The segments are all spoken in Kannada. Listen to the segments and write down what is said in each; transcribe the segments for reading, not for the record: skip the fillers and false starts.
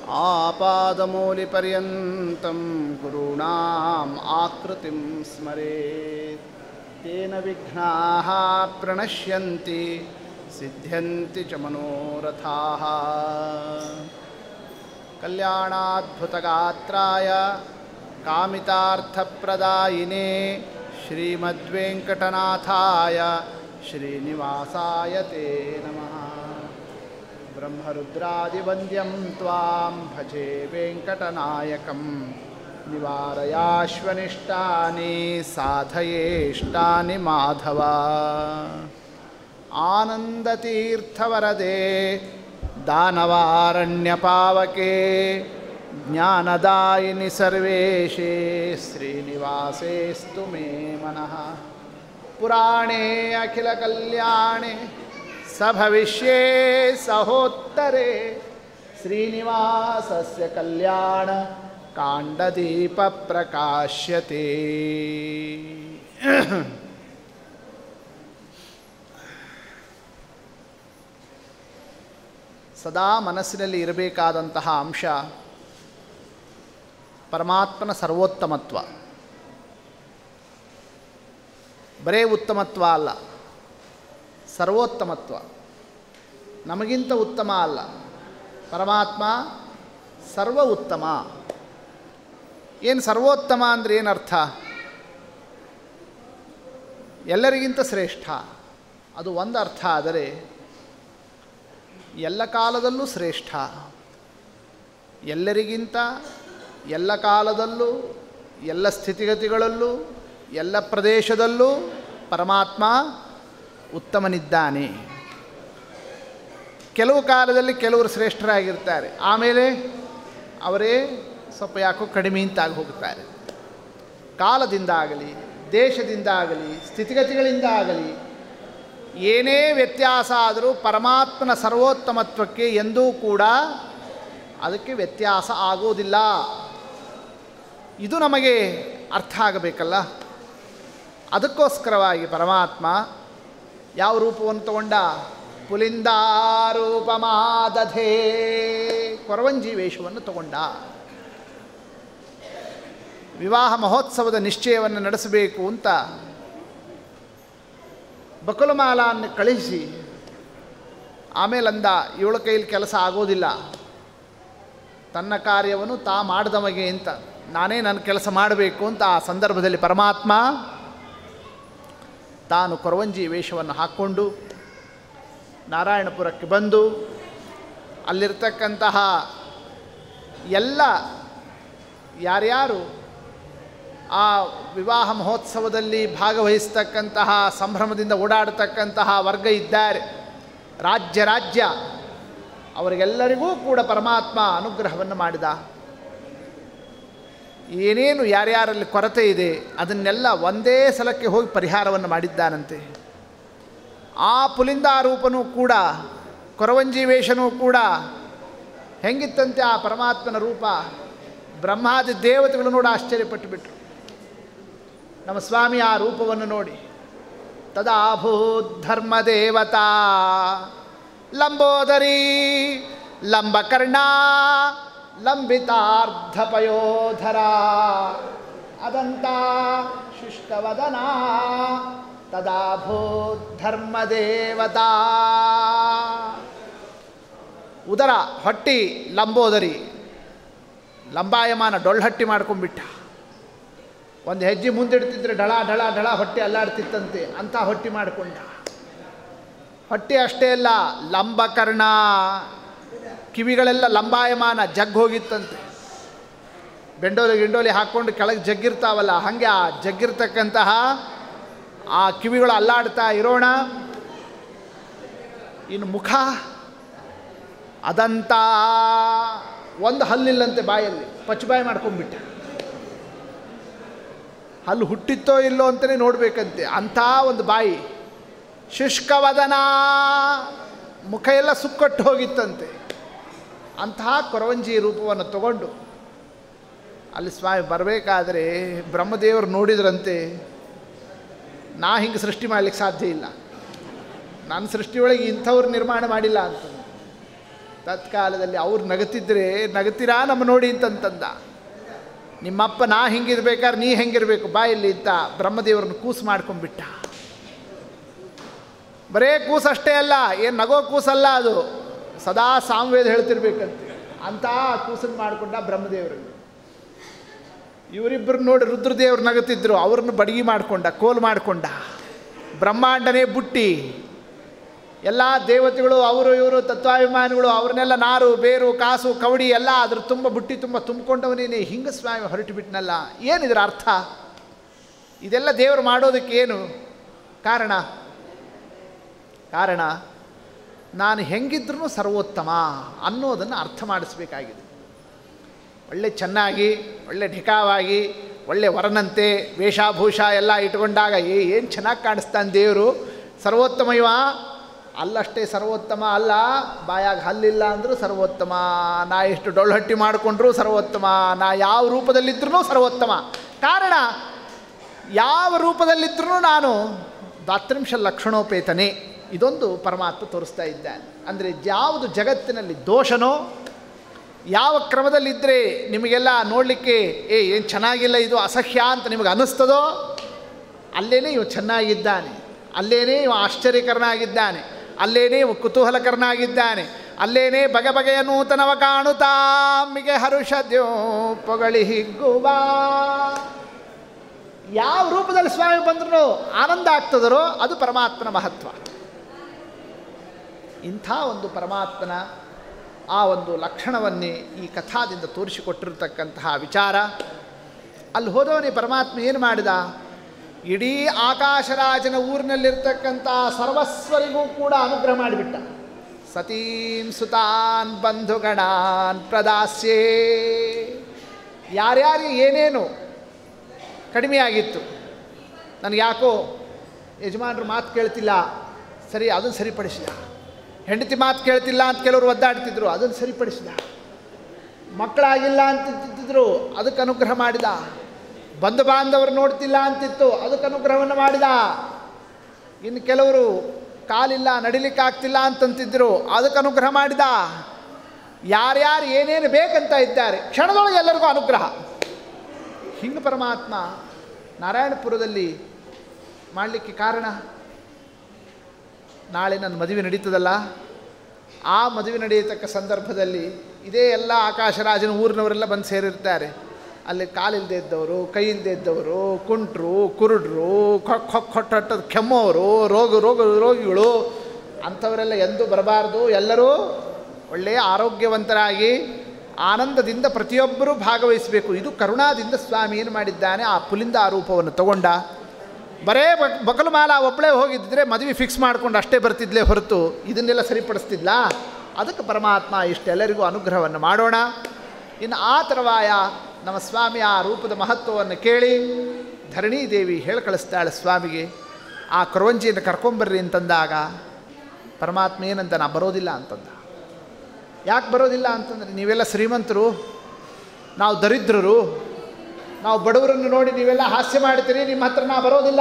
ಆಪಾದಮೂಲಿಪರ್ಯಂతం ಗುರುಣಾಂ ಆಕೃತಿಂ ಸ್ಮರೇತ್ ತೇನ ವಿಘ್ನಾಃ ಪ್ರಣಶ್ಯಂತಿ ಸಿದ್ಧ್ಯಂತಿ ಚ ಮನೋರಥಾಃ. ಕಲ್ಯಾಣಾದ್ಭುತಗಾತ್ರಾಯ ಕಾಮಿತಾರ್ಥಪ್ರದಾಯಿನೇ ಶ್ರೀಮದ್ವೆಂಕಟನಾಥಾಯ ಶ್ರೀನಿವಾಸಾಯ ತೇ ನಮಃ. ಬ್ರಹ್ಮರುದ್ರಾದಿವಂದ್ಯಂ ತ್ವಾಂ ಭಜೆ ವೆಂಕಟನಾಯಕಂ ನಿವಾರಯಾಶ್ವನಿಷ್ಟಾನಿ ಸಾಧಯೇಷ್ಟಾನಿ ಮಾಧವ. ಆನಂದತೀರ್ಥವರದೆ ದಾನವಾರಣ್ಯಪಾವಕೆ ಜ್ಞಾನದಾಯಿನಿ ಸರ್ವೇಶೇ ಶ್ರೀನಿವಾಸೇಸ್ತು ಮೇ ಮನಃ. ಪುರಾಣೇ ಅಖಿಲ ಕಲ್ಯಾಣೆ ಸಭವಿಷ್ಯೇ ಸಹೋತ್ತರೆ ಶ್ರೀನಿವಾಸಸ್ಯ ಕಲ್ಯಾಣ ಕಾಂಡದೀಪ ಪ್ರಕಾಶ್ಯತೆ. ಸದಾ ಮನಸ್ಸಿನಲ್ಲಿ ಇರಬೇಕಾದಂತಹ ಅಂಶ ಪರಮಾತ್ಮನ ಸರ್ವೋತ್ತಮತ್ವ. ಬರೇ ಉತ್ತಮತ್ವ ಅಲ್ಲ, ಸರ್ವೋತ್ತಮತ್ವ. ನಮಗಿಂತ ಉತ್ತಮ ಅಲ್ಲ, ಪರಮಾತ್ಮ ಸರ್ವ ಉತ್ತಮ. ಏನು ಸರ್ವೋತ್ತಮ ಅಂದರೆ ಏನರ್ಥ? ಎಲ್ಲರಿಗಿಂತ ಶ್ರೇಷ್ಠ, ಅದು ಒಂದು ಅರ್ಥ. ಆದರೆ ಎಲ್ಲ ಕಾಲದಲ್ಲೂ ಶ್ರೇಷ್ಠ, ಎಲ್ಲರಿಗಿಂತ ಎಲ್ಲ ಕಾಲದಲ್ಲೂ ಎಲ್ಲ ಸ್ಥಿತಿಗತಿಗಳಲ್ಲೂ ಎಲ್ಲ ಪ್ರದೇಶದಲ್ಲೂ ಪರಮಾತ್ಮ ಉತ್ತಮನಿದ್ದಾನೆ. ಕೆಲವು ಕಾಲದಲ್ಲಿ ಕೆಲವರು ಶ್ರೇಷ್ಠರಾಗಿರ್ತಾರೆ, ಆಮೇಲೆ ಅವರೇ ಸ್ವಲ್ಪ ಯಾಕೋ ಕಡಿಮೆ ಅಂತಾಗಿ ಹೋಗ್ತಾರೆ. ಕಾಲದಿಂದಾಗಲಿ ದೇಶದಿಂದಾಗಲಿ ಸ್ಥಿತಿಗತಿಗಳಿಂದ ಆಗಲಿ ಏನೇ ವ್ಯತ್ಯಾಸ ಆದರೂ ಪರಮಾತ್ಮನ ಸರ್ವೋತ್ತಮತ್ವಕ್ಕೆ ಎಂದೂ ಕೂಡ ಅದಕ್ಕೆ ವ್ಯತ್ಯಾಸ ಆಗೋದಿಲ್ಲ. ಇದು ನಮಗೆ ಅರ್ಥ ಆಗಬೇಕಲ್ಲ. ಅದಕ್ಕೋಸ್ಕರವಾಗಿ ಪರಮಾತ್ಮ ಯಾವ ರೂಪವನ್ನು ತಗೊಂಡ? ಪುಲಿಂದಾರೂಪಮಾದಧೇ, ಕೊರವಂಜಿ ವೇಷವನ್ನು ತಗೊಂಡ. ವಿವಾಹ ಮಹೋತ್ಸವದ ನಿಶ್ಚಯವನ್ನು ನಡೆಸಬೇಕು ಅಂತ ಬಕುಲಮಾಲನ್ನು ಕಳಿಸಿ ಆಮೇಲೆ ಅಂದ, ಇವಳ ಕೈಲಿ ಕೆಲಸ ಆಗೋದಿಲ್ಲ, ತನ್ನ ಕಾರ್ಯವನ್ನು ತಾ ಮಾಡಿದಮಗೆ ಅಂತ, ನಾನೇ ನನ್ನ ಕೆಲಸ ಮಾಡಬೇಕು ಅಂತ. ಆ ಸಂದರ್ಭದಲ್ಲಿ ಪರಮಾತ್ಮ ತಾನು ಕೊರವಂಜಿ ವೇಷವನ್ನು ಹಾಕ್ಕೊಂಡು ನಾರಾಯಣಪುರಕ್ಕೆ ಬಂದು ಅಲ್ಲಿರ್ತಕ್ಕಂತಹ ಎಲ್ಲ ಯಾರ್ಯಾರು ಆ ವಿವಾಹ ಮಹೋತ್ಸವದಲ್ಲಿ ಭಾಗವಹಿಸ್ತಕ್ಕಂತಹ ಸಂಭ್ರಮದಿಂದ ಓಡಾಡತಕ್ಕಂತಹ ವರ್ಗ ಇದ್ದಾರೆ, ರಾಜ್ಯ ಅವರಿಗೆಲ್ಲರಿಗೂ ಕೂಡ ಪರಮಾತ್ಮ ಅನುಗ್ರಹವನ್ನು ಮಾಡಿದ. ಏನೇನು ಯಾರ್ಯಾರಲ್ಲಿ ಕೊರತೆ ಇದೆ ಅದನ್ನೆಲ್ಲ ಒಂದೇ ಸಲಕ್ಕೆ ಹೋಗಿ ಪರಿಹಾರವನ್ನು ಮಾಡಿದ್ದಾನಂತೆ. ಆ ಪುಲಿಂದಾರೂಪನೂ ಕೂಡ ಕೊರವಂಜಿ ವೇಷನೂ ಕೂಡ ಹೆಂಗಿತ್ತಂತೆ ಆ ಪರಮಾತ್ಮನ ರೂಪ. ಬ್ರಹ್ಮಾದಿ ದೇವತೆಗಳು ನೋಡಿ ಆಶ್ಚರ್ಯಪಟ್ಟುಬಿಟ್ರು. ನಮ್ಮ ಸ್ವಾಮಿ ಆ ರೂಪವನ್ನು ನೋಡಿ ತದಾಭೂಧರ್ಮದೇವತಾ ಲಂಬೋದರಿ ಲಂಬಕರ್ಣ ಲಂಬಿತಾರ್ಧಪಯೋಧರ ಅದಂತ ಶುಷ್ಕವದನ ತದಾಭೂಧರ್ಮದೇವತಾ. ಉದರ ಹೊಟ್ಟಿ ಲಂಬೋದರಿ, ಲಂಬಾಯಮಾನ ಡೊಳ್ಳಹಟ್ಟಿ ಮಾಡ್ಕೊಂಡ್ಬಿಟ್ಟ. ಒಂದು ಹೆಜ್ಜೆ ಮುಂದಿಡ್ತಿದ್ರೆ ಢಳ ಢಳ ಢಳ ಹೊಟ್ಟೆ ಅಲ್ಲಾಡ್ತಿತ್ತಂತೆ, ಅಂಥ ಹೊಟ್ಟಿ ಮಾಡಿಕೊಂಡ. ಹೊಟ್ಟೆ ಅಷ್ಟೇ ಅಲ್ಲ, ಲಂಬಕರ್ಣ, ಕಿವಿಗಳೆಲ್ಲ ಲಂಬಾಯಮಾನ ಜಗ್ ಹೋಗಿತ್ತಂತೆ. ಗಿಂಡೋಲಿ ಹಾಕ್ಕೊಂಡು ಕೆಳಗೆ ಜಗ್ಗಿರ್ತಾವಲ್ಲ, ಹಾಗೆ ಆ ಜಗ್ಗಿರ್ತಕ್ಕಂತಹ ಆ ಕಿವಿಗಳು ಅಲ್ಲಾಡ್ತಾ ಇರೋಣ. ಇನ್ನು ಮುಖ ಅದಂತ ಒಂದು ಹಲ್ಲಿಲ್ಲಂತೆ ಬಾಯಲ್ಲಿ, ಪಚ್ಚುಬಾಯಿ ಮಾಡ್ಕೊಂಡ್ಬಿಟ್ಟೆ. ಹಲ್ಲು ಹುಟ್ಟಿತ್ತೋ ಇಲ್ಲೋ ಅಂತಲೇ ನೋಡಬೇಕಂತೆ, ಅಂಥ ಒಂದು ಬಾಯಿ. ಶುಷ್ಕವದನ, ಮುಖ ಎಲ್ಲ ಸುಕ್ಕಟ್ಟು ಹೋಗಿತ್ತಂತೆ. ಅಂತಹ ಕೊರವಂಜಿ ರೂಪವನ್ನು ತಗೊಂಡು ಅಲ್ಲಿ ಸ್ವಾಮಿ ಬರಬೇಕಾದ್ರೆ ಬ್ರಹ್ಮದೇವರು ನೋಡಿದ್ರಂತೆ, ನಾ ಹಿಂಗೆ ಸೃಷ್ಟಿ ಮಾಡಲಿಕ್ಕೆ ಸಾಧ್ಯ ಇಲ್ಲ, ನನ್ನ ಸೃಷ್ಟಿಯೊಳಗೆ ಇಂಥವ್ರು ನಿರ್ಮಾಣ ಮಾಡಿಲ್ಲ ಅಂತ. ತತ್ಕಾಲದಲ್ಲಿ ಅವ್ರು ನಗುತ್ತಿದ್ರೆ ನಗುತ್ತೀರಾ ನಮ್ಮ ನೋಡಿ ಅಂತಂತಂದ. ನಿಮ್ಮಪ್ಪ ನಾ ಹಿಂಗಿರ್ಬೇಕಾದ್ರೆ ನೀ ಹೆಂಗಿರಬೇಕು ಬಾಯಲ್ಲಿ ಅಂತ ಬ್ರಹ್ಮದೇವರನ್ನು ಕೂಸು ಮಾಡ್ಕೊಂಡ್ಬಿಟ್ಟ. ಬರೇ ಕೂಸಷ್ಟೇ ಅಲ್ಲ, ಏನು ನಗೋ ಕೂಸಲ್ಲ ಅದು, ಸದಾ ಸಾಮವೇದ ಹೇಳ್ತಿರ್ಬೇಕಂತೆ ಅಂತ ಕೂಸನ್ನು ಮಾಡಿಕೊಂಡ ಬ್ರಹ್ಮದೇವರಿಗೆ. ಇವರಿಬ್ಬರು ನೋಡಿ ರುದ್ರದೇವರು ನಗುತ್ತಿದ್ರು, ಅವ್ರನ್ನ ಬಡಗಿ ಮಾಡಿಕೊಂಡ, ಕೋಲು ಮಾಡಿಕೊಂಡ. ಬ್ರಹ್ಮಾಂಡನೇ ಬುಟ್ಟಿ ಎಲ್ಲ ದೇವತೆಗಳು ಅವರು ಇವರು ತತ್ವಾಭಿಮಾನಿಗಳು ಅವ್ರನ್ನೆಲ್ಲ ನಾರು ಬೇರು ಕಾಸು ಕವಡಿ ಎಲ್ಲ ಅದ್ರ ತುಂಬ ಬುಟ್ಟಿ ತುಂಬ ತುಂಬಿಕೊಂಡವನೇನೆ ಹಿಂಗೆ ಸ್ವಾಮಿ ಹೊರಟು ಬಿಟ್ನಲ್ಲ. ಏನಿದ್ರ ಅರ್ಥ? ಇದೆಲ್ಲ ದೇವರು ಮಾಡೋದಕ್ಕೇನು ಕಾರಣ? ನಾನು ಹೆಂಗಿದ್ರೂ ಸರ್ವೋತ್ತಮ ಅನ್ನೋದನ್ನು ಅರ್ಥ ಮಾಡಿಸ್ಬೇಕಾಗಿದೆ. ಒಳ್ಳೆ ಚೆನ್ನಾಗಿ ಒಳ್ಳೆ ಢಿಕಾವಾಗಿ ಒಳ್ಳೆ ವರನಂತೆ ವೇಷಭೂಷ ಎಲ್ಲ ಇಟ್ಕೊಂಡಾಗ ಏನು ಚೆನ್ನಾಗಿ ಕಾಣಿಸ್ತಾನೆ ದೇವರು. ಸರ್ವೋತ್ತಮ ಇವ ಅಲ್ಲಷ್ಟೇ ಸರ್ವೋತ್ತಮ ಅಲ್ಲ, ಬಾಯಾಗ ಹಲ್ಲಿಲ್ಲ ಅಂದರೂ ಸರ್ವೋತ್ತಮ, ನಾ ಎಷ್ಟು ಡೊಳ್ಳಹಟ್ಟಿ ಮಾಡಿಕೊಂಡ್ರೂ ಸರ್ವೋತ್ತಮ, ನಾ ಯಾವ ರೂಪದಲ್ಲಿದ್ರೂ ಸರ್ವೋತ್ತಮ. ಕಾರಣ ಯಾವ ರೂಪದಲ್ಲಿದ್ದರೂ ನಾನು ದಾತ್ರಿಂಶ ಲಕ್ಷಣೋಪೇತನೇ. ಇದೊಂದು ಪರಮಾತ್ಮ ತೋರಿಸ್ತಾ ಇದ್ದಾನೆ. ಅಂದರೆ ಯಾವುದು ಜಗತ್ತಿನಲ್ಲಿ ದೋಷನೋ, ಯಾವ ಕ್ರಮದಲ್ಲಿದ್ದರೆ ನಿಮಗೆಲ್ಲ ನೋಡಲಿಕ್ಕೆ ಏನು ಚೆನ್ನಾಗಿಲ್ಲ ಇದು ಅಸಹ್ಯ ಅಂತ ನಿಮಗೆ ಅನ್ನಿಸ್ತದೋ ಅಲ್ಲೇನೇ ಇವ ಚೆನ್ನಾಗಿದ್ದಾನೆ, ಅಲ್ಲೇನೇ ಇವ ಆಶ್ಚರ್ಯಕರನಾಗಿದ್ದಾನೆ, ಅಲ್ಲೇನೇ ಇವ ಕುತೂಹಲಕರನಾಗಿದ್ದಾನೆ, ಅಲ್ಲೇನೇ ಬಗೆ ಬಗೆಯ ನೂತನವ ಕಾಣುತ್ತಾ ಮಿಗೆ ಹರುಷದ್ಯೋ ಪೊಗಳಿ ಹಿಗ್ಗುವ. ಯಾವ ರೂಪದಲ್ಲಿ ಸ್ವಾಮಿ ಬಂದ್ರೂ ಆನಂದ ಆಗ್ತದರೋ ಅದು ಪರಮಾತ್ಮನ ಮಹತ್ವ. ಇಂಥ ಒಂದು ಪರಮಾತ್ಮನ ಆ ಒಂದು ಲಕ್ಷಣವನ್ನೇ ಈ ಕಥಾದಿಂದ ತೋರಿಸಿಕೊಟ್ಟಿರತಕ್ಕಂತಹ ವಿಚಾರ. ಅಲ್ಲಿ ಹೋದವನೇ ಪರಮಾತ್ಮ ಏನು ಮಾಡಿದ? ಇಡೀ ಆಕಾಶರಾಜನ ಊರಿನಲ್ಲಿರ್ತಕ್ಕಂಥ ಸರ್ವಸ್ವರಿಗೂ ಕೂಡ ಅನುಗ್ರಹ ಮಾಡಿಬಿಟ್ಟ. ಸತೀಂ ಸುತಾನ್ ಬಂಧುಗಣಾನ್ ಪ್ರದಾಸ್ಯೇ. ಯಾರ್ಯಾರಿಗೆ ಏನೇನು ಕಡಿಮೆಯಾಗಿತ್ತು, ನನಗೆ ಯಾಕೋ ಯಜಮಾನರು ಮಾತು ಕೇಳ್ತಿಲ್ಲ, ಸರಿ ಅದನ್ನು ಸರಿಪಡಿಸಿದ. ಹೆಂಡತಿ ಮಾತು ಕೇಳ್ತಿಲ್ಲ ಅಂತ ಕೆಲವರು ಒದ್ದಾಡ್ತಿದ್ರು, ಅದನ್ನು ಸರಿಪಡಿಸಿದ. ಮಕ್ಕಳಾಗಿಲ್ಲ ಅಂತಿದ್ದರು, ಅದಕ್ಕೆ ಅನುಗ್ರಹ ಮಾಡಿದ. ಬಂಧು ಬಾಂಧವರು ನೋಡ್ತಿಲ್ಲ ಅಂತಿತ್ತು, ಅದಕ್ಕೆ ಅನುಗ್ರಹವನ್ನು ಮಾಡಿದ. ಇನ್ನು ಕೆಲವರು ಕಾಲಿಲ್ಲ ನಡಿಲಿಕ್ಕಾಗ್ತಿಲ್ಲ ಅಂತಂತಿದ್ರು, ಅದಕ್ಕೆ ಅನುಗ್ರಹ ಮಾಡಿದ. ಯಾರ್ಯಾರು ಏನೇನು ಬೇಕಂತ ಇದ್ದಾರೆ ಕ್ಷಣದೊಳಗೆ ಎಲ್ಲರಿಗೂ ಅನುಗ್ರಹ. ಹಿಂಗೆ ಪರಮಾತ್ಮ ನಾರಾಯಣಪುರದಲ್ಲಿ ಮಾಡಲಿಕ್ಕೆ ಕಾರಣ, ನಾಳೆ ನನ್ನ ಮದುವೆ ನಡೀತದಲ್ಲ, ಆ ಮದುವೆ ನಡೆಯತಕ್ಕ ಸಂದರ್ಭದಲ್ಲಿ ಇದೇ ಎಲ್ಲ ಆಕಾಶರಾಜನ ಊರಿನವರೆಲ್ಲ ಬಂದು ಸೇರಿರ್ತಾರೆ. ಅಲ್ಲಿ ಕಾಲಿಲ್ಲದೆ ಇದ್ದವರು, ಕೈ ಇಲ್ಲದೆ ಇದ್ದವರು, ಕುಂಟ್ರು, ಕುರುಡ್ರು, ಕೊಟ್ಟದ ಕೆಮ್ಮೋರು, ರೋಗಿಗಳು ಅಂಥವರೆಲ್ಲ ಎಂದೂ ಬರಬಾರ್ದು. ಎಲ್ಲರೂ ಒಳ್ಳೆಯ ಆರೋಗ್ಯವಂತರಾಗಿ ಆನಂದದಿಂದ ಪ್ರತಿಯೊಬ್ಬರೂ ಭಾಗವಹಿಸಬೇಕು. ಇದು ಕರುಣಾದಿಂದ ಸ್ವಾಮಿ ಏನು ಮಾಡಿದ್ದಾನೆ, ಆ ಪುಲಿಂದ ಆ ರೂಪವನ್ನು ತಗೊಂಡ. ಬರೇ ಬಕಲುಮಾಲ ಒಬ್ಬಳೇ ಹೋಗಿದ್ದರೆ ಮದುವೆ ಫಿಕ್ಸ್ ಮಾಡ್ಕೊಂಡು ಅಷ್ಟೇ ಬರ್ತಿದ್ಲೇ ಹೊರತು ಇದನ್ನೆಲ್ಲ ಸರಿಪಡಿಸ್ತಿದ್ಲ. ಅದಕ್ಕೆ ಪರಮಾತ್ಮ ಇಷ್ಟೆಲ್ಲರಿಗೂ ಅನುಗ್ರಹವನ್ನು ಮಾಡೋಣ. ಇನ್ನು ಆ ತರುವಾಯ ನಮ್ಮ ಸ್ವಾಮಿ ಆ ರೂಪದ ಮಹತ್ವವನ್ನು ಕೇಳಿ ಧರಣಿ ದೇವಿ ಹೇಳಿ ಕಳಿಸ್ತಾಳೆ ಸ್ವಾಮಿಗೆ, ಆ ಕೊರವಂಜಿಯನ್ನು ಕರ್ಕೊಂಬರ್ರಿ ಅಂತಂದಾಗ ಪರಮಾತ್ಮ ಏನಂತ, ನಾ ಬರೋದಿಲ್ಲ ಅಂತಂದ. ಯಾಕೆ ಬರೋದಿಲ್ಲ ಅಂತಂದರೆ, ನೀವೆಲ್ಲ ಶ್ರೀಮಂತರು, ನಾವು ದರಿದ್ರರು, ನಾವು ಬಡವರನ್ನು ನೋಡಿ ನೀವೆಲ್ಲ ಹಾಸ್ಯ ಮಾಡ್ತೀರಿ, ನಿಮ್ಮ ಹತ್ರ ನಾ ಬರೋದಿಲ್ಲ.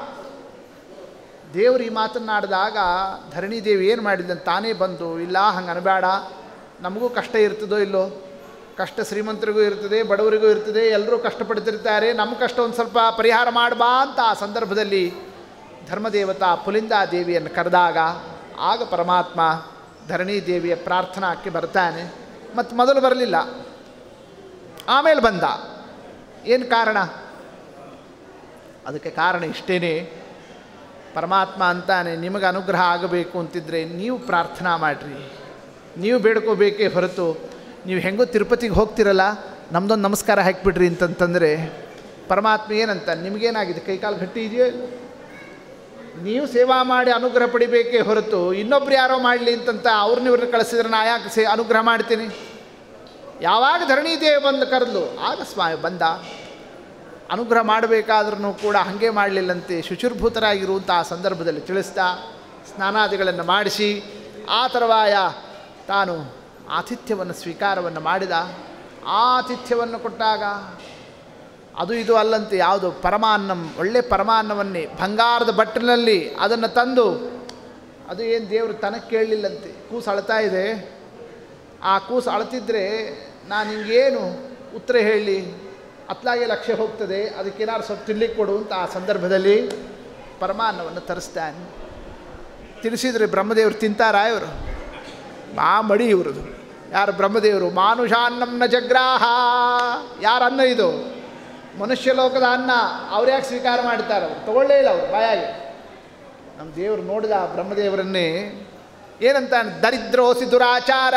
ದೇವರು ಈ ಮಾತನ್ನಾಡಿದಾಗ ಧರಣಿ ದೇವಿ ಏನು ಮಾಡಿದ್ದಂತ ತಾನೇ ಬಂದು, ಇಲ್ಲ ಹಂಗೆ ಅನಬೇಡ, ನಮಗೂ ಕಷ್ಟ ಇರ್ತದೋ ಇಲ್ಲೋ, ಕಷ್ಟ ಶ್ರೀಮಂತರಿಗೂ ಇರ್ತದೆ, ಬಡವರಿಗೂ ಇರ್ತದೆ, ಎಲ್ಲರೂ ಕಷ್ಟಪಡ್ತಿರ್ತಾರೆ, ನಮ್ಮ ಕಷ್ಟ ಒಂದು ಸ್ವಲ್ಪ ಪರಿಹಾರ ಮಾಡಬಾ ಅಂತ ಆ ಸಂದರ್ಭದಲ್ಲಿ ಧರ್ಮದೇವತಾ ಪುಲಿಂದಾ ದೇವಿಯನ್ನು ಕರೆದಾಗ ಆಗ ಪರಮಾತ್ಮ ಧರಣಿ ದೇವಿಯ ಪ್ರಾರ್ಥನಾಕ್ಕೆ ಬರ್ತಾನೆ. ಮತ್ತು ಮೊದಲು ಬರಲಿಲ್ಲ, ಆಮೇಲೆ ಬಂದ. ಏನು ಕಾರಣ? ಅದಕ್ಕೆ ಕಾರಣ ಇಷ್ಟೇ, ಪರಮಾತ್ಮ ಅಂತಾನೆ, ನಿಮಗೆ ಅನುಗ್ರಹ ಆಗಬೇಕು ಅಂತಿದ್ರೆ ನೀವು ಪ್ರಾರ್ಥನಾ ಮಾಡಿರಿ, ನೀವು ಬೇಡ್ಕೋಬೇಕೇ ಹೊರತು ನೀವು ಹೆಂಗೋ ತಿರುಪತಿಗೆ ಹೋಗ್ತಿರಲ್ಲ ನಮ್ಮದೊಂದು ನಮಸ್ಕಾರ ಹಾಕಿಬಿಡ್ರಿ ಅಂತಂತಂದರೆ ಪರಮಾತ್ಮ ಏನಂತ, ನಿಮಗೇನಾಗಿದೆ, ಕೈಕಾಲು ಗಟ್ಟಿ ಇದೆಯೋ, ನೀವು ಸೇವಾ ಮಾಡಿ ಅನುಗ್ರಹ ಪಡಿಬೇಕೇ ಹೊರತು ಇನ್ನೊಬ್ರು ಯಾರೋ ಮಾಡಲಿ ಅಂತಂತ ಅವ್ರನ್ನ ಕಳಿಸಿದ್ರೆ ನಾ ಯಾಕೆ ಅನುಗ್ರಹ ಮಾಡ್ತೀನಿ. ಯಾವಾಗ ಧರಣಿ ದೇವಿ ಬಂದು ಕರೆದ್ಲು ಆಗ ಸ್ವಾಮಿ ಬಂದ. ಅನುಗ್ರಹ ಮಾಡಬೇಕಾದ್ರೂ ಕೂಡ ಹಾಗೆ ಮಾಡಲಿಲ್ಲಂತೆ, ಶುಚಿರ್ಭೂತರಾಗಿರುವಂಥ ಆ ಸಂದರ್ಭದಲ್ಲಿ ತಿಳಿಸ್ತಾ ಸ್ನಾನಾದಿಗಳನ್ನು ಮಾಡಿಸಿ ಆ ತರುವಾಯ ತಾನು ಆತಿಥ್ಯವನ್ನು ಸ್ವೀಕಾರವನ್ನು ಮಾಡಿದ. ಆ ಆತಿಥ್ಯವನ್ನು ಕೊಟ್ಟಾಗ ಅದು ಇದು ಅಲ್ಲಂತೆ, ಯಾವುದು ಪರಮಾನ್ನಂ, ಒಳ್ಳೆ ಪರಮಾನ್ನವನ್ನೇ ಬಂಗಾರದ ಬಟ್ಟಲಿನಲ್ಲಿ ಅದನ್ನು ತಂದು, ಅದು ಏನು ದೇವರು ತನಗೆ ಕೇಳಲಿಲ್ಲಂತೆ, ಕೂಸು ಅಳ್ತಾ ಇದೆ, ಆ ಕೂಸು ಅಳ್ತಿದ್ರೆ ನಾನು ಹಿಂಗೇನು ಉತ್ತರ ಹೇಳಿ, ಅತ್ಲಾಗೆ ಲಕ್ಷ್ಯ ಹೋಗ್ತದೆ, ಅದಕ್ಕೇನಾದ್ರು ಸ್ವಲ್ಪ ತಿನ್ಲಿಕ್ಕೆ ಕೊಡು ಅಂತ ಆ ಸಂದರ್ಭದಲ್ಲಿ ಪರಮಾನ್ನವನ್ನು ತರಿಸ್ತಾನೆ. ತಿಳಿಸಿದರೆ ಬ್ರಹ್ಮದೇವರು ತಿಂತಾರಾ ಇವರು? ಮಡಿ ಇವ್ರದು. ಯಾರು? ಬ್ರಹ್ಮದೇವರು. ಮಾನುಷಾನ್ನಂನ ಜಗ್ರಾಹ. ಯಾರ ಅನ್ನ ಇದು? ಮನುಷ್ಯ ಲೋಕದ ಅನ್ನ. ಅವ್ರು ಯಾಕೆ ಸ್ವೀಕಾರ ಮಾಡ್ತಾರೆ? ಅವರು ತಗೊಳ್ಳೇ ಇಲ್ಲ ಅವರು ಬಾಯಾಗಿ. ನಮ್ಮ ದೇವರು ನೋಡಿದ ಬ್ರಹ್ಮದೇವರನ್ನೇ ಏನಂತ, ದರಿದ್ರೋಸಿ ದುರಾಚಾರ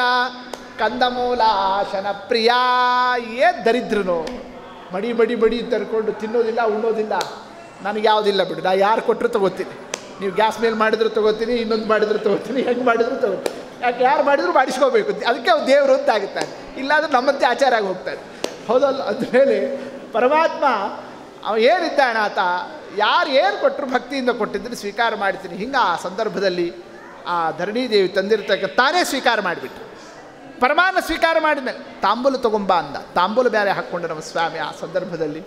ಕಂದಮೂಲಾಶನ ಪ್ರಿಯ. ದರಿದ್ರನು ಮಡಿ ಬಡಿ ಬಡಿ ತರ್ಕೊಂಡು ತಿನ್ನೋದಿಲ್ಲ, ಉಣ್ಣೋದಿಲ್ಲ, ನನಗೆ ಯಾವುದಿಲ್ಲ ಬಿಡು, ನಾ ಯಾರು ಕೊಟ್ಟರು ತೊಗೋತೀನಿ. ನೀವು ಗ್ಯಾಸ್ ಮೇಲೆ ಮಾಡಿದ್ರು ತೊಗೋತೀನಿ, ಇನ್ನೊಂದು ಮಾಡಿದ್ರು ತೊಗೋತೀನಿ, ಹೆಂಗೆ ಮಾಡಿದ್ರು ತೊಗೋತೀನಿ. ಯಾಕೆ ಯಾರು ಮಾಡಿದ್ರು ಮಾಡಿಸ್ಕೋಬೇಕು, ಅದಕ್ಕೆ ಅವ್ರು ದೇವರು ಅಂತ ಆಗುತ್ತಾನೆ. ಇಲ್ಲಾಂದ್ರೆ ನಮ್ಮಂತೆ ಆಚಾರ ಆಗಿ ಹೋಗ್ತಾನೆ. ಹೌದಲ್ಲ? ಅಂದಮೇಲೆ ಪರಮಾತ್ಮ ಅವ ಏನಿದ್ದಾನೆ ಆತ, ಯಾರು ಏನು ಕೊಟ್ಟರು ಭಕ್ತಿಯಿಂದ ಕೊಟ್ಟಿದ್ರೆ ಸ್ವೀಕಾರ ಮಾಡ್ತೀನಿ. ಹಿಂಗೆ ಆ ಸಂದರ್ಭದಲ್ಲಿ ಆ ಧರಣೀದೇವಿ ತಂದಿರ್ತಕ್ಕ ತಾನೇ ಸ್ವೀಕಾರ ಮಾಡಿಬಿಟ್ಟು ಪರಮಾನ್ನ ಸ್ವೀಕಾರ ಮಾಡಿದ್ಮೇಲೆ ತಾಂಬೂಲ ತೊಗೊಂಬ ಅಂದ. ತಾಂಬೂಲ ಬೇರೆ ಹಾಕ್ಕೊಂಡು ನಮ್ಮ ಸ್ವಾಮಿ ಆ ಸಂದರ್ಭದಲ್ಲಿ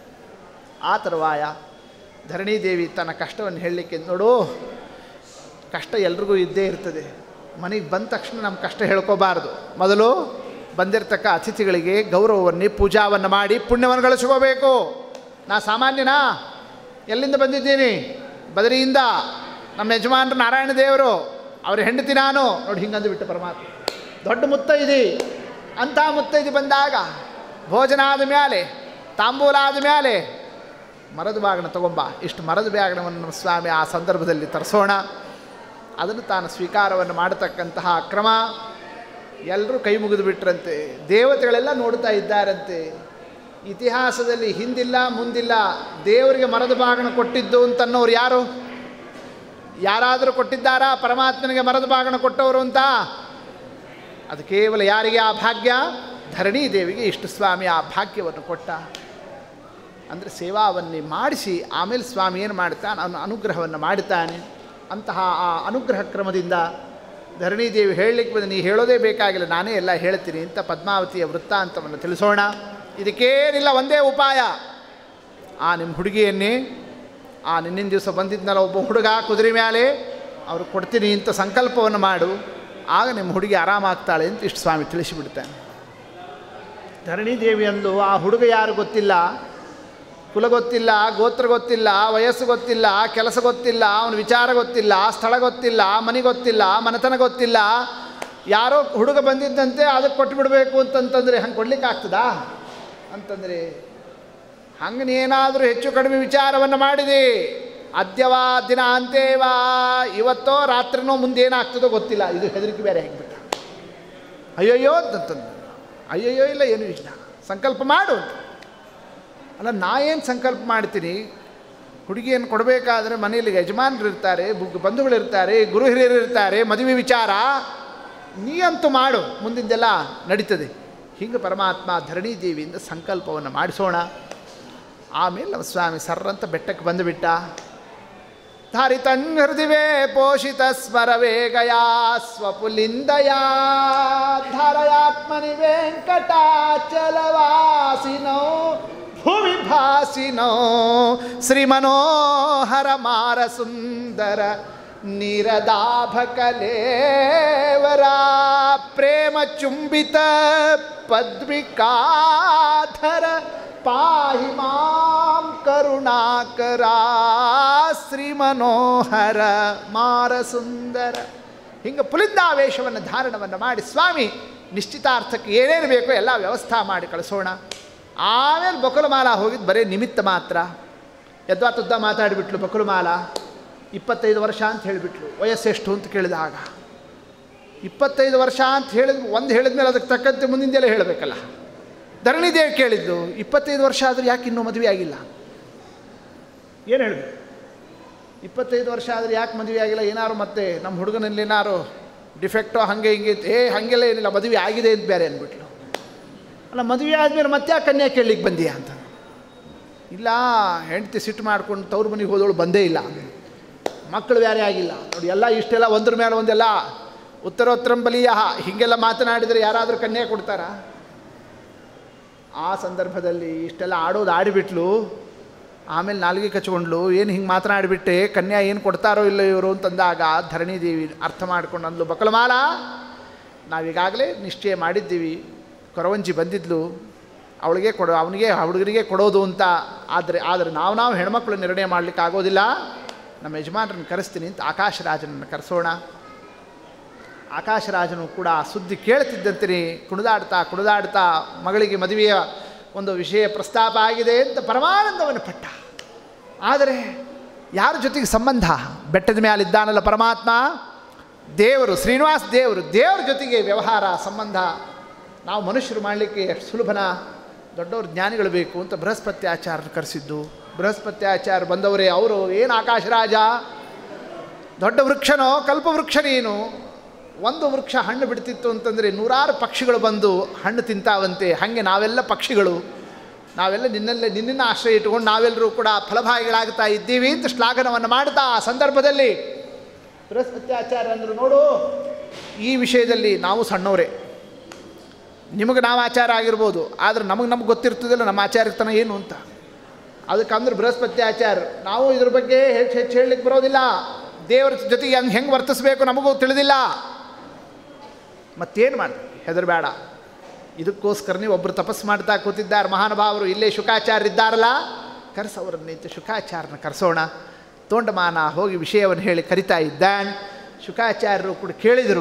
ಆ ತರುವಾಯ ಧರಣೀದೇವಿ ತನ್ನ ಕಷ್ಟವನ್ನು ಹೇಳಲಿಕ್ಕೆ, ನೋಡು ಕಷ್ಟ ಎಲ್ರಿಗೂ ಇದ್ದೇ ಇರ್ತದೆ. ಮನೆಗೆ ಬಂದ ತಕ್ಷಣ ನಮ್ಮ ಕಷ್ಟ ಹೇಳ್ಕೋಬಾರ್ದು. ಮೊದಲು ಬಂದಿರತಕ್ಕ ಅತಿಥಿಗಳಿಗೆ ಗೌರವವನ್ನು ಪೂಜಾವನ್ನು ಮಾಡಿ ಪುಣ್ಯವನ್ನು ಗಳಿಸ್ಕೋಬೇಕು. ನಾ ಸಾಮಾನ್ಯನಾ? ಎಲ್ಲಿಂದ ಬಂದಿದ್ದೀನಿ? ಬದರಿಯಿಂದ. ನಮ್ಮ ಯಜಮಾನರು ನಾರಾಯಣ ದೇವರು, ಅವ್ರ ಹೆಂಡತಿ ನಾನು. ನೋಡಿ ಹಿಂಗಂದು ಬಿಟ್ಟು ಪರಮಾತ್ಮ ದೊಡ್ಡ ಮುತ್ತೈದಿ. ಅಂಥ ಮುತ್ತೈದಿ ಬಂದಾಗ ಭೋಜನ ಆದ ಮೇಲೆ, ತಾಂಬೂಲ ಆದ ಮೇಲೆ ಮರದ ಬಾಗಣ ತಗೊಂಬ. ಇಷ್ಟು ಮರದ ಬಾಗಣವನ್ನು ನಮ್ಮ ಸ್ವಾಮಿ ಆ ಸಂದರ್ಭದಲ್ಲಿ ತರಿಸೋಣ. ಅದನ್ನು ತಾನು ಸ್ವೀಕಾರವನ್ನು ಮಾಡತಕ್ಕಂತಹ ಕ್ರಮ. ಎಲ್ಲರೂ ಕೈ ಮುಗಿದು ಬಿಟ್ರಂತೆ. ದೇವತೆಗಳೆಲ್ಲ ನೋಡ್ತಾ ಇದ್ದಾರಂತೆ. ಇತಿಹಾಸದಲ್ಲಿ ಹಿಂದಿಲ್ಲ ಮುಂದಿಲ್ಲ ದೇವರಿಗೆ ಮರದ ಬಾಗಣ ಕೊಟ್ಟಿದ್ದು ಅಂತನ್ನೋರು ಯಾರು? ಯಾರಾದರೂ ಕೊಟ್ಟಿದ್ದಾರಾ ಪರಮಾತ್ಮನಿಗೆ ಮರದ ಬಾಗಣ ಕೊಟ್ಟವರು ಅಂತ? ಅದು ಕೇವಲ ಯಾರಿಗೆ ಆ ಭಾಗ್ಯ? ಧರಣೀ ದೇವಿಗೆ ಇಷ್ಟು ಸ್ವಾಮಿ ಆ ಭಾಗ್ಯವನ್ನು ಕೊಟ್ಟ. ಅಂದರೆ ಸೇವಾವನ್ನೇ ಮಾಡಿಸಿ ಆಮೇಲೆ ಸ್ವಾಮಿ ಏನು ಮಾಡ್ತಾನೆ? ಅವನು ಅನುಗ್ರಹವನ್ನು ಮಾಡ್ತಾನೆ. ಅಂತಹ ಆ ಅನುಗ್ರಹ ಕ್ರಮದಿಂದ ಧರಣೀದೇವಿ ಹೇಳಲಿಕ್ಕೆ ಬಂದು, ನೀ ಹೇಳೋದೇ ಬೇಕಾಗಿಲ್ಲ, ನಾನೇ ಎಲ್ಲ ಹೇಳ್ತೀನಿ ಅಂತ ಪದ್ಮಾವತಿಯ ವೃತ್ತಾಂತವನ್ನು ತಿಳಿಸೋಣ. ಇದಕ್ಕೇನಿಲ್ಲ, ಒಂದೇ ಉಪಾಯ. ಆ ನಿಮ್ಮ ಹುಡುಗಿಯನ್ನೇ, ಆ ನಿನ್ನಿನ ದಿವಸ ಬಂದಿದ್ನಲ್ಲ ಒಬ್ಬ ಹುಡುಗ ಕುದುರೆ ಮೇಲೆ, ಅವ್ರು ಕೊಡ್ತೀನಿ ಅಂತ ಸಂಕಲ್ಪವನ್ನು ಮಾಡು, ಆಗ ನಿಮ್ಮ ಹುಡುಗಿ ಆರಾಮಾಗ್ತಾಳೆ ಅಂತ ಇಷ್ಟು ಸ್ವಾಮಿ ತಿಳಿಸಿಬಿಡ್ತಾನೆ. ಧರಣೀದೇವಿ ಅಂದು ಆ ಹುಡುಗ ಯಾರು ಗೊತ್ತಿಲ್ಲ, ಕುಲ ಗೊತ್ತಿಲ್ಲ, ಗೋತ್ರ ಗೊತ್ತಿಲ್ಲ, ವಯಸ್ಸು ಗೊತ್ತಿಲ್ಲ, ಕೆಲಸ ಗೊತ್ತಿಲ್ಲ, ಅವನ ವಿಚಾರ ಗೊತ್ತಿಲ್ಲ, ಸ್ಥಳ ಗೊತ್ತಿಲ್ಲ, ಮನೆ ಗೊತ್ತಿಲ್ಲ, ಮನೆತನ ಗೊತ್ತಿಲ್ಲ. ಯಾರೋ ಹುಡುಗ ಬಂದಿದ್ದಂತೆ ಅದಕ್ಕೆ ಕೊಟ್ಟುಬಿಡಬೇಕು ಅಂತಂತಂದರೆ ಹಂಗೆ ಕೊಡ್ಲಿಕ್ಕೆ ಆಗ್ತದಾ ಅಂತಂದರೆ, ಹಂಗೆ ಏನಾದರೂ ಹೆಚ್ಚು ಕಡಿಮೆ ವಿಚಾರವನ್ನು ಮಾಡಿದೆ, ಅದ್ಯವಾ ದಿನ ಅಂತೇವಾ, ಇವತ್ತೋ ರಾತ್ರಿನೋ ಮುಂದೇನಾಗ್ತದೋ ಗೊತ್ತಿಲ್ಲ, ಇದು ಹೆದರಿಕೆ ಬೇರೆ ಆಗಿಬಿಟ್ಟ. ಅಯ್ಯಯ್ಯೋ ಅಂತಂತಂದು, ಅಯ್ಯಯ್ಯೋ ಇಲ್ಲ ಏನೂ ಇಲ್ಲ, ಸಂಕಲ್ಪ ಮಾಡು ಅಂತ. ಅಲ್ಲ, ನಾ ಏನು ಸಂಕಲ್ಪ ಮಾಡ್ತೀನಿ? ಹುಡುಗಿಯನ್ನು ಕೊಡಬೇಕಾದ್ರೆ ಮನೆಯಲ್ಲಿ ಯಜಮಾನರು ಇರ್ತಾರೆ, ಬಂಧುಗಳಿರ್ತಾರೆ, ಗುರು ಹಿರಿಯರು ಇರ್ತಾರೆ, ಮದುವೆ ವಿಚಾರ, ನೀ ಅಂತೂ ಮಾಡು, ಮುಂದಿಂದೆಲ್ಲ ನಡೀತದೆ. ಹಿಂಗೆ ಪರಮಾತ್ಮ ಧರಣೀದೇವಿಯಿಂದ ಸಂಕಲ್ಪವನ್ನು ಮಾಡಿಸೋಣ. ಆಮೇಲೆ ನಮ್ಮ ಸ್ವಾಮಿ ಸರ್ರಂತ ಬೆಟ್ಟಕ್ಕೆ ಬಂದುಬಿಟ್ಟ. ಧಾರಿತನ್ ಹೃದಿವೇ ಪೋಷಿತ ಸ್ಮರವೇಗಯಾ ಸ್ವಪುಲಿಂದಯಾ ಧಾರಯಾತ್ಮನಿ ವೆಂಕಟಾಚಲವಾಸಿನೋ ಭುವಿ ಭಾಸಿನೋ ಶ್ರೀಮನೋಹರ ಮಾರ ಸುಂದರ ನೀರದಾಭಕಲೇವರ ಪ್ರೇಮ ಚುಂಬಿತ ಪದ್ವಿಕಾಧರ ಪಾಹಿ ಮಾಂ ಕರುಣಾಕರ ಶ್ರೀಮನೋಹರ ಮಾರ ಸುಂದರ. ಹಿಂಗೆ ಪುಲಿಂದಾವೇಶವನ್ನು ಧಾರಣವನ್ನು ಮಾಡಿ ಸ್ವಾಮಿ ನಿಶ್ಚಿತಾರ್ಥಕ್ಕೆ ಏನೇನು ಬೇಕೋ ಎಲ್ಲ ವ್ಯವಸ್ಥೆ ಮಾಡಿ ಕಳಿಸೋಣ. ಆಮೇಲೆ ಬಕುಲಮಾಲ ಹೋಗಿದ್ದು ಬರೀ ನಿಮಿತ್ತ ಮಾತ್ರ. ಯದ್ವಾ ತುದ್ದ ಮಾತಾಡಿಬಿಟ್ಲು ಬಕುಲಮಾಲ. 25 ವರ್ಷ ಅಂತ ಹೇಳಿಬಿಟ್ಲು. ವಯಸ್ಸೆಷ್ಟು ಅಂತ ಕೇಳಿದಾಗ 25 ವರ್ಷ ಅಂತ ಹೇಳಿದ ಮೇಲೆ ಅದಕ್ಕೆ ತಕ್ಕಂತೆ ಮುಂದಿಂದೆಲ್ಲ ಹೇಳಬೇಕಲ್ಲ. ಧರಣೀದೇವಿ ಕೇಳಿದ್ದು 25 ವರ್ಷ ಆದರೂ ಯಾಕೆ ಇನ್ನೂ ಮದುವೆ ಆಗಿಲ್ಲ? ಏನು ಹೇಳಬೇಕು? 25 ವರ್ಷ ಆದರೆ ಯಾಕೆ ಮದುವೆ ಆಗಿಲ್ಲ? ಏನಾರು ಮತ್ತೆ ನಮ್ಮ ಹುಡುಗನಲ್ಲಿ ಏನಾರು ಡಿಫೆಕ್ಟೋ ಹಾಗೆ ಹಿಂಗೆ ಹಾಗೆಲ್ಲ ಏನಿಲ್ಲ, ಮದುವೆ ಆಗಿದೆ ಅಂತ ಬೇರೆ ಅಂದ್ಬಿಟ್ಲು. ಅಲ್ಲ, ಮದುವೆ ಆದಮೇಲೆ ಮತ್ತೆ ಯಾಕೆ ಕನ್ಯಾ ಕೇಳಲಿಕ್ಕೆ ಬಂದೀಯಾ ಅಂತ. ಇಲ್ಲ, ಹೆಂಡತಿ ಸಿಟ್ಟು ಮಾಡ್ಕೊಂಡು ತವ್ರ ಮನೆಗೆ ಹೋದವಳು ಬಂದೇ ಇಲ್ಲ, ಮಕ್ಕಳು ಬೇರೆ ಆಗಿಲ್ಲ. ನೋಡಿ, ಎಲ್ಲ ಇಷ್ಟೆಲ್ಲ ಒಂದ್ರ ಮೇಲೆ ಒಂದೆಲ್ಲ ಉತ್ತರೋತ್ತರಂಬಲಿಯ ಹೀಗೆಲ್ಲ ಮಾತನಾಡಿದರೆ ಯಾರಾದರೂ ಕನ್ಯಾ ಕೊಡ್ತಾರಾ? ಆ ಸಂದರ್ಭದಲ್ಲಿ ಇಷ್ಟೆಲ್ಲ ಆಡೋದು ಆಡಿಬಿಟ್ಲು. ಆಮೇಲೆ ನಾಲ್ಗೆ ಕಚ್ಕೊಂಡ್ಲು, ಏನು ಹಿಂಗೆ ಮಾತನಾಡಿಬಿಟ್ಟೆ, ಕನ್ಯಾ ಏನು ಕೊಡ್ತಾರೋ ಇಲ್ಲ ಇವರು ಅಂತಂದಾಗ ಧರಣೀದೇವಿ ಅರ್ಥ ಮಾಡ್ಕೊಂಡು ಅಂದ್ಲು, ಬಕಲಮಾಲ ನಾವೀಗಾಗಲೇ ನಿಶ್ಚಯ ಮಾಡಿದ್ದೀವಿ, ಕೊರವಂಜಿ ಬಂದಿದ್ಲು, ಅವನಿಗೆ ಹುಡುಗರಿಗೆ ಕೊಡೋದು ಅಂತ. ಆದರೆ ನಾವು ಹೆಣ್ಮಕ್ಳು ನಿರ್ಣಯ ಮಾಡಲಿಕ್ಕೆ ಆಗೋದಿಲ್ಲ, ನಮ್ಮ ಯಜಮಾನರನ್ನು ಕರೆಸ್ತೀನಿ ಅಂತ ಆಕಾಶರಾಜನನ್ನು ಕರೆಸೋಣ. ಆಕಾಶರಾಜನು ಕೂಡ ಆ ಸುದ್ದಿ ಕೇಳ್ತಿದ್ದಂತೆ ಕುಣಿದಾಡ್ತಾ ಮಗಳಿಗೆ ಮದುವೆಯ ಒಂದು ವಿಷಯ ಪ್ರಸ್ತಾಪ ಆಗಿದೆ ಅಂತ ಪರಮಾನಂದವನ್ನು ಪಟ್ಟ. ಆದರೆ ಯಾರ ಜೊತೆಗೆ ಸಂಬಂಧ? ಬೆಟ್ಟದ ಮೇಲಿದ್ದಾನಲ್ಲ ಪರಮಾತ್ಮ, ದೇವರು, ಶ್ರೀನಿವಾಸ ದೇವರ ಜೊತೆಗೆ ವ್ಯವಹಾರ ಸಂಬಂಧ. ನಾವು ಮನುಷ್ಯರು ಮಾಡಲಿಕ್ಕೆ ಎಷ್ಟು ಸುಲಭನ? ದೊಡ್ಡವರು ಜ್ಞಾನಿಗಳು ಬೇಕು ಅಂತ ಬೃಹಸ್ಪತ್ಯಾಚಾರ್ಯರು ಕರೆಸಿದ್ದು. ಬೃಹಸ್ಪತ್ಯಾಚಾರ್ಯ ಬಂದವರೇ ಅವರು. ಏನು ಆಕಾಶರಾಜ, ದೊಡ್ಡ ವೃಕ್ಷನೋ, ಕಲ್ಪವೃಕ್ಷ ನೀನು. ಒಂದು ವೃಕ್ಷ ಹಣ್ಣು ಬಿಡ್ತಿತ್ತು ಅಂತಂದರೆ 100 ಪಕ್ಷಿಗಳು ಬಂದು ಹಣ್ಣು ತಿಂತಾವಂತೆ. ಹಾಗೆ ನಾವೆಲ್ಲ ಪಕ್ಷಿಗಳು, ನಾವೆಲ್ಲ ನಿನ್ನನ್ನು ಆಶ್ರಯ ಇಟ್ಟುಕೊಂಡು ನಾವೆಲ್ಲರೂ ಕೂಡ ಫಲಭಾಗಿಗಳಾಗ್ತಾ ಇದ್ದೀವಿ ಅಂತ ಶ್ಲಾಘನವನ್ನು ಮಾಡ್ತಾ ಆ ಸಂದರ್ಭದಲ್ಲಿ ಬೃಹಸ್ಪತ್ಯಾಚಾರ್ಯ ಅಂದರು, ನೋಡು, ಈ ವಿಷಯದಲ್ಲಿ ನಾವು ಸಣ್ಣವರೇ, ನಿಮಗೆ ನಾವು ಆಚಾರ ಆಗಿರ್ಬೋದು, ಆದರೆ ನಮಗೆ ಗೊತ್ತಿರ್ತದಿಲ್ಲ ನಮ್ಮ ಆಚಾರ್ಯತನ ಏನು ಅಂತ. ಅದಕ್ಕಂದ್ರೆ ಬೃಹಸ್ಪತ್ಯಾಚಾರ್ಯ, ನಾವು ಇದ್ರ ಬಗ್ಗೆ ಹೆಚ್ಚು ಹೇಳಲಿಕ್ಕೆ ಬರೋದಿಲ್ಲ, ದೇವರ ಜೊತೆಗೆ ಹೆಂಗೆ ವರ್ತಿಸ್ಬೇಕು ನಮಗೂ ತಿಳಿದಿಲ್ಲ. ಮತ್ತೇನು ಮಾಡಿ, ಹೆದರಬೇಡ. ಇದಕ್ಕೋಸ್ಕರನೇ ಒಬ್ಬರು ತಪಸ್ಸು ಮಾಡ್ತಾ ಕೂತಿದ್ದಾರೆ ಮಹಾನುಭಾವರು. ಇಲ್ಲೇ ಶುಕಾಚಾರ್ಯ ಇದ್ದಾರಲ್ಲ, ಕರೆಸವರನ್ನು ನಿಂತು ಶುಕಾಚಾರ್ಯನ ಕರೆಸೋಣ. ತೋಂಡಮಾನ ಹೋಗಿ ವಿಷಯವನ್ನು ಹೇಳಿ ಕರಿತಾ ಇದ್ದಾನೆ. ಶುಕಾಚಾರ್ಯರು ಕೂಡ ಕೇಳಿದರು.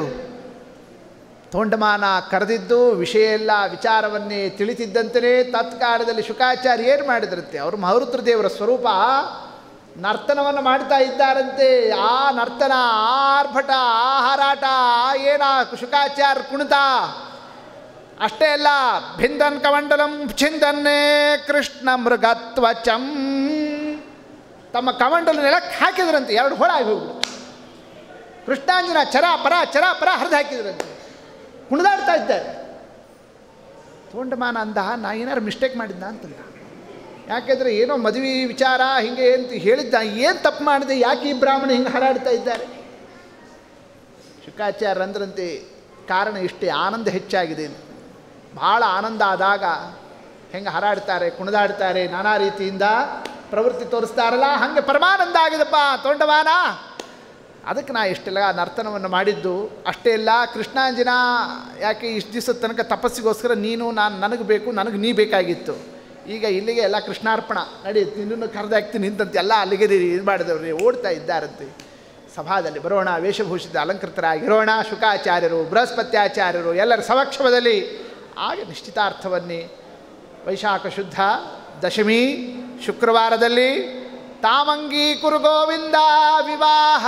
ತೋಂಡಮಾನ ಕರೆದಿದ್ದು ವಿಷಯ ಎಲ್ಲ ವಿಚಾರವನ್ನೇ ತಿಳಿತಿದ್ದಂತೆಯೇ ತತ್ಕಾಲದಲ್ಲಿ ಶುಕಾಚಾರ್ಯ ಏನು ಮಾಡಿದ್ರಂತೆ, ಅವರು ಮಹರುದ್ರ ದೇವರ ಸ್ವರೂಪ ನರ್ತನವನ್ನು ಮಾಡ್ತಾ ಇದ್ದಾರಂತೆ. ಆ ನರ್ತನ, ಆರ್ಭಟ, ಆ ಹಾರಾಟ, ಏನ ಶುಕಾಚಾರ್ಯ ಕುಣಿತ ಅಷ್ಟೇ ಅಲ್ಲ, ಭಿಂದನ್ ಕಮಂಡಲಂ ಛಿಂದನ್ನೇ ಕೃಷ್ಣ ಮೃಗತ್ವಚಂ, ತಮ್ಮ ಕಮಂಡಲ ನೆಲಕ್ಕೆ ಹಾಕಿದ್ರಂತೆ. 2 ಹೊಳ ಆಗಿ ಹೋಗ್ಬಿಡು. ಕೃಷ್ಣಾಂಜನ ಚರ ಪರ ಹರಿದು ಹಾಕಿದ್ರಂತೆ. ಕುಣಿದಾಡ್ತಾ ಇದ್ದಾರೆ. ತೋಂಡಮಾನ ಅಂದ, ನಾ ಏನಾರು ಮಿಸ್ಟೇಕ್ ಮಾಡಿದ್ದ ಅಂತಂದ. ಯಾಕೆಂದರೆ ಏನೋ ಮದುವೆ ವಿಚಾರ ಹಿಂಗೆ ಅಂತ ಹೇಳಿದ್ದ, ಏನು ತಪ್ಪು ಮಾಡಿದೆ, ಯಾಕೆ ಈ ಬ್ರಾಹ್ಮಣ ಹಿಂಗೆ ಹಾರಾಡ್ತಾ ಇದ್ದಾರೆ? ಶುಕಾಚಾರ್ಯ ಅಂದ್ರಂತೆ, ಕಾರಣ ಇಷ್ಟೇ, ಆನಂದ ಹೆಚ್ಚಾಗಿದೆ. ಭಾಳ ಆನಂದ ಆದಾಗ ಹೆಂಗೆ ಹಾರಾಡ್ತಾರೆ, ಕುಣಿದಾಡ್ತಾರೆ, ನಾನಾ ರೀತಿಯಿಂದ ಪ್ರವೃತ್ತಿ ತೋರಿಸ್ತಾರಲ್ಲ, ಹಾಗೆ ಪರಮಾನಂದ ಆಗಿದಪ್ಪ ತೋಂಡಮಾನ. ಅದಕ್ಕೆ ನಾ ಇಷ್ಟೆಲ್ಲ ನರ್ತನವನ್ನು ಮಾಡಿದ್ದು. ಅಷ್ಟೇ ಅಲ್ಲ, ಕೃಷ್ಣಾಂಜನ ಯಾಕೆ ಇಷ್ಟು ದಿವಸದ ತನಕ ತಪಸ್ಸಿಗೋಸ್ಕರ ನೀನು ನನಗೆ ಬೇಕು, ನನಗೆ ನೀ ಬೇಕಾಗಿತ್ತು. ಈಗ ಇಲ್ಲಿಗೆ ಎಲ್ಲ ಕೃಷ್ಣಾರ್ಪಣ ನಡಿ, ನಿನ್ನನ್ನು ಕರೆದಾಕ್ತೀನಿ ನಿಂತಂತೆ ಎಲ್ಲ ಅಲ್ಲಿಗೆ ಇದು ಮಾಡಿದವ್ರಿ ಓಡ್ತಾ ಇದ್ದಾರಂತೆ. ಸಭಾದಲ್ಲಿ ಬರೋಣ, ವೇಷಭೂಷಿತ ಅಲಂಕೃತರಾಗಿರೋಣ. ಶುಕಾಚಾರ್ಯರು, ಬೃಹಸ್ಪತ್ಯಾಚಾರ್ಯರು ಎಲ್ಲರ ಸಮಕ್ಷಮದಲ್ಲಿ ಆಗ ನಿಶ್ಚಿತಾರ್ಥವನ್ನೇ ವೈಶಾಖ ಶುದ್ಧ ದಶಮಿ ಶುಕ್ರವಾರದಲ್ಲಿ ತಾಮಂಗೀಕುರು ಗೋವಿಂದ ವಿವಾಹ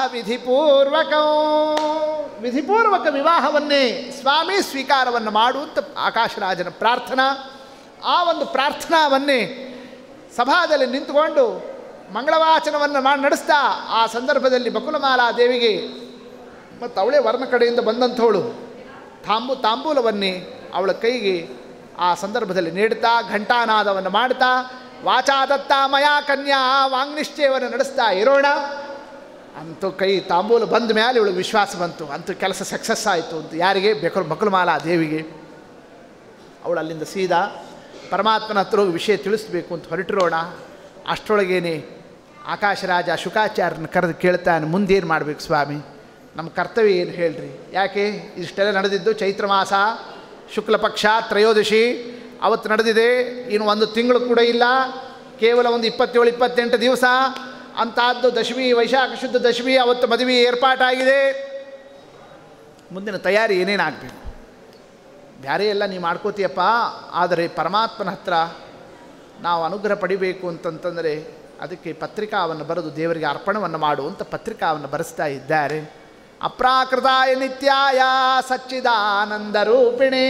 ವಿಧಿಪೂರ್ವಕ ವಿವಾಹವನ್ನೇ ಸ್ವಾಮಿ ಸ್ವೀಕಾರವನ್ನು ಮಾಡುವಂಥ ಆಕಾಶರಾಜನ ಪ್ರಾರ್ಥನಾ. ಆ ಒಂದು ಪ್ರಾರ್ಥನಾವನ್ನೇ ಸಭಾದಲ್ಲಿ ನಿಂತುಕೊಂಡು ಮಂಗಳವಾಚನವನ್ನು ನಡೆಸ್ತಾ ಆ ಸಂದರ್ಭದಲ್ಲಿ ಬಕುಲಮಾಲಾ ದೇವಿಗೆ ಮತ್ತು ಅವಳೇ ವರ್ಣ ಕಡೆಯಿಂದ ಬಂದಂಥವಳು ತಾಂಬೂಲವನ್ನೇ ಅವಳ ಕೈಗೆ ಆ ಸಂದರ್ಭದಲ್ಲಿ ನೀಡ್ತಾ ಘಂಟಾನಾದವನ್ನು ಮಾಡ್ತಾ ವಾಚಾದತ್ತ ಮಯಾ ಕನ್ಯಾ ವಾಂಗ್ನಿಶ್ಚಯವನ್ನು ನಡೆಸ್ತಾ ಇರೋಣ. ಅಂತೂ ಕೈ ತಾಂಬೂಲ ಬಂದ ಮೇಲೆ ಇವಳಿಗೆ ವಿಶ್ವಾಸ ಬಂತು, ಅಂತೂ ಕೆಲಸ ಸಕ್ಸಸ್ ಆಯಿತು ಅಂತ. ಯಾರಿಗೆ? ಬಕುಲಮಾಲಾ ದೇವಿಗೆ. ಅವಳು ಅಲ್ಲಿಂದ ಸೀದಾ ಪರಮಾತ್ಮನ ಹತ್ರ ಹೋಗಿ ವಿಷಯ ತಿಳಿಸ್ಬೇಕು ಅಂತ ಹೊರಟಿರೋಣ. ಅಷ್ಟರೊಳಗೇನೆ ಆಕಾಶರಾಜ ಶುಕಾಚಾರ್ಯನ ಕರೆದು ಕೇಳ್ತಾನೆ, ಮುಂದೇನು ಮಾಡಬೇಕು ಸ್ವಾಮಿ, ನಮ್ಮ ಕರ್ತವ್ಯ ಏನು ಹೇಳ್ರಿ? ಯಾಕೆ ಇಷ್ಟೆಲ್ಲ ನಡೆದಿದ್ದು ಚೈತ್ರ ಮಾಸ ಶುಕ್ಲ ಪಕ್ಷ ತ್ರಯೋದಶಿ ಅವತ್ತು ನಡೆದಿದೆ. ಇನ್ನು 1 ತಿಂಗಳು ಕೂಡ ಇಲ್ಲ, ಕೇವಲ ಒಂದು 27-28 ದಿವಸ ಅಂಥದ್ದು ದಶಮಿ, ವೈಶಾಖ ಶುದ್ಧ ದಶಮಿ ಅವತ್ತು ಮದುವೆ ಏರ್ಪಾಟಾಗಿದೆ. ಮುಂದಿನ ತಯಾರಿ ಏನೇನಾಗಬೇಕು? ಬೇರೆ ಎಲ್ಲ ನೀವು ಮಾಡ್ಕೋತೀಯಪ್ಪ, ಆದರೆ ಪರಮಾತ್ಮನ ಹತ್ರ ನಾವು ಅನುಗ್ರಹ ಪಡಿಬೇಕು ಅಂತಂತಂದರೆ ಅದಕ್ಕೆ ಪತ್ರಿಕಾವನ್ನು ಬರೆದು ದೇವರಿಗೆ ಅರ್ಪಣವನ್ನು ಮಾಡುವಂಥ ಪತ್ರಿಕಾವನ್ನು ಬರೆಸ್ತಾ ಇದ್ದಾರೆ. ಅಪ್ರಾಕೃತಾಯ ನಿತ್ಯಾಯ ಸಚ್ಚಿದಾನಂದ ರೂಪಿಣೇ.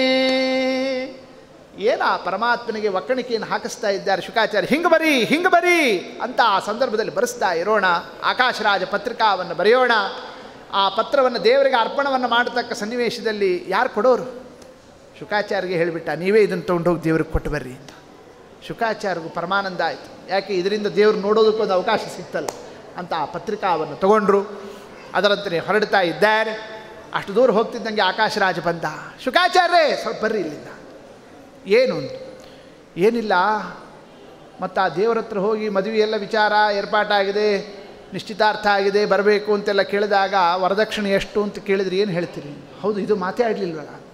ಏನ ಪರಮಾತ್ಮನಿಗೆ ಒಕ್ಕಣಿಕೆಯನ್ನು ಹಾಕಿಸ್ತಾ ಇದ್ದಾರೆ ಶುಕಾಚಾರ್ಯ. ಹಿಂಗೆ ಬರಿ ಅಂತ ಆ ಸಂದರ್ಭದಲ್ಲಿ ಬರೆಸ್ತಾ ಇರೋಣ. ಆಕಾಶರಾಜ ಪತ್ರಿಕಾವನ್ನು ಬರೆಯೋಣ. ಆ ಪತ್ರವನ್ನು ದೇವರಿಗೆ ಅರ್ಪಣವನ್ನು ಮಾಡತಕ್ಕ ಸನ್ನಿವೇಶದಲ್ಲಿ ಯಾರು ಕೊಡೋರು? ಶುಕಾಚಾರ್ಯಗೆ ಹೇಳಿಬಿಟ್ಟ, ನೀವೇ ಇದನ್ನು ತೊಗೊಂಡೋಗಿ ದೇವ್ರಿಗೆ ಕೊಟ್ಟು ಬರ್ರಿ ಅಂತ. ಶುಕಾಚಾರ್ಯಗೂ ಪರಮಾನಂದ ಆಯಿತು. ಯಾಕೆ ಇದರಿಂದ ದೇವರು ನೋಡೋದಕ್ಕೊಂದು ಅವಕಾಶ ಸಿಗ್ತಲ್ಲ ಅಂತ ಆ ಪತ್ರಿಕಾವನ್ನು ತಗೊಂಡ್ರು. ಅದರಂತೆ ಹೊರಡ್ತಾ ಇದ್ದಾರೆ. ಅಷ್ಟು ದೂರ ಹೋಗ್ತಿದ್ದಂಗೆ ಆಕಾಶರಾಜ ಬಂದ. ಶುಕಾಚಾರ್ಯರೇ ಸ್ವಲ್ಪ ಬರ್ರಿ ಇಲ್ಲಿಂದ. ಏನು? ಏನಿಲ್ಲ, ಮತ್ತು ಆ ದೇವರ ಹತ್ರ ಹೋಗಿ ಮದುವೆಯೆಲ್ಲ ವಿಚಾರ ಏರ್ಪಾಟಾಗಿದೆ, ನಿಶ್ಚಿತಾರ್ಥ ಆಗಿದೆ, ಬರಬೇಕು ಅಂತೆಲ್ಲ ಕೇಳಿದಾಗ ವರದಕ್ಷಿಣೆ ಎಷ್ಟು ಅಂತ ಕೇಳಿದ್ರೆ ಏನು ಹೇಳ್ತೀರಿ? ಹೌದು, ಇದು ಮಾತೇ ಆಡಲಿಲ್ವಲ್ಲ.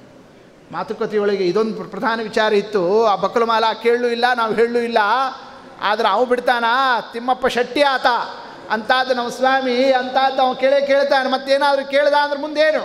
ಮಾತುಕತೆಯೊಳಗೆ ಇದೊಂದು ಪ್ರಧಾನ ವಿಚಾರ ಇತ್ತು. ಆ ಬಕಲುಮಾಲ ಕೇಳಲೂ ಇಲ್ಲ, ನಾವು ಹೇಳಲೂ ಇಲ್ಲ. ಆದರೆ ಅವು ಬಿಡ್ತಾನ, ತಿಮ್ಮಪ್ಪ ಶೆಟ್ಟಿ ಆತ ಅಂತಾದ್ದು ನಮ್ಮ ಸ್ವಾಮಿ ಅಂತಾದ್ದು ಅವನು ಕೇಳ್ತಾನೆ. ಮತ್ತೇನಾದರೂ ಕೇಳ್ದ ಅಂದ್ರೆ ಮುಂದೇನು?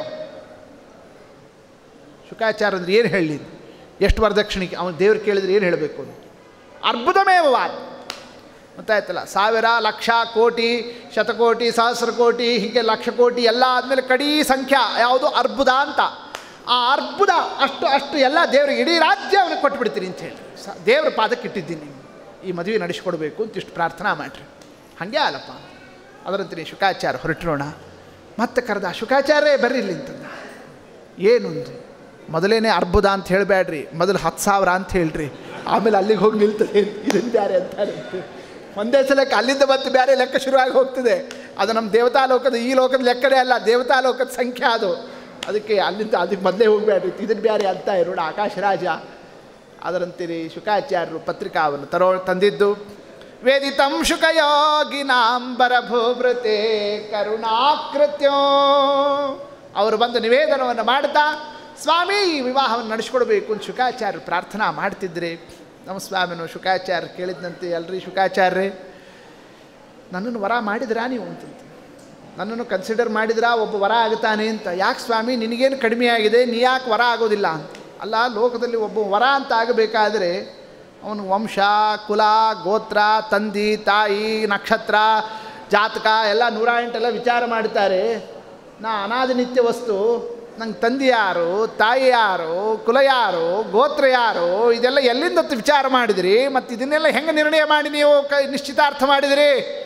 ಶುಕಾಚಾರ್ಯ ಅಂದ್ರೆ ಏನು ಹೇಳಲಿ, ಎಷ್ಟು ವರದಕ್ಷಿಣಿಗೆ ಅವನು ದೇವ್ರು ಕೇಳಿದ್ರೆ ಏನು ಹೇಳಬೇಕು? ಅರ್ಬುದಮೇವಾದ ಗೊತ್ತಾಯ್ತಲ್ಲ. 1000 ಲಕ್ಷ ಕೋಟಿ ಶತಕೋಟಿ ಸಹಸ್ರಕೋಟಿ ಹೀಗೆ ಲಕ್ಷ ಕೋಟಿ ಎಲ್ಲ ಆದಮೇಲೆ ಕಡೀ ಸಂಖ್ಯಾ ಯಾವುದು? ಅರ್ಬುದ ಅಂತ. ಆ ಅರ್ಬುದ ಅಷ್ಟು ಎಲ್ಲ ದೇವರಿಗೆ ಇಡೀ ರಾಜ್ಯ ಅವನಿಗೆ ಕೊಟ್ಬಿಡ್ತೀನಿ ಅಂತ ಹೇಳಿ ದೇವ್ರ ಪಾದಕ್ಕೆ ಇಟ್ಟಿದ್ದೀನಿ. ಈ ಮದುವೆ ನಡೆಸ್ಕೊಡ್ಬೇಕು ಅಂತ ಇಷ್ಟು ಪ್ರಾರ್ಥನಾ ಮಾಡಿರಿ. ಹಾಗೆ ಅಲ್ಲಪ್ಪ. ಅದರಂತೀನಿ ಶುಕಾಚಾರ್ಯ ಹೊರಟಿರೋಣ. ಮತ್ತೆ ಕರೆದ, ಶುಕಾಚಾರ್ಯ ಬರ್ರಿ ಇಲ್ಲಿ ಅಂತಂದ. ಏನೊಂದು ಮೊದಲೇನೆ ಅರ್ಬುದ ಅಂತ ಹೇಳಬೇಡ್ರಿ, ಮೊದಲು 10,000 ಅಂತ ಹೇಳ್ರಿ, ಆಮೇಲೆ ಅಲ್ಲಿಗೆ ಹೋಗಿ ನಿಲ್ತದೆ. ಇದನ್ನು ಬೇರೆ ಅಂತಾರೆ. ಒಂದೇ ಸಲಕ್ಕೆ ಅಲ್ಲಿಂದ ಮತ್ತೆ ಬೇರೆ ಲೆಕ್ಕ ಶುರುವಾಗಿ ಹೋಗ್ತದೆ. ಅದು ನಮ್ಮ ದೇವತಾ ಲೋಕದ ಈ ಲೋಕದ ಲೆಕ್ಕನೇ ಅಲ್ಲ, ದೇವತಾ ಲೋಕದ ಸಂಖ್ಯೆ ಅದು. ಅದಕ್ಕೆ ಅಲ್ಲಿಂದ ಅದಕ್ಕೆ ಮೊದಲೇ ಹೋಗಬೇಡ್ರಿ, ಇದನ್ನು ಬೇರೆ ಅಂತ ಇರೋಣ ಆಕಾಶ ರಾಜ. ಅದರಂತೀರಿ ಶುಕಾಚಾರ್ಯರು ಪತ್ರಿಕಾವನ್ನು ತಂದಿದ್ದು. ವೇದಿತಂ ಶುಕಯೋಗಿನಾಂಬರ ಭೂಭೃತೆ ಕರುಣಾಕೃತ್ಯೋ. ಅವರು ಬಂದು ನಿವೇದನವನ್ನು ಮಾಡ್ತಾ ಸ್ವಾಮಿ ಈ ವಿವಾಹವನ್ನು ನಡೆಸ್ಕೊಡ್ಬೇಕು ಅಂತ ಶುಕಾಚಾರ್ಯರು ಪ್ರಾರ್ಥನಾ ಮಾಡ್ತಿದ್ರೆ ನಮ್ಮ ಸ್ವಾಮಿನೂ ಶುಕಾಚಾರ್ಯ ಕೇಳಿದಂತೆ, ಅಲ್ರಿ ಶುಕಾಚಾರ್ಯ ನನ್ನನ್ನು ವರ ಮಾಡಿದ್ರಾ ನೀವು ಅಂತಂತ, ನನ್ನನ್ನು ಕನ್ಸಿಡರ್ ಮಾಡಿದ್ರಾ ಒಬ್ಬ ವರ ಆಗುತ್ತಾನೆ ಅಂತ. ಯಾಕೆ ಸ್ವಾಮಿ ನಿನಗೇನು ಕಡಿಮೆ ಆಗಿದೆ, ನೀ ಯಾಕೆ ವರ ಆಗೋದಿಲ್ಲ ಅಂತ. ಅಲ್ಲ, ಲೋಕದಲ್ಲಿ ಒಬ್ಬ ವರ ಅಂತ ಆಗಬೇಕಾದ್ರೆ ಅವನು ವಂಶ ಕುಲ ಗೋತ್ರ ತಂದೆ ತಾಯಿ ನಕ್ಷತ್ರ ಜಾತಕ ಎಲ್ಲ 108 ವಿಚಾರ ಮಾಡ್ತಾರೆ. ನಾ ಅನಾದಿ ನಿತ್ಯ ವಸ್ತು, ನಂಗೆ ತಂದೆ ಯಾರು, ತಾಯಿ ಯಾರು, ಕುಲ ಯಾರು, ಗೋತ್ರ ಯಾರು, ಇದೆಲ್ಲ ಎಲ್ಲಿಂದ ವಿಚಾರ ಮಾಡಿದಿರಿ? ಮತ್ತು ಇದನ್ನೆಲ್ಲ ಹೆಂಗೆ ನಿರ್ಣಯ ಮಾಡಿ ನೀವು ನಿಶ್ಚಿತಾರ್ಥ ಮಾಡಿದಿರಿ?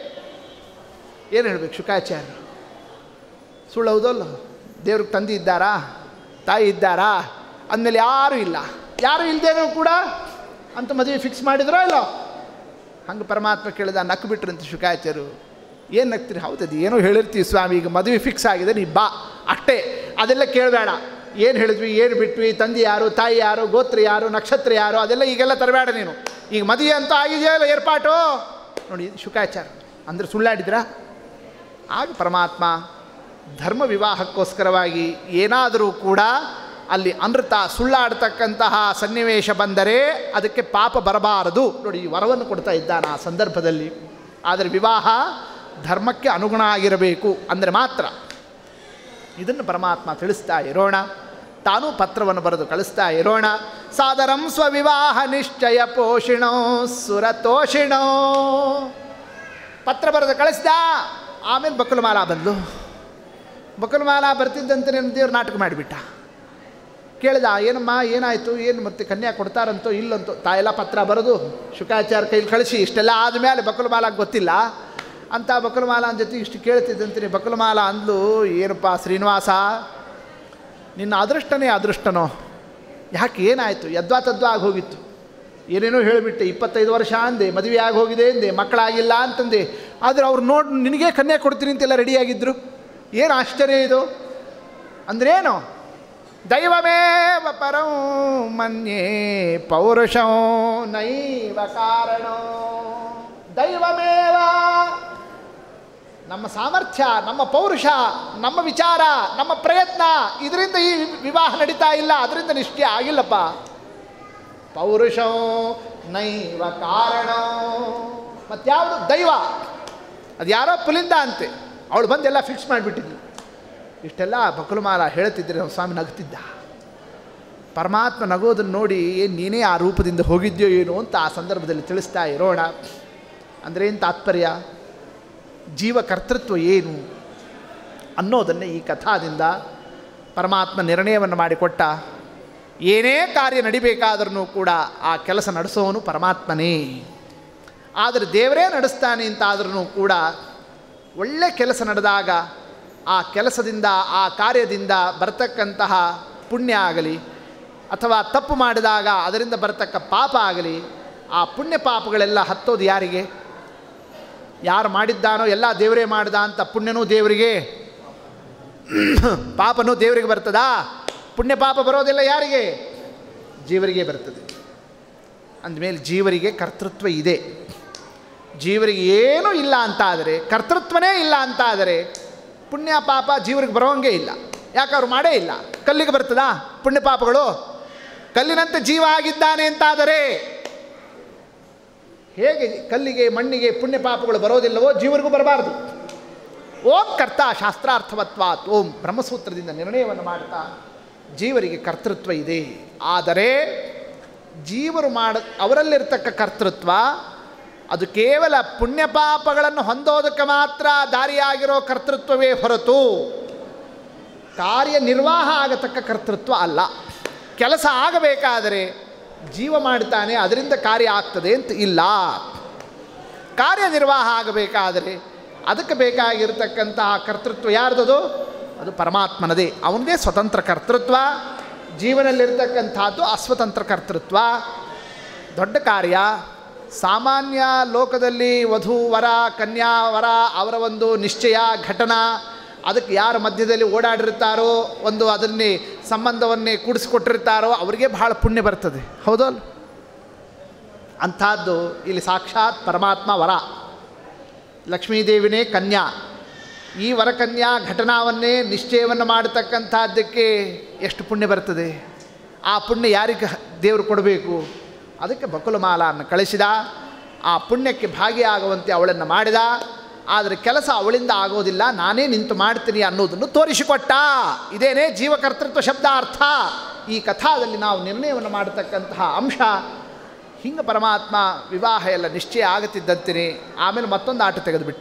ಏನು ಹೇಳಬೇಕು ಶುಕಾಚಾರ್ಯ? ಸುಳ್ಳು ಹೌದಲ್ಲ? ದೇವ್ರಿಗೆ ತಂದೆ ಇದ್ದಾರಾ, ತಾಯಿ ಇದ್ದಾರಾ ಅಂದಮೇಲೆ ಯಾರೂ ಇಲ್ಲ, ಯಾರೂ ಇಲ್ಲದೇನೂ ಕೂಡ ಅಂತ ಮದುವೆ ಫಿಕ್ಸ್ ಮಾಡಿದ್ರೋ ಇಲ್ಲೋ? ಹಂಗೆ ಪರಮಾತ್ಮ ಕೇಳಿದ, ನಕ್ಕು ಬಿಟ್ರಂತ ಶುಕಾಚಾರ್ಯರು. ಏನು ನಗ್ತೀರಿ? ಹೌದದು ಏನೋ ಹೇಳಿರ್ತೀವಿ ಸ್ವಾಮಿ, ಈಗ ಮದುವೆ ಫಿಕ್ಸ್ ಆಗಿದೆ, ನೀ ಬಾ ಅಷ್ಟೇ, ಅದೆಲ್ಲ ಕೇಳಬೇಡ. ಏನು ಹೇಳಿದ್ವಿ, ಏನು ಬಿಟ್ವಿ, ತಂದೆ ಯಾರು, ತಾಯಿ ಯಾರು, ಗೋತ್ರ ಯಾರು, ನಕ್ಷತ್ರ ಯಾರು, ಅದೆಲ್ಲ ಈಗೆಲ್ಲ ತರಬೇಡ ನೀನು. ಈಗ ಮದುವೆ ಅಂತ ಆಗಿದೆಯಲ್ಲ ಏರ್ಪಾಟು ನೋಡಿ. ಶುಕಾಚಾರ್ಯ ಅಂದರೆ ಸುಳ್ಳಾಡಿದ್ರಾ? ಆಗ ಪರಮಾತ್ಮ ಧರ್ಮ ವಿವಾಹಕ್ಕೋಸ್ಕರವಾಗಿ ಏನಾದರೂ ಕೂಡ ಅಲ್ಲಿ ಅನೃತ ಸುಳ್ಳಾಡ್ತಕ್ಕಂತಹ ಸನ್ನಿವೇಶ ಬಂದರೆ ಅದಕ್ಕೆ ಪಾಪ ಬರಬಾರದು ನೋಡಿ, ಈ ವರವನ್ನು ಕೊಡ್ತಾ ಇದ್ದಾನೆ ಆ ಸಂದರ್ಭದಲ್ಲಿ. ಆದರೆ ವಿವಾಹ ಧರ್ಮಕ್ಕೆ ಅನುಗುಣ ಆಗಿರಬೇಕು ಅಂದರೆ ಮಾತ್ರ. ಇದನ್ನು ಪರಮಾತ್ಮ ತಿಳಿಸ್ತಾ ಇರೋಣ. ತಾನೂ ಪತ್ರವನ್ನು ಬರೆದು ಕಳಿಸ್ತಾ ಇರೋಣ. ಸಾದರಂ ಸ್ವವಿವಾಹ ನಿಶ್ಚಯ ಪೋಷಿಣೋ ಸುರತೋಷಿಣೋ. ಪತ್ರ ಬರೆದು ಕಳಿಸ್ದ. ಆಮೇಲೆ ಬಕುಲಮಾಲ ಬಂದ್ಲು. ಬಕುಲಮಾಲ ಬರ್ತಿದ್ದಂತೆ ನನ್ನ ದೇವ್ರು ನಾಟಕ ಮಾಡಿಬಿಟ್ಟ. ಕೇಳಿದ, ಏನಮ್ಮ ಏನಾಯಿತು, ಏನು ಮತ್ತೆ ಕನ್ಯಾ ಕೊಡ್ತಾರಂತೋ ಇಲ್ಲಂತೋ. ತಾಯೆಲ್ಲ ಪತ್ರ ಬರೆದು ಶುಕಾಚಾರ್ಯ ಕೈಲಿ ಕಳಿಸಿ ಇಷ್ಟೆಲ್ಲ ಆದಮೇಲೆ ಬಕುಲಮಾಲಾಗೆ ಗೊತ್ತಿಲ್ಲ ಅಂತ ಬಕುಲಮಾಲನ ಜೊತೆ ಇಷ್ಟು ಕೇಳ್ತಿದ್ದಂತೀನಿ. ಬಕುಲಮಾಲ ಅಂದ್ಲು, ಏನಪ್ಪ ಶ್ರೀನಿವಾಸ, ನಿನ್ನ ಅದೃಷ್ಟನೇ ಅದೃಷ್ಟನೋ, ಯಾಕೆ ಏನಾಯಿತು? ಯದ್ವಾ ತದ್ವಾ ಆಗಿ ಹೋಗಿತ್ತು, ಏನೇನೋ ಹೇಳಿಬಿಟ್ಟೆ. 25 ವರ್ಷ ಅಂದೆ, ಮದುವೆ ಆಗಿ ಹೋಗಿದೆ ಅಂದೆ, ಮಕ್ಕಳಾಗಿಲ್ಲ ಅಂತಂದೆ. ಆದರೆ ಅವ್ರು ನೋಡಿ ನಿನಗೆ ಕನ್ಯಾ ಕೊಡ್ತೀನಿ ಅಂತೆಲ್ಲ ರೆಡಿಯಾಗಿದ್ದರು. ಏನು ಆಶ್ಚರ್ಯ ಇದು ಅಂದ್ರೇನು? ದೈವಮೇವ ಪರಂ ಮನ್ಯೇ ಪೌರುಷೋ ನೈವ ಕಾರಣೋ. ದೈವಮೇವ, ನಮ್ಮ ಸಾಮರ್ಥ್ಯ, ನಮ್ಮ ಪೌರುಷ, ನಮ್ಮ ವಿಚಾರ, ನಮ್ಮ ಪ್ರಯತ್ನ, ಇದರಿಂದ ಈ ವಿವಾಹ ನಡೀತಾ ಇಲ್ಲ, ಅದರಿಂದ ನಿಶ್ಚಯ ಆಗಿಲ್ಲಪ್ಪ. ಪೌರುಷೋ ನೈವ ಕಾರಣ. ಮತ್ಯಾವುದು? ದೈವ. ಅದು ಯಾರೋ ಪುಲಿಂದ ಅಂತೆ, ಅವಳು ಬಂದೆಲ್ಲ ಫಿಕ್ಸ್ ಮಾಡಿಬಿಟ್ಟಿದ್ಲು. ಇಷ್ಟೆಲ್ಲ ಬಕುಲಮಾಲ ಹೇಳ್ತಿದ್ರೆ ನಮ್ಮ ಸ್ವಾಮಿ ನಗ್ತಿದ್ದ. ಪರಮಾತ್ಮ ನಗೋದನ್ನು ನೋಡಿ ನೀನೇ ಆ ರೂಪದಿಂದ ಹೋಗಿದ್ಯೋ ಏನೋ ಅಂತ ಆ ಸಂದರ್ಭದಲ್ಲಿ ತಿಳಿಸ್ತಾ ಇರೋಣ. ಅಂದರೆ ಏನು ತಾತ್ಪರ್ಯ, ಜೀವಕರ್ತೃತ್ವ ಏನು ಅನ್ನೋದನ್ನೇ ಈ ಕಥಾದಿಂದ ಪರಮಾತ್ಮ ನಿರ್ಣಯವನ್ನು ಮಾಡಿಕೊಟ್ಟ. ಏನೇ ಕಾರ್ಯ ನಡಿಬೇಕಾದ್ರೂ ಕೂಡ ಆ ಕೆಲಸ ನಡೆಸೋನು ಪರಮಾತ್ಮನೇ. ಆದರೆ ದೇವರೇ ನಡೆಸ್ತಾನೆ ಅಂತಾದ್ರೂ ಕೂಡ ಒಳ್ಳೆ ಕೆಲಸ ನಡೆದಾಗ ಆ ಕೆಲಸದಿಂದ, ಆ ಕಾರ್ಯದಿಂದ ಬರ್ತಕ್ಕಂತಹ ಪುಣ್ಯ ಆಗಲಿ ಅಥವಾ ತಪ್ಪು ಮಾಡಿದಾಗ ಅದರಿಂದ ಬರ್ತಕ್ಕ ಪಾಪ ಆಗಲಿ, ಆ ಪುಣ್ಯ ಪಾಪಗಳೆಲ್ಲ ಹತ್ತೋದು ಯಾರಿಗೆ? ಯಾರು ಮಾಡಿದ್ದಾನೋ ಎಲ್ಲ ದೇವರೇ ಮಾಡ್ದ ಅಂತ ಪುಣ್ಯನೂ ದೇವರಿಗೆ, ಪಾಪನೂ ದೇವರಿಗೆ ಬರ್ತದಾ? ಪುಣ್ಯ ಪಾಪ ಬರೋದೆಲ್ಲ ಯಾರಿಗೆ? ಜೀವರಿಗೆ ಬರ್ತದೆ. ಅಂದಮೇಲೆ ಜೀವರಿಗೆ ಕರ್ತೃತ್ವ ಇದೆ. ಜೀವರಿಗೆ ಏನೂ ಇಲ್ಲ ಅಂತಾದರೆ, ಕರ್ತೃತ್ವನೇ ಇಲ್ಲ ಅಂತಾದರೆ ಪುಣ್ಯ ಪಾಪ ಜೀವರಿಗೆ ಬರೋಂಗೆ ಇಲ್ಲ. ಯಾಕೆ? ಅವ್ರು ಮಾಡೇ ಇಲ್ಲ. ಕಲ್ಲಿಗೆ ಬರ್ತದಾ ಪುಣ್ಯ ಪಾಪಗಳು? ಕಲ್ಲಿನಂತೆ ಜೀವ ಆಗಿದ್ದಾನೆ ಅಂತಾದರೆ ಹೇಗೆ ಕಲ್ಲಿಗೆ ಮಣ್ಣಿಗೆ ಪುಣ್ಯ ಪಾಪಗಳು ಬರೋದಿಲ್ಲವೋ ಜೀವರಿಗೂ ಬರಬಾರ್ದು. ಓಂ ಕರ್ತ ಶಾಸ್ತ್ರಾರ್ಥವತ್ವಾತ್ ಓಂ ಬ್ರಹ್ಮಸೂತ್ರದಿಂದ ನಿರ್ಣಯವನ್ನು ಮಾಡ್ತಾ ಜೀವರಿಗೆ ಕರ್ತೃತ್ವ ಇದೆ. ಆದರೆ ಜೀವರು ಅವರಲ್ಲಿರ್ತಕ್ಕ ಕರ್ತೃತ್ವ ಅದು ಕೇವಲ ಪುಣ್ಯ ಪಾಪಗಳನ್ನು ಹೊಂದೋದಕ್ಕೆ ಮಾತ್ರ ದಾರಿಯಾಗಿರೋ ಕರ್ತೃತ್ವವೇ ಹೊರತು ಕಾರ್ಯನಿರ್ವಾಹ ಆಗತಕ್ಕ ಕರ್ತೃತ್ವ ಅಲ್ಲ. ಕೆಲಸ ಆಗಬೇಕಾದರೆ ಜೀವ ಮಾಡ್ತಾನೆ, ಅದರಿಂದ ಕಾರ್ಯ ಆಗ್ತದೆ ಅಂತ ಇಲ್ಲ. ಕಾರ್ಯನಿರ್ವಾಹ ಆಗಬೇಕಾದರೆ ಅದಕ್ಕೆ ಬೇಕಾಗಿರ್ತಕ್ಕಂತಹ ಕರ್ತೃತ್ವ ಯಾರ್ದದು? ಅದು ಪರಮಾತ್ಮನದೇ. ಅವನದೇ ಸ್ವತಂತ್ರ ಕರ್ತೃತ್ವ. ಜೀವನಲ್ಲಿರ್ತಕ್ಕಂಥದ್ದು ಅಸ್ವತಂತ್ರ ಕರ್ತೃತ್ವ. ದೊಡ್ಡ ಕಾರ್ಯ. ಸಾಮಾನ್ಯ ಲೋಕದಲ್ಲಿ ವಧು ವರ ಕನ್ಯಾ ವರ ಅವರ ಒಂದು ನಿಶ್ಚಯ ಘಟನಾ, ಅದಕ್ಕೆ ಯಾರ ಮಧ್ಯದಲ್ಲಿ ಓಡಾಡಿರ್ತಾರೋ, ಒಂದು ಅದನ್ನೇ ಸಂಬಂಧವನ್ನೇ ಕೂಡಿಸ್ಕೊಟ್ಟಿರ್ತಾರೋ ಅವರಿಗೆ ಬಹಳ ಪುಣ್ಯ ಬರ್ತದೆ. ಹೌದಲ್ಲ? ಅಂಥದ್ದು ಇಲ್ಲಿ ಸಾಕ್ಷಾತ್ ಪರಮಾತ್ಮ ವರ, ಲಕ್ಷ್ಮೀದೇವಿನೇ ಕನ್ಯಾ. ಈ ವರಕನ್ಯಾ ಘಟನಾವನ್ನೇ ನಿಶ್ಚಯವನ್ನು ಮಾಡತಕ್ಕಂಥದ್ದಕ್ಕೆ ಎಷ್ಟು ಪುಣ್ಯ ಬರ್ತದೆ. ಆ ಪುಣ್ಯ ಯಾರಿಗೆ ದೇವರು ಕೊಡಬೇಕು? ಅದಕ್ಕೆ ಬಕುಲಮಾಲನ್ನು ಕಳಿಸಿದ. ಆ ಪುಣ್ಯಕ್ಕೆ ಭಾಗಿಯಾಗುವಂತೆ ಅವಳನ್ನು ಮಾಡಿದ. ಆದರೆ ಕೆಲಸ ಅವಳಿಂದ ಆಗೋದಿಲ್ಲ, ನಾನೇ ನಿಂತು ಮಾಡ್ತೀನಿ ಅನ್ನೋದನ್ನು ತೋರಿಸಿಕೊಟ್ಟ. ಇದೇನೇ ಜೀವಕರ್ತೃತ್ವ ಶಬ್ದ ಅರ್ಥ. ಈ ಕಥಾದಲ್ಲಿ ನಾವು ನಿರ್ಣಯವನ್ನು ಮಾಡತಕ್ಕಂತಹ ಅಂಶ. ಹಿಂಗೆ ಪರಮಾತ್ಮ ವಿವಾಹ ಎಲ್ಲ ನಿಶ್ಚಯ ಆಗುತ್ತಿದ್ದಂತೆಯೇ ಆಮೇಲೆ ಮತ್ತೊಂದು ಆಟ ತೆಗೆದುಬಿಟ್ಟ.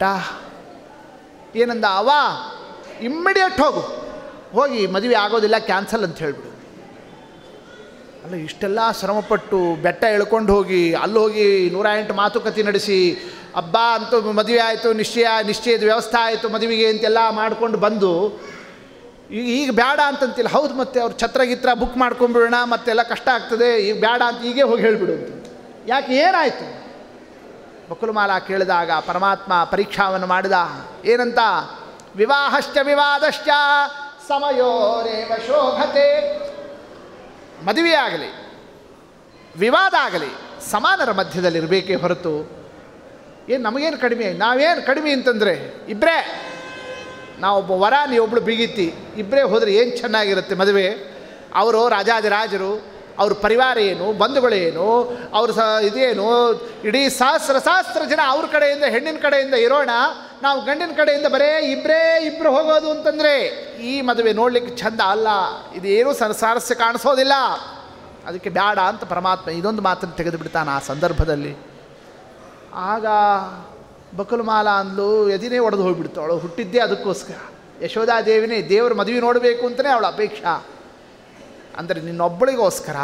ಏನಂದ? ಅವ ಇಮ್ಮಿಡಿಯೇಟ್ ಹೋಗಿ ಮದುವೆ ಆಗೋದಿಲ್ಲ, ಕ್ಯಾನ್ಸಲ್ ಅಂತ ಹೇಳಿಬಿಡು. ಅಲ್ಲ, ಇಷ್ಟೆಲ್ಲ ಶ್ರಮಪಟ್ಟು ಬೆಟ್ಟ ಎಳ್ಕೊಂಡು ಹೋಗಿ ಅಲ್ಲೋಗಿ 108 ಮಾತುಕತೆ ನಡೆಸಿ ಹಬ್ಬ ಅಂತೂ ಮದುವೆ ಆಯಿತು, ನಿಶ್ಚಯದ ವ್ಯವಸ್ಥೆ ಆಯಿತು, ಮದುವೆಗೆ ಅಂತೆಲ್ಲ ಮಾಡಿಕೊಂಡು ಬಂದು ಈಗ ಬೇಡ ಅಂತಂತಿಲ್ಲ. ಹೌದು, ಮತ್ತೆ ಅವ್ರು ಛತ್ರಗಿತ್ರ ಬುಕ್ ಮಾಡ್ಕೊಂಬಿಡೋಣ, ಮತ್ತೆಲ್ಲ ಕಷ್ಟ ಆಗ್ತದೆ, ಈಗ ಬೇಡ ಅಂತ ಈಗೇ ಹೋಗಿ ಹೇಳಿಬಿಡು ಅಂತ. ಯಾಕೆ, ಏನಾಯಿತು? ಬಕುಲಮಾಲ ಕೇಳಿದಾಗ ಪರಮಾತ್ಮ ಪರೀಕ್ಷಾವನ್ನು ಮಾಡಿದ. ಏನಂತ? ವಿವಾಹಶ್ಚ ವಿವಾದಶ್ಚ ಸಮಯೋರೇವ ಶೋಭತೆ. ಮದುವೆ ಆಗಲಿ ವಿವಾದ ಆಗಲಿ ಸಮಾನರ ಮಧ್ಯದಲ್ಲಿರಬೇಕೇ ಹೊರತು ಏನು ನಮಗೇನು ಕಡಿಮೆ, ನಾವೇನು ಕಡಿಮೆ ಅಂತಂದರೆ ಇಬ್ಬರೇ, ನಾವೊಬ್ಬ ವರ ನೀವೊಬ್ಬಳು ಬಿಗಿತಿ, ಇಬ್ಬರೇ ಹೋದರೆ ಏನು ಚೆನ್ನಾಗಿರುತ್ತೆ ಮದುವೆ. ಅವರು ರಾಜಾದಿರಾಜರು, ಅವ್ರ ಪರಿವಾರ ಏನು, ಬಂಧುಗಳೇನು, ಅವ್ರ ಇದೇನು, ಇಡೀ ಸಹಸ್ರ ಜನ ಅವ್ರ ಕಡೆಯಿಂದ ಹೆಣ್ಣಿನ ಕಡೆಯಿಂದ ಇರೋಣ, ನಾವು ಗಂಡಿನ ಕಡೆಯಿಂದ ಬರೇ ಇಬ್ಬರು ಹೋಗೋದು ಅಂತಂದರೆ ಈ ಮದುವೆ ನೋಡಲಿಕ್ಕೆ ಚಂದ ಅಲ್ಲ. ಇದೇನೂ ಸಾರಸ್ಯ ಕಾಣಿಸೋದಿಲ್ಲ. ಅದಕ್ಕೆ ಬೇಡ ಅಂತ ಪರಮಾತ್ಮ ಇದೊಂದು ಮಾತನ್ನು ತೆಗೆದು ಬಿಡ್ತಾನೆ ಆ ಸಂದರ್ಭದಲ್ಲಿ. ಆಗ ಬಕುಲಮಾಲ ಅಂದ್ಲು, ಎದಿನೇ ಒಡೆದು ಹೋಗಿಬಿಡ್ತು. ಅವಳು ಹುಟ್ಟಿದ್ದೇ ಅದಕ್ಕೋಸ್ಕರ. ಯಶೋಧಾದೇವಿನೇ ದೇವರ ಮದುವೆ ನೋಡಬೇಕು ಅಂತಲೇ ಅವಳ ಅಪೇಕ್ಷಾ. ಅಂದರೆ ನೀವೊಬ್ಬಳಿಗೋಸ್ಕರ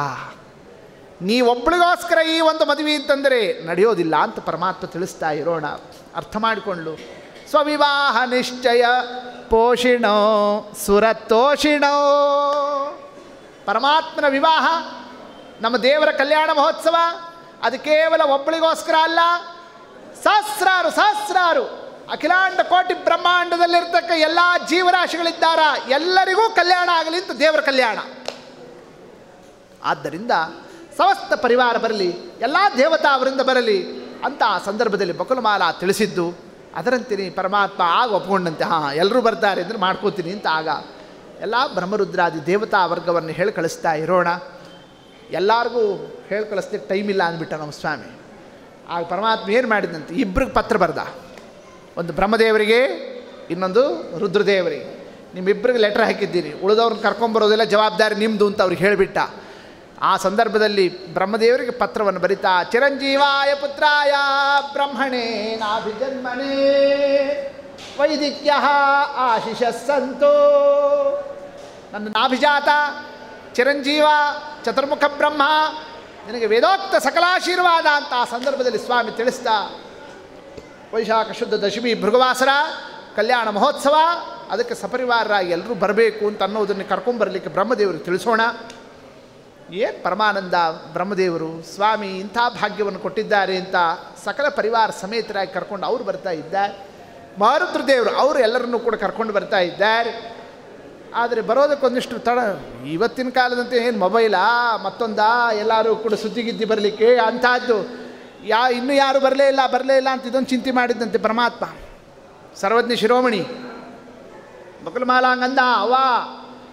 ಈ ಒಂದು ಮದುವೆ ಅಂತಂದರೆ ನಡೆಯೋದಿಲ್ಲ ಅಂತ ಪರಮಾತ್ಮ ತಿಳಿಸ್ತಾ ಇರೋಣ. ಅರ್ಥ ಮಾಡಿಕೊಂಡು ಸ್ವವಿವಾಹ ನಿಶ್ಚಯ ಪೋಷಿಣೋ ಸುರತೋಷಿಣೋ. ಪರಮಾತ್ಮನ ವಿವಾಹ, ನಮ್ಮ ದೇವರ ಕಲ್ಯಾಣ ಮಹೋತ್ಸವ, ಅದು ಕೇವಲ ಒಬ್ಬಳಿಗೋಸ್ಕರ ಅಲ್ಲ, ಸಹಸ್ರಾರು ಅಖಿಲಾಂಡ ಕೋಟಿ ಬ್ರಹ್ಮಾಂಡದಲ್ಲಿರ್ತಕ್ಕ ಎಲ್ಲ ಜೀವರಾಶಿಗಳಿದ್ದಾರ, ಎಲ್ಲರಿಗೂ ಕಲ್ಯಾಣ ಆಗಲಿ ಅಂತ ದೇವರ ಕಲ್ಯಾಣ. ಆದ್ದರಿಂದ ಸಮಸ್ತ ಪರಿವಾರ ಬರಲಿ, ಎಲ್ಲ ದೇವತಾವರಿಂದ ಬರಲಿ ಅಂತ ಆ ಸಂದರ್ಭದಲ್ಲಿ ಬಕುಲಮಾಲ ತಿಳಿಸಿದ್ದು. ಅದರಂತೆ ಪರಮಾತ್ಮ ಆಗ ಒಪ್ಕೊಂಡಂತೆ, ಎಲ್ಲರೂ ಬರ್ತಾರೆ ಅಂದರೆ ಮಾಡ್ಕೋತೀನಿ ಅಂತ ಆಗ ಎಲ್ಲ ಬ್ರಹ್ಮರುದ್ರಾದಿ ದೇವತಾ ವರ್ಗವನ್ನು ಹೇಳಿ ಕಳಿಸ್ತಾ ಇರೋಣ. ಎಲ್ಲರಿಗೂ ಹೇಳಿ ಕಳಿಸ್ಲಿಕ್ಕೆ ಟೈಮ್ ಇಲ್ಲ ಅಂದ್ಬಿಟ್ಟ ನಮ್ಮ ಸ್ವಾಮಿ. ಆಗ ಪರಮಾತ್ಮ ಏನು ಮಾಡಿದಂತೆ, ಇಬ್ಬರಿಗೆ ಪತ್ರ ಬರೆದ. ಒಂದು ಬ್ರಹ್ಮದೇವರಿಗೆ, ಇನ್ನೊಂದು ರುದ್ರದೇವರಿಗೆ. ನಿಮ್ಮಿಬ್ಬರಿಗೆ ಲೆಟ್ರ್ ಹಾಕಿದ್ದೀನಿ, ಉಳಿದವ್ರನ್ನ ಕರ್ಕೊಂಬರೋದೆಲ್ಲ ಜವಾಬ್ದಾರಿ ನಿಮ್ಮದು ಅಂತ ಅವ್ರಿಗೆ ಹೇಳಿಬಿಟ್ಟ. ಆ ಸಂದರ್ಭದಲ್ಲಿ ಬ್ರಹ್ಮದೇವರಿಗೆ ಪತ್ರವನ್ನು ಬರಿತಾ, ಚಿರಂಜೀವಾಯ ಪುತ್ರಾಯ ಬ್ರಹ್ಮಣೇ ನಾಭಿಜನ್ಮನೇ ವೈದಿಕ್ಯ ಆಶಿಷ ಸಂತೋ. ನನ್ನ ನಾಭಿಜಾತ ಚಿರಂಜೀವ ಚತುರ್ಮುಖ ಬ್ರಹ್ಮ, ನಿನಗೆ ವೇದೋಕ್ತ ಸಕಲಾಶೀರ್ವಾದ ಅಂತ ಆ ಸಂದರ್ಭದಲ್ಲಿ ಸ್ವಾಮಿ ತಿಳಿಸ್ತಾ, ವೈಶಾಖ ಶುದ್ಧ ದಶಮಿ ಭೃಗವಾಸರ ಕಲ್ಯಾಣ ಮಹೋತ್ಸವ, ಅದಕ್ಕೆ ಸಪರಿವಾರರಾಗಿ ಎಲ್ಲರೂ ಬರಬೇಕು ಅಂತ ಅನ್ನೋದನ್ನು ಕರ್ಕೊಂಬರಲಿಕ್ಕೆ ಬ್ರಹ್ಮದೇವರಿಗೆ ತಿಳಿಸೋಣ. ಏನು ಪರಮಾನಂದ ಬ್ರಹ್ಮದೇವರು ಸ್ವಾಮಿ ಇಂಥ ಭಾಗ್ಯವನ್ನು ಕೊಟ್ಟಿದ್ದಾರೆ ಅಂತ ಸಕಲ ಪರಿವಾರ ಸಮೇತರಾಗಿ ಕರ್ಕೊಂಡು ಅವರು ಬರ್ತಾ ಇದ್ದಾರೆ. ಮಹಾರುದ್ರದೇವರು ಅವರು ಎಲ್ಲರನ್ನೂ ಕೂಡ ಕರ್ಕೊಂಡು ಬರ್ತಾ ಇದ್ದಾರೆ. ಆದರೆ ಬರೋದಕ್ಕೊಂದಿಷ್ಟು ತಡ. ಇವತ್ತಿನ ಕಾಲದಂತೆ ಏನು ಮೊಬೈಲಾ ಮತ್ತೊಂದಾ, ಎಲ್ಲರೂ ಕೂಡ ಸುದ್ದಿಗಿದ್ದಿ ಬರಲಿಕ್ಕೆ ಅಂಥದ್ದು ಇನ್ನೂ ಯಾರು ಬರಲೇ ಇಲ್ಲ ಅಂತ ಇದೊಂದು ಚಿಂತೆ ಮಾಡಿದ್ದಂತೆ ಪರಮಾತ್ಮ. ಸರ್ವಜ್ಞ ಶಿರೋಮಣಿ ಬಕುಲಮಾಲ ಹಂಗಂದ, ಅವ್ವ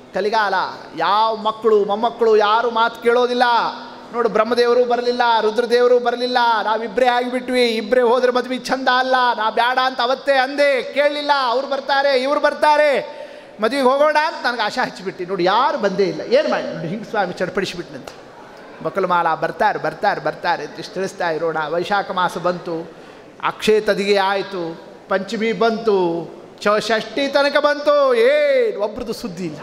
ಕಲಿಗಾಲ, ಯಾವ ಮಕ್ಕಳು ಮೊಮ್ಮಕ್ಕಳು ಯಾರು ಮಾತು ಕೇಳೋದಿಲ್ಲ. ನೋಡು, ಬ್ರಹ್ಮದೇವರು ಬರಲಿಲ್ಲ, ರುದ್ರದೇವರು ಬರಲಿಲ್ಲ, ನಾವಿಬ್ಬರೇ ಆಗಿಬಿಟ್ವಿ. ಇಬ್ಬರೇ ಹೋದ್ರೆ ಮದುವೆ ಚಂದ ಅಲ್ಲ, ನಾ ಬೇಡ ಅಂತ ಅವತ್ತೇ ಅಂದೆ, ಕೇಳಲಿಲ್ಲ. ಅವ್ರು ಬರ್ತಾರೆ, ಇವ್ರು ಬರ್ತಾರೆ, ಮದುವೆಗೆ ಹೋಗೋಣ ಅಂತ ನನಗೆ ಆಶೆ ಹಚ್ಚಿಬಿಟ್ಟು ನೋಡಿ ಯಾರು ಬಂದೇ ಇಲ್ಲ. ಏನು ಮಾಡಿ ನೋಡಿ, ಹಿಂಗೆ ಸ್ವಾಮಿ ಚಡ್ಪಡಿಸಿಬಿಟ್ನಂತೆ. ಬಕಲಮಾಲ ಬರ್ತಾರೆ ಬರ್ತಾರೆ ಬರ್ತಾರೆ ಅಂತ ಇಷ್ಟು ತಿಳಿಸ್ತಾ ಇರೋಣ. ವೈಶಾಖ ಮಾಸ ಬಂತು, ಅಕ್ಷಯ ತದಿಗೆ ಆಯಿತು, ಪಂಚಮಿ ಬಂತು, ಷಷ್ಠಿ ತನಕ ಬಂತು, ಏನು ಒಬ್ರದ್ದು ಸುದ್ದಿ ಇಲ್ಲ.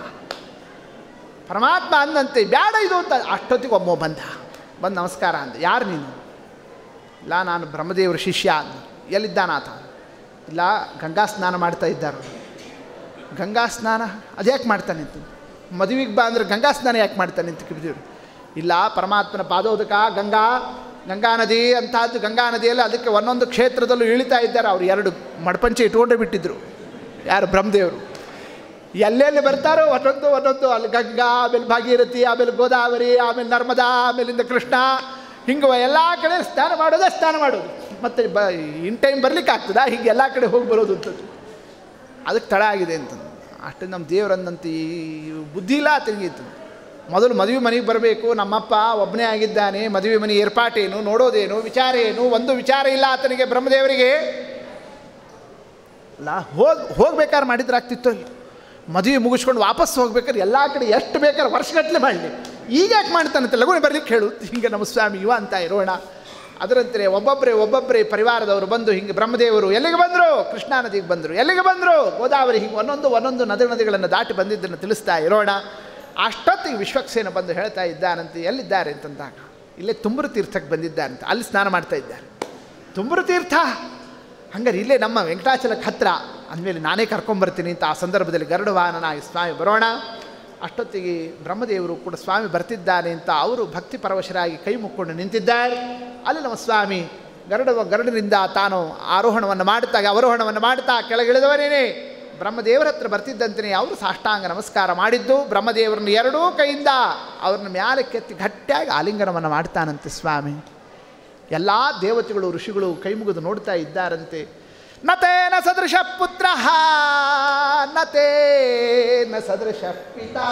ಪರಮಾತ್ಮ ಅಂದಂತೆ ಬೇಡ ಇದು ಅಂತ. ಅಷ್ಟೊತ್ತಿಗೆ ಒಮ್ಮೆ ಬಂದು ನಮಸ್ಕಾರ ಅಂದ. ಯಾರು ನೀನು? ಇಲ್ಲ, ನಾನು ಬ್ರಹ್ಮದೇವರ ಶಿಷ್ಯ ಅಂದ. ಎಲ್ಲಿದ್ದಾನಾತ? ಇಲ್ಲ, ಗಂಗಾ ಸ್ನಾನ ಮಾಡ್ತಾ ಇದ್ದಾರೆ. ಗಂಗಾ ಸ್ನಾನ ಅದ್ಯಾಕೆ ಮಾಡ್ತಾನೆ ಅಂತ? ಮದುವೆಗೆ ಬಾ ಅಂದರೆ ಗಂಗಾ ಸ್ನಾನ ಯಾಕೆ ಮಾಡ್ತಾನೆ ಅಂತ ಕಿರಿದೇವರು. ಇಲ್ಲ, ಪರಮಾತ್ಮನ ಪಾದೋದಕ ಗಂಗಾ ನದಿ ಅಂತಹದ್ದು. ಗಂಗಾ ನದಿಯಲ್ಲಿ ಅದಕ್ಕೆ ಒಂದೊಂದು ಕ್ಷೇತ್ರದಲ್ಲೂ ಇಳಿತಾ ಇದ್ದಾರೆ. ಅವರು 2 ಮಡಪಂಚೆ ಇಟ್ಕೊಂಡೇ ಬಿಟ್ಟಿದ್ದರು. ಯಾರು? ಬ್ರಹ್ಮದೇವರು. ಎಲ್ಲೆಲ್ಲಿ ಬರ್ತಾರೋ ಒಂದೊಂದು ಅಲ್ಲಿ ಗಂಗಾ, ಆಮೇಲೆ ಭಾಗೀರಥಿ, ಆಮೇಲೆ ಗೋದಾವರಿ, ಆಮೇಲೆ ನರ್ಮದಾ, ಆಮೇಲಿಂದ ಕೃಷ್ಣ, ಹಿಂಗೆ ಎಲ್ಲ ಕಡೆ ಸ್ನಾನ ಮಾಡೋದು. ಮತ್ತು ಇನ್ ಟೈಮ್ ಬರಲಿಕ್ಕೆ ಆಗ್ತದ? ಹೀಗೆ ಎಲ್ಲ ಕಡೆ ಹೋಗಿ ಬರೋದು ಅಂತದ್ದು. ಅದಕ್ಕೆ ತಡ ಆಗಿದೆ ಅಂತ. ಅಷ್ಟು ನಮ್ಮ ದೇವರಂದಂತೆ ಈ ಬುದ್ಧಿ ಇಲ್ಲ ತಿರುಗಿತ್ತು. ಮೊದಲು ಮದುವೆ ಮನೆಗೆ ಬರಬೇಕು. ನಮ್ಮಪ್ಪ ಒಬ್ಬನೇ ಆಗಿದ್ದಾನೆ, ಮದುವೆ ಮನೆ ಏರ್ಪಾಟೇನು, ನೋಡೋದೇನು, ವಿಚಾರ ಏನು, ಒಂದು ವಿಚಾರ ಇಲ್ಲ ಆತನಿಗೆ. ಬ್ರಹ್ಮದೇವರಿಗೆ ಅಲ್ಲ, ಹೋಗ್ಬೇಕಾದ್ರೆ ಮಾಡಿದ್ರೆ ಆಗ್ತಿತ್ತು. ಮದುವೆ ಮುಗಿಸ್ಕೊಂಡು ವಾಪಸ್ ಹೋಗ್ಬೇಕಾದ್ರೆ ಎಲ್ಲ ಕಡೆ ಎಷ್ಟು ಬೇಕಾದ್ರೆ ವರ್ಷಗಟ್ಟಲೆ ಮಾಡಲಿ. ಈಗ ಯಾಕೆ ಮಾಡ್ತಾನಂತೆ? ಲಘುನೆ ಬರಲಿಕ್ಕೆ ಹೇಳು. ಹಿಂಗೆ ನಮ್ಮ ಸ್ವಾಮಿ ಇವ ಅಂತ ಇರೋಣ. ಅದರಂತೆ ಒಬ್ಬೊಬ್ಬರೇ ಪರಿವಾರದವರು ಬಂದು ಹಿಂಗೆ ಬ್ರಹ್ಮದೇವರು ಎಲ್ಲಿಗೆ ಬಂದರು? ಕೃಷ್ಣಾ ನದಿಗೆ ಬಂದರು. ಎಲ್ಲಿಗೆ ಬಂದರು? ಗೋದಾವರಿ. ಹಿಂಗೆ ಒಂದೊಂದು ನದಿಗಳನ್ನು ದಾಟಿ ಬಂದಿದ್ದನ್ನು ತಿಳಿಸ್ತಾ ಇರೋಣ. ಅಷ್ಟೊತ್ತಿಗೆ ವಿಶ್ವಕ್ಸೇನ ಬಂದು ಹೇಳ್ತಾ ಇದ್ದಾನಂತೆ, ಎಲ್ಲಿದ್ದಾರೆ ಅಂತಂದಾಗ, ಇಲ್ಲೇ ತುಂಬರು ತೀರ್ಥಕ್ಕೆ ಬಂದಿದ್ದಾರಂತ. ಅಲ್ಲಿ ಸ್ನಾನ ಮಾಡ್ತಾ ಇದ್ದಾರೆ. ತುಂಬರು ತೀರ್ಥ ಹಂಗಾರೆ ಇಲ್ಲೇ ನಮ್ಮ ವೆಂಕಟಾಚಲಕ್ಕೆ ಹತ್ತಿರ ಅಂದಮೇಲೆ ನಾನೇ ಕರ್ಕೊಂಬರ್ತೀನಿ ಅಂತ. ಆ ಸಂದರ್ಭದಲ್ಲಿ ಗರುಡ ವಾಹನನಾಗಿ ಸ್ವಾಮಿ ಬರೋಣ. ಅಷ್ಟೊತ್ತಿಗೆ ಬ್ರಹ್ಮದೇವರು ಕೂಡ ಸ್ವಾಮಿ ಬರ್ತಿದ್ದಾನೆ ಅಂತ ಅವರು ಭಕ್ತಿ ಪರವಶರಾಗಿ ಕೈ ಮುಕ್ಕೊಂಡು ನಿಂತಿದ್ದಾರೆ. ಅಲ್ಲಿ ನಮ್ಮ ಸ್ವಾಮಿ ಗರುಡನಿಂದ ತಾನು ಅವರೋಹಣವನ್ನು ಮಾಡ್ತಾ ಕೆಳಗಿಳಿದವರೇನೆ ಬ್ರಹ್ಮದೇವರ ಹತ್ರ ಬರ್ತಿದ್ದಂತೆಯೇ ಅವರು ಸಾಷ್ಟಾಂಗ ನಮಸ್ಕಾರ ಮಾಡಿದ್ದು. ಬ್ರಹ್ಮದೇವರನ್ನು 2 ಕೈಯಿಂದ ಅವ್ರನ್ನ ಮ್ಯಾಲಕ್ಕೆತ್ತಿ ಗಟ್ಟಿಯಾಗಿ ಆಲಿಂಗನವನ್ನು ಮಾಡ್ತಾನಂತೆ ಸ್ವಾಮಿ. ಎಲ್ಲ ದೇವತೆಗಳು ಋಷಿಗಳು ಕೈ ಮುಗಿದು ನೋಡ್ತಾ ಇದ್ದಾರಂತೆ. ನತೇನ ಸದೃಶ ಪುತ್ರ, ನತೇನ ಸದೃಶ ಪಿತಾ.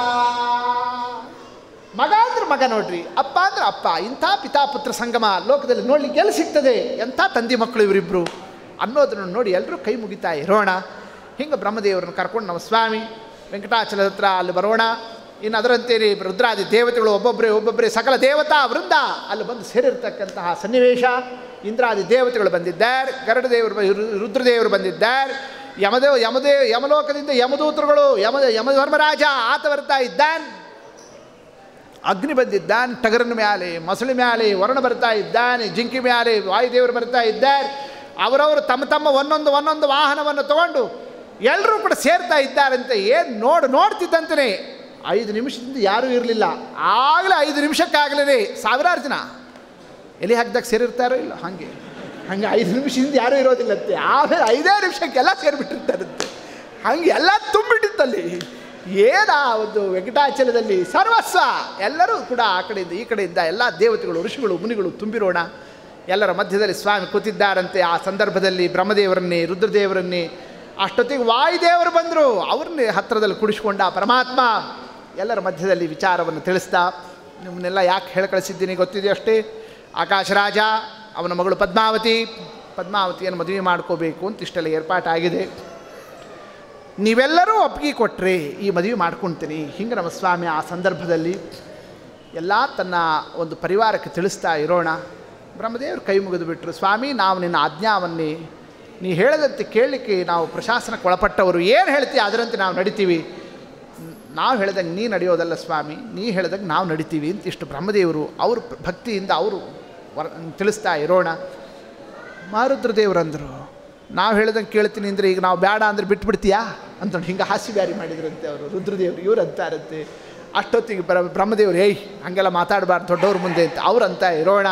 ಮಗ ಅಂದ್ರೆ ಮಗ ನೋಡ್ರಿ, ಅಪ್ಪ ಅಂದ್ರೆ ಅಪ್ಪ. ಇಂಥ ಪಿತಾಪುತ್ರ ಸಂಗಮ ಲೋಕದಲ್ಲಿ ನೋಡ್ಲಿಕ್ಕೆ ಎಲ್ಲಿ ಸಿಗ್ತದೆ? ಎಂಥ ತಂದೆ ಮಕ್ಕಳು ಇವರಿಬ್ಬರು ಅನ್ನೋದನ್ನು ನೋಡಿ ಎಲ್ಲರೂ ಕೈ ಮುಗಿತಾ ಇರೋಣ. ಹಿಂಗೆ ಬ್ರಹ್ಮದೇವರನ್ನು ಕರ್ಕೊಂಡು ನಮ್ಮ ಸ್ವಾಮಿ ವೆಂಕಟಾಚಲದ ಹತ್ರ ಅಲ್ಲಿ ಬರೋಣ. ಇನ್ನು ಅದರಂತೇಳಿ ರುದ್ರಾದಿ ದೇವತೆಗಳು ಒಬ್ಬೊಬ್ಬರೇ ಸಕಲ ದೇವತಾ ವೃಂದ ಅಲ್ಲಿ ಬಂದು ಸೇರಿರ್ತಕ್ಕಂತಹ ಸನ್ನಿವೇಶ. ಇಂದ್ರಾದಿ ದೇವತೆಗಳು ಬಂದಿದ್ದಾರೆ, ರುದ್ರದೇವರು ಬಂದಿದ್ದಾರೆ, ಯಮಲೋಕದಿಂದ ಯಮದೂತರುಗಳು, ಯಮಧರ್ಮರಾಜ ಆತ ಬರ್ತಾ ಇದ್ದಾನೆ, ಅಗ್ನಿ ಬಂದಿದ್ದಾನೆ, ಟಗರಿನ ಮ್ಯಾಲೆ, ಮೊಸಳಿ ಮ್ಯಾಲೆ ವರುಣ ಬರ್ತಾ ಇದ್ದಾನೆ, ಜಿಂಕಿ ಮ್ಯಾಲೆ ವಾಯುದೇವರು ಬರ್ತಾ ಇದ್ದಾರೆ. ಅವರವರು ತಮ್ಮ ಒಂದೊಂದು ವಾಹನವನ್ನು ತಗೊಂಡು ಎಲ್ಲರೂ ಕೂಡ ಸೇರ್ತಾ ಇದ್ದಾರಂತೆ. ಏನು ನೋಡ್ತಿದ್ದಂತೆ 5 ನಿಮಿಷದಿಂದ ಯಾರೂ ಇರಲಿಲ್ಲ. ಆಗಲೇ 5 ನಿಮಿಷಕ್ಕಾಗಲೇ ಸಾವಿರಾರು ಜನ ಎಲ್ಲಿ ಹಾಕಿದಾಗ ಸೇರಿರ್ತಾರೋ ಇಲ್ಲ, ಹಂಗೆ 5 ನಿಮಿಷದಿಂದ ಯಾರೂ ಇರೋದಿಲ್ಲಂತೆ. ಆಮೇಲೆ 5 ನಿಮಿಷಕ್ಕೆಲ್ಲ ಸೇರಿಬಿಟ್ಟಿರ್ತಾರಂತೆ. ಹಂಗೆ ಎಲ್ಲ ತುಂಬಿಟ್ಟಿತ್ತಲ್ಲಿ. ಒಂದು ವೆಂಕಟಾಚಲದಲ್ಲಿ ಸರ್ವಸ್ವ ಎಲ್ಲರೂ ಕೂಡ ಆ ಕಡೆಯಿಂದ ಈ ಕಡೆಯಿಂದ ಎಲ್ಲ ದೇವತೆಗಳು ಋಷಿಗಳು ಮುನಿಗಳು ತುಂಬಿರೋಣ. ಎಲ್ಲರ ಮಧ್ಯದಲ್ಲಿ ಸ್ವಾಮಿ ಕೂತಿದ್ದಾರಂತೆ. ಆ ಸಂದರ್ಭದಲ್ಲಿ ಬ್ರಹ್ಮದೇವರನ್ನೇ ರುದ್ರದೇವರನ್ನೇ ಅಷ್ಟೊತ್ತಿಗೆ ವಾಯುದೇವರು ಬಂದರು. ಅವ್ರನ್ನೇ ಹತ್ತಿರದಲ್ಲಿ ಕುಡಿಸ್ಕೊಂಡ ಪರಮಾತ್ಮ ಎಲ್ಲರ ಮಧ್ಯದಲ್ಲಿ ವಿಚಾರವನ್ನು ತಿಳಿಸ್ತಾ, ನಿಮ್ಮನ್ನೆಲ್ಲ ಯಾಕೆ ಹೇಳಿ ಕಳಿಸಿದ್ದೀನಿ ಗೊತ್ತಿದೆಯೋ ಅಷ್ಟೇ. ಆಕಾಶರಾಜ ಅವನ ಮಗಳು ಪದ್ಮಾವತಿಯನ್ನು ಮದುವೆ ಮಾಡ್ಕೋಬೇಕು ಅಂತ ಇಷ್ಟೆಲ್ಲ ಏರ್ಪಾಟಾಗಿದೆ. ನೀವೆಲ್ಲರೂ ಒಪ್ಪಿಗೆ ಕೊಟ್ಟರೆ ಈ ಮದುವೆ ಮಾಡ್ಕೊಳ್ತೀನಿ. ಹಿಂಗೆ ನಮ್ಮ ಸ್ವಾಮಿ ಆ ಸಂದರ್ಭದಲ್ಲಿ ಎಲ್ಲ ತನ್ನ ಒಂದು ಪರಿವಾರಕ್ಕೆ ತಿಳಿಸ್ತಾ ಇರೋಣ. ಬ್ರಹ್ಮದೇವರು ಕೈ ಮುಗಿದು ಬಿಟ್ಟರು. ಸ್ವಾಮಿ, ನಾವು ನಿನ್ನ ಆಜ್ಞಾವನ್ನೇ ನೀ ಹೇಳದಂತೆ ಕೇಳಲಿಕ್ಕೆ ನಾವು ಪ್ರಶಾಸನಕ್ಕೆ ಒಳಪಟ್ಟವರು. ಏನು ಹೇಳ್ತೀವಿ ಅದರಂತೆ ನಾವು ನಡಿತೀವಿ. ನಾವು ಹೇಳ್ದಂಗೆ ನೀ ನಡೆಯೋದಲ್ಲ ಸ್ವಾಮಿ, ನೀ ಹೇಳ್ದಂಗೆ ನಾವು ನಡಿತೀವಿ ಅಂತ ಇಷ್ಟು ಬ್ರಹ್ಮದೇವರು ಅವ್ರ ಭಕ್ತಿಯಿಂದ ಅವರು ತಿಳಿಸ್ತಾ ಇರೋಣ. ಮಾರುದ್ರದೇವರಂದರು, ನಾವು ಹೇಳ್ದಂಗೆ ಕೇಳ್ತೀನಿ ಅಂದರೆ ಈಗ ನಾವು ಬೇಡ ಅಂದರೆ ಬಿಟ್ಬಿಡ್ತೀಯಾ ಅಂತ ಹಿಂಗೆ ಹಾಸ್ಯ ಬ್ಯಾರಿ ಮಾಡಿದ್ರಂತೆ ಅವರು. ರುದ್ರದೇವರು ಇವ್ರು ಅಂತಾರಂತೆ. ಅಷ್ಟೊತ್ತಿಗೆ ಬ್ರಹ್ಮದೇವರು ಹಾಗೆಲ್ಲ ಮಾತಾಡಬಾರ್ದು ದೊಡ್ಡವ್ರ ಮುಂದೆ ಅಂತ ಅವ್ರು ಅಂತ ಇರೋಣ.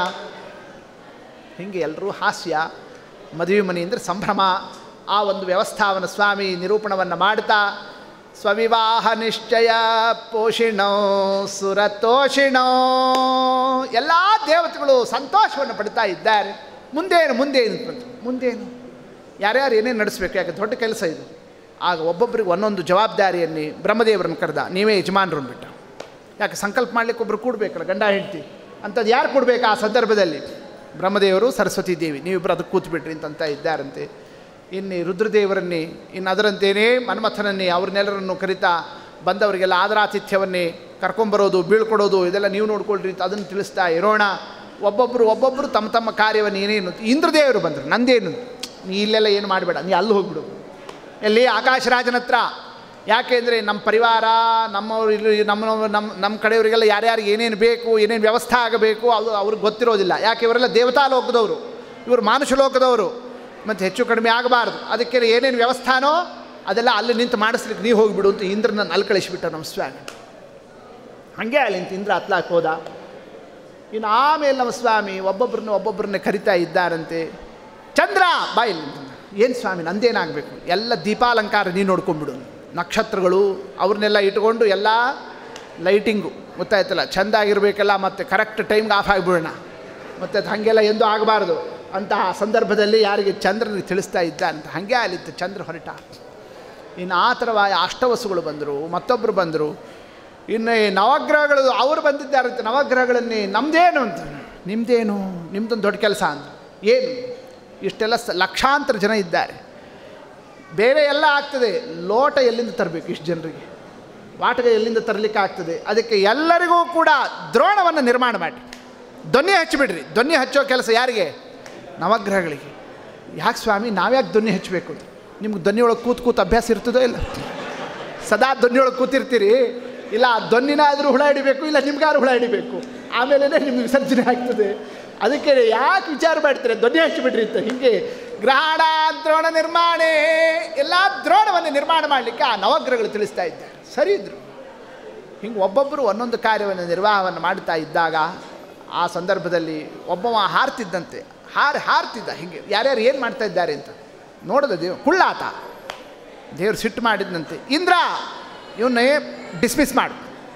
ಹೀಗೆ ಎಲ್ಲರೂ ಹಾಸ್ಯ. ಮದುವೆ ಮನೆ ಅಂದರೆ ಸಂಭ್ರಮ. ಆ ಒಂದು ವ್ಯವಸ್ಥಾವನ್ನು ಸ್ವಾಮಿ ನಿರೂಪಣವನ್ನು ಮಾಡ್ತಾ, ಸ್ವವಿವಾಹ ನಿಶ್ಚಯ ಪೋಷಿಣೋ ಸುರತೋಷಿಣೋ, ಎಲ್ಲ ದೇವತೆಗಳು ಸಂತೋಷವನ್ನು ಪಡ್ತಾ ಇದ್ದಾರೆ. ಮುಂದೇನು ಯಾರ್ಯಾರು ಏನೇನು ನಡೆಸಬೇಕು, ಯಾಕೆ ದೊಡ್ಡ ಕೆಲಸ ಇದು. ಆಗ ಒಬ್ಬೊಬ್ಬರಿಗೆ ಒಂದೊಂದು ಜವಾಬ್ದಾರಿಯನ್ನೇ ಬ್ರಹ್ಮದೇವರನ್ನು ಕರೆದ, ನೀವೇ ಯಜಮಾನರು ಬಿಟ್ಟ. ಯಾಕೆ ಸಂಕಲ್ಪ ಮಾಡಲಿಕ್ಕೆ ಒಬ್ಬರು ಕೂಡಬೇಕಲ್ಲ, ಗಂಡ ಹೆಂಡತಿ ಅಂಥದ್ದು ಯಾರು ಕೊಡಬೇಕು ಆ ಸಂದರ್ಭದಲ್ಲಿ? ಬ್ರಹ್ಮದೇವರು ಸರಸ್ವತಿ ದೇವಿ, ನೀವಿಬ್ಬರು ಅದಕ್ಕೆ ಕೂತ್ಬಿಟ್ರಿ ಅಂತ ಇದ್ದಾರಂತೆ. ಇನ್ನು ರುದ್ರದೇವರನ್ನೇ, ಇನ್ನು ಅದರಂತೆಯೇ ಮನ್ಮಥನನ್ನೇ ಅವ್ರನ್ನೆಲ್ಲರನ್ನು ಕರಿತಾ ಬಂದವರಿಗೆಲ್ಲ ಆದರಾತಿಥ್ಯವನ್ನೇ ಕರ್ಕೊಂಬರೋದು, ಬೀಳ್ಕೊಡೋದು ಇದೆಲ್ಲ ನೀವು ನೋಡ್ಕೊಳ್ರಿ ಅಂತ ಅದನ್ನು ತಿಳಿಸ್ತಾ ಇರೋಣ. ಒಬ್ಬೊಬ್ಬರು ತಮ್ಮ ತಮ್ಮ ಕಾರ್ಯವನ್ನು ಏನೇನು. ಇಂದ್ರದೇವರು ಬಂದರು, ನಂದೇನು ನೀ ಇಲ್ಲೆಲ್ಲ ಏನು ಮಾಡಬೇಡ, ನೀ ಅಲ್ಲಿ ಹೋಗ್ಬಿಡು. ಎಲ್ಲಿ? ಆಕಾಶರಾಜನ ಹತ್ರ. ಯಾಕೆಂದರೆ ನಮ್ಮ ಪರಿವಾರ, ನಮ್ಮವರು ಇಲ್ಲಿ ನಮ್ಮ ಕಡೆಯವರಿಗೆಲ್ಲ ಯಾರ್ಯಾರಿಗೆ ಏನೇನು ಬೇಕು, ಏನೇನು ವ್ಯವಸ್ಥೆ ಆಗಬೇಕು ಅದು ಅವ್ರಿಗೆ ಗೊತ್ತಿರೋದಿಲ್ಲ. ಯಾಕೆ ಇವರೆಲ್ಲ ದೇವತಾ ಲೋಕದವರು, ಇವರು ಮಾನುಷ ಲೋಕದವರು, ಮತ್ತು ಹೆಚ್ಚು ಕಡಿಮೆ ಆಗಬಾರ್ದು. ಅದಕ್ಕೆ ಏನೇನು ವ್ಯವಸ್ಥಾನೋ ಅದೆಲ್ಲ ಅಲ್ಲಿ ನಿಂತು ಮಾಡಿಸ್ಲಿಕ್ಕೆ ನೀವು ಹೋಗಿಬಿಡು ಅಂತ ಇಂದ್ರನನ್ನು ಅಲ್ಲಿ ಕಳಿಸಿಬಿಟ್ಟ ನಮ್ಮ ಸ್ವಾಮಿ. ಹಾಗೆ ಅಲ್ಲಿ ನಿಂತು ಇಂದ್ರ ಹತ್ಲಾಕ್ ಹೋದ. ಇನ್ನು ಆಮೇಲೆ ನಮ್ಮ ಸ್ವಾಮಿ ಒಬ್ಬೊಬ್ಬರನ್ನೇ ಕರಿತಾ ಇದ್ದಾರಂತೆ. ಚಂದ್ರ ಬಾಯಲ್ಲಿ ಏನು ಸ್ವಾಮಿ ನಂದೇನಾಗಬೇಕು, ಎಲ್ಲ ದೀಪಾಲಂಕಾರ ನೀನು ನೋಡ್ಕೊಂಡ್ಬಿಡು, ನಕ್ಷತ್ರಗಳು ಅವ್ರನ್ನೆಲ್ಲ ಇಟ್ಕೊಂಡು ಎಲ್ಲ ಲೈಟಿಂಗು ಗೊತ್ತಾಯ್ತಲ್ಲ ಚೆಂದಾಗಿರಬೇಕಲ್ಲ, ಮತ್ತು ಕರೆಕ್ಟ್ ಟೈಮ್ಗೆ ಆಫ್ ಆಗಿಬಿಡೋಣ, ಮತ್ತು ಅದು ಹಾಗೆಲ್ಲ ಎಂದೂ ಆಗಬಾರ್ದು ಅಂತಹ ಸಂದರ್ಭದಲ್ಲಿ ಯಾರಿಗೆ ಚಂದ್ರನಿಗೆ ತಿಳಿಸ್ತಾ ಇದ್ದ ಅಂತ. ಹಾಗೆ ಅಲ್ಲಿತ್ತು ಚಂದ್ರ ಹೊರಟ. ಇನ್ನು ಆ ಥರವಾಗಿ ಅಷ್ಟವಸುಗಳು ಬಂದರು, ಮತ್ತೊಬ್ಬರು ಬಂದರು. ಇನ್ನು ನವಗ್ರಹಗಳು ಅವರು ಬಂದಿದ್ದಾರಂತೆ. ನವಗ್ರಹಗಳನ್ನೇ ನಮ್ಮದೇನು ಅಂತ, ನಿಮ್ಮದೇನು, ನಿಮ್ಮದೊಂದು ದೊಡ್ಡ ಕೆಲಸ ಅಂತ. ಏನು ಇಷ್ಟೆಲ್ಲ ಲಕ್ಷಾಂತರ ಜನ ಇದ್ದಾರೆ, ಬೇರೆ ಎಲ್ಲ ಆಗ್ತದೆ, ಲೋಟ ಎಲ್ಲಿಂದ ತರಬೇಕು ಇಷ್ಟು ಜನರಿಗೆ, ವಾಟಗ ಎಲ್ಲಿಂದ ತರಲಿಕ್ಕೆ ಆಗ್ತದೆ? ಅದಕ್ಕೆ ಎಲ್ಲರಿಗೂ ಕೂಡ ದ್ರೋಣವನ್ನು ನಿರ್ಮಾಣ ಮಾಡಿ ದೊನ್ನೆ ಹಚ್ಚಿಬಿಡ್ರಿ. ದೊನ್ನೆ ಹಚ್ಚೋ ಕೆಲಸ ಯಾರಿಗೆ? ನವಗ್ರಹಗಳಿಗೆ. ಯಾಕೆ ಸ್ವಾಮಿ ನಾವ್ಯಾಕೆ ದೊನ್ನೆ ಹಚ್ಚಬೇಕು ಅಂತ? ನಿಮ್ಗೆ ದೊನ್ನೆಯೊಳಗೆ ಕೂತು ಅಭ್ಯಾಸ ಇರ್ತದೋ ಇಲ್ಲ? ಸದಾ ದೊನ್ನೆಯೊಳಗೆ ಕೂತಿರ್ತೀರಿ, ಇಲ್ಲ ಆ ದೊನ್ನಿನಾದರೂ ಹುಳ ಹಿಡಿಬೇಕು, ಇಲ್ಲ ನಿಮ್ಗಾರು ಹುಳ ಹಿಡಿಬೇಕು, ಆಮೇಲೆ ನಿಮ್ಗೆ ವಿಸರ್ಜನೆ ಆಗ್ತದೆ. ಅದಕ್ಕೆ ಯಾಕೆ ವಿಚಾರ ಮಾಡ್ತೀರಿ, ದೊನ್ನೆ ಹಚ್ಚಿಬಿಡ್ರಿ ಅಂತ. ಹೀಗೆ ಗ್ರಹಣ ದ್ರೋಣ ನಿರ್ಮಾಣೆ ಎಲ್ಲ ದ್ರೋಣವನ್ನು ನಿರ್ಮಾಣ ಮಾಡಲಿಕ್ಕೆ ಆ ನವಗ್ರಹಗಳು ತಿಳಿಸ್ತಾ ಇದ್ದಾರೆ. ಸರಿ ಇದ್ರು. ಹಿಂಗೆ ಒಬ್ಬೊಬ್ಬರು ಒಂದೊಂದು ಕಾರ್ಯವನ್ನು ನಿರ್ವಾಹವನ್ನು ಮಾಡ್ತಾ ಇದ್ದಾಗ ಆ ಸಂದರ್ಭದಲ್ಲಿ ಒಬ್ಬವ ಹಾರ್ತಿದ್ದಂತೆ, ಹಾರ್ತಿದ್ದ. ಹೀಗೆ ಯಾರ್ಯಾರು ಏನು ಮಾಡ್ತಾ ಇದ್ದಾರೆ ಅಂತ ನೋಡಿದ ದೇವ್ ಕುಳ್ಳಾತ. ದೇವ್ರು ಸಿಟ್ಟು ಮಾಡಿದ್ದಂತೆ, ಇಂದ್ರ ಇವನ್ನೇ ಡಿಸ್ಮಿಸ್ ಮಾಡು.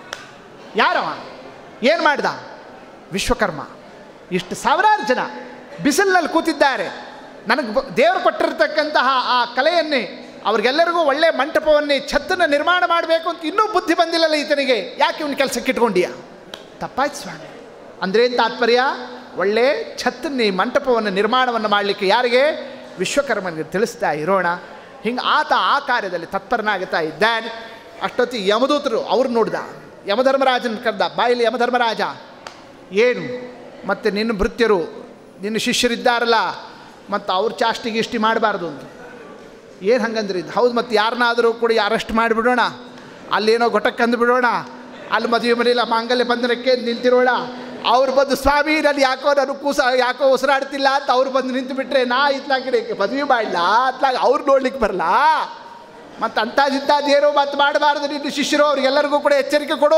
ಯಾರವ? ಏನು ಮಾಡ್ದ? ವಿಶ್ವಕರ್ಮ. ಇಷ್ಟು ಸಾವಿರಾರು ಜನ ಬಿಸಿಲಿನಲ್ಲಿ ಕೂತಿದ್ದಾರೆ, ನನಗೆ ದೇವರು ಕೊಟ್ಟಿರ್ತಕ್ಕಂತಹ ಆ ಕಲೆಯನ್ನೇ, ಅವ್ರಿಗೆಲ್ಲರಿಗೂ ಒಳ್ಳೆಯ ಮಂಟಪವನ್ನೇ ಛತ್ತನ್ನು ನಿರ್ಮಾಣ ಮಾಡಬೇಕು ಅಂತ ಇನ್ನೂ ಬುದ್ಧಿ ಬಂದಿಲ್ಲಲ್ಲ ಈತನಿಗೆ, ಯಾಕೆ ಇವನು ಕೆಲಸಕ್ಕೆ ಇಟ್ಕೊಂಡೀಯ? ತಪ್ಪಾಯ್ತು ಸ್ವಾಮಿ. ಅಂದ್ರೇನು ತಾತ್ಪರ್ಯ? ಒಳ್ಳೆ ಛತ್ತನ್ನೇ ಮಂಟಪವನ್ನು ನಿರ್ಮಾಣವನ್ನು ಮಾಡಲಿಕ್ಕೆ ಯಾರಿಗೆ? ವಿಶ್ವಕರ್ಮನಿಗೆ ತಿಳಿಸ್ತಾ ಇರೋಣ. ಹಿಂಗೆ ಆತ ಆ ಕಾರ್ಯದಲ್ಲಿ ತತ್ಪರನಾಗುತ್ತಾ ಇದ್ದಾನೆ. ಅಷ್ಟೊತ್ತಿ ಯಮದೂತರು ಅವ್ರು ನೋಡ್ದ, ಯಮಧರ್ಮರಾಜನ ಕರೆದ. ಬಾಯಲ್ಲಿ ಯಮಧರ್ಮರಾಜ, ಏನು ಮತ್ತು ನಿನ್ನ ಭೃತ್ಯರು ನಿನ್ನ ಶಿಷ್ಯರಿದ್ದಾರಲ್ಲ, ಮತ್ತು ಅವ್ರ ಚಾಷ್ಟಿಗೆ ಇಷ್ಟಿ ಮಾಡಬಾರ್ದು ಅಂತ. ಏನು ಹಂಗಂದ್ರಿ? ಹೌದು, ಮತ್ತು ಯಾರನ್ನಾದರೂ ಕೂಡ ಅರೆಸ್ಟ್ ಮಾಡಿಬಿಡೋಣ, ಅಲ್ಲೇನೋ ಗೊಟಕ್ಕಂದು ಬಿಡೋಣ, ಅಲ್ಲಿ ಮದುವೆ ಮನೆಯಲ್ಲ ಮಾಂಗಲ್ಯ ಬಂಧನಕ್ಕೆ ನಿಂತಿರೋಣ. ಅವ್ರು ಬಂದು ಸ್ವಾಮಿ ನಾನು ಯಾಕೋ ಉಸಿರಾಡ್ತಿಲ್ಲ ಅಂತ ಅವ್ರು ಬಂದು ನಿಂತು ಬಿಟ್ಟರೆ ನಾ ಇತ್ಲಾಗಿಡಕ್ಕೆ ಮದುವೆ ಮಾಡಲ ಅತ್ಲಾಗ ಅವ್ರು ನೋಡ್ಲಿಕ್ಕೆ ಬರಲ್ಲ. ಮತ್ತು ಅಂಥದ್ದಿದ್ದಾದೇನೋ ಮತ್ತು ಮಾಡಬಾರ್ದು ನಿನ್ನ ಶಿಷ್ಯರು, ಅವ್ರಿಗೆಲ್ಲರಿಗೂ ಕೂಡ ಎಚ್ಚರಿಕೆ ಕೊಡು.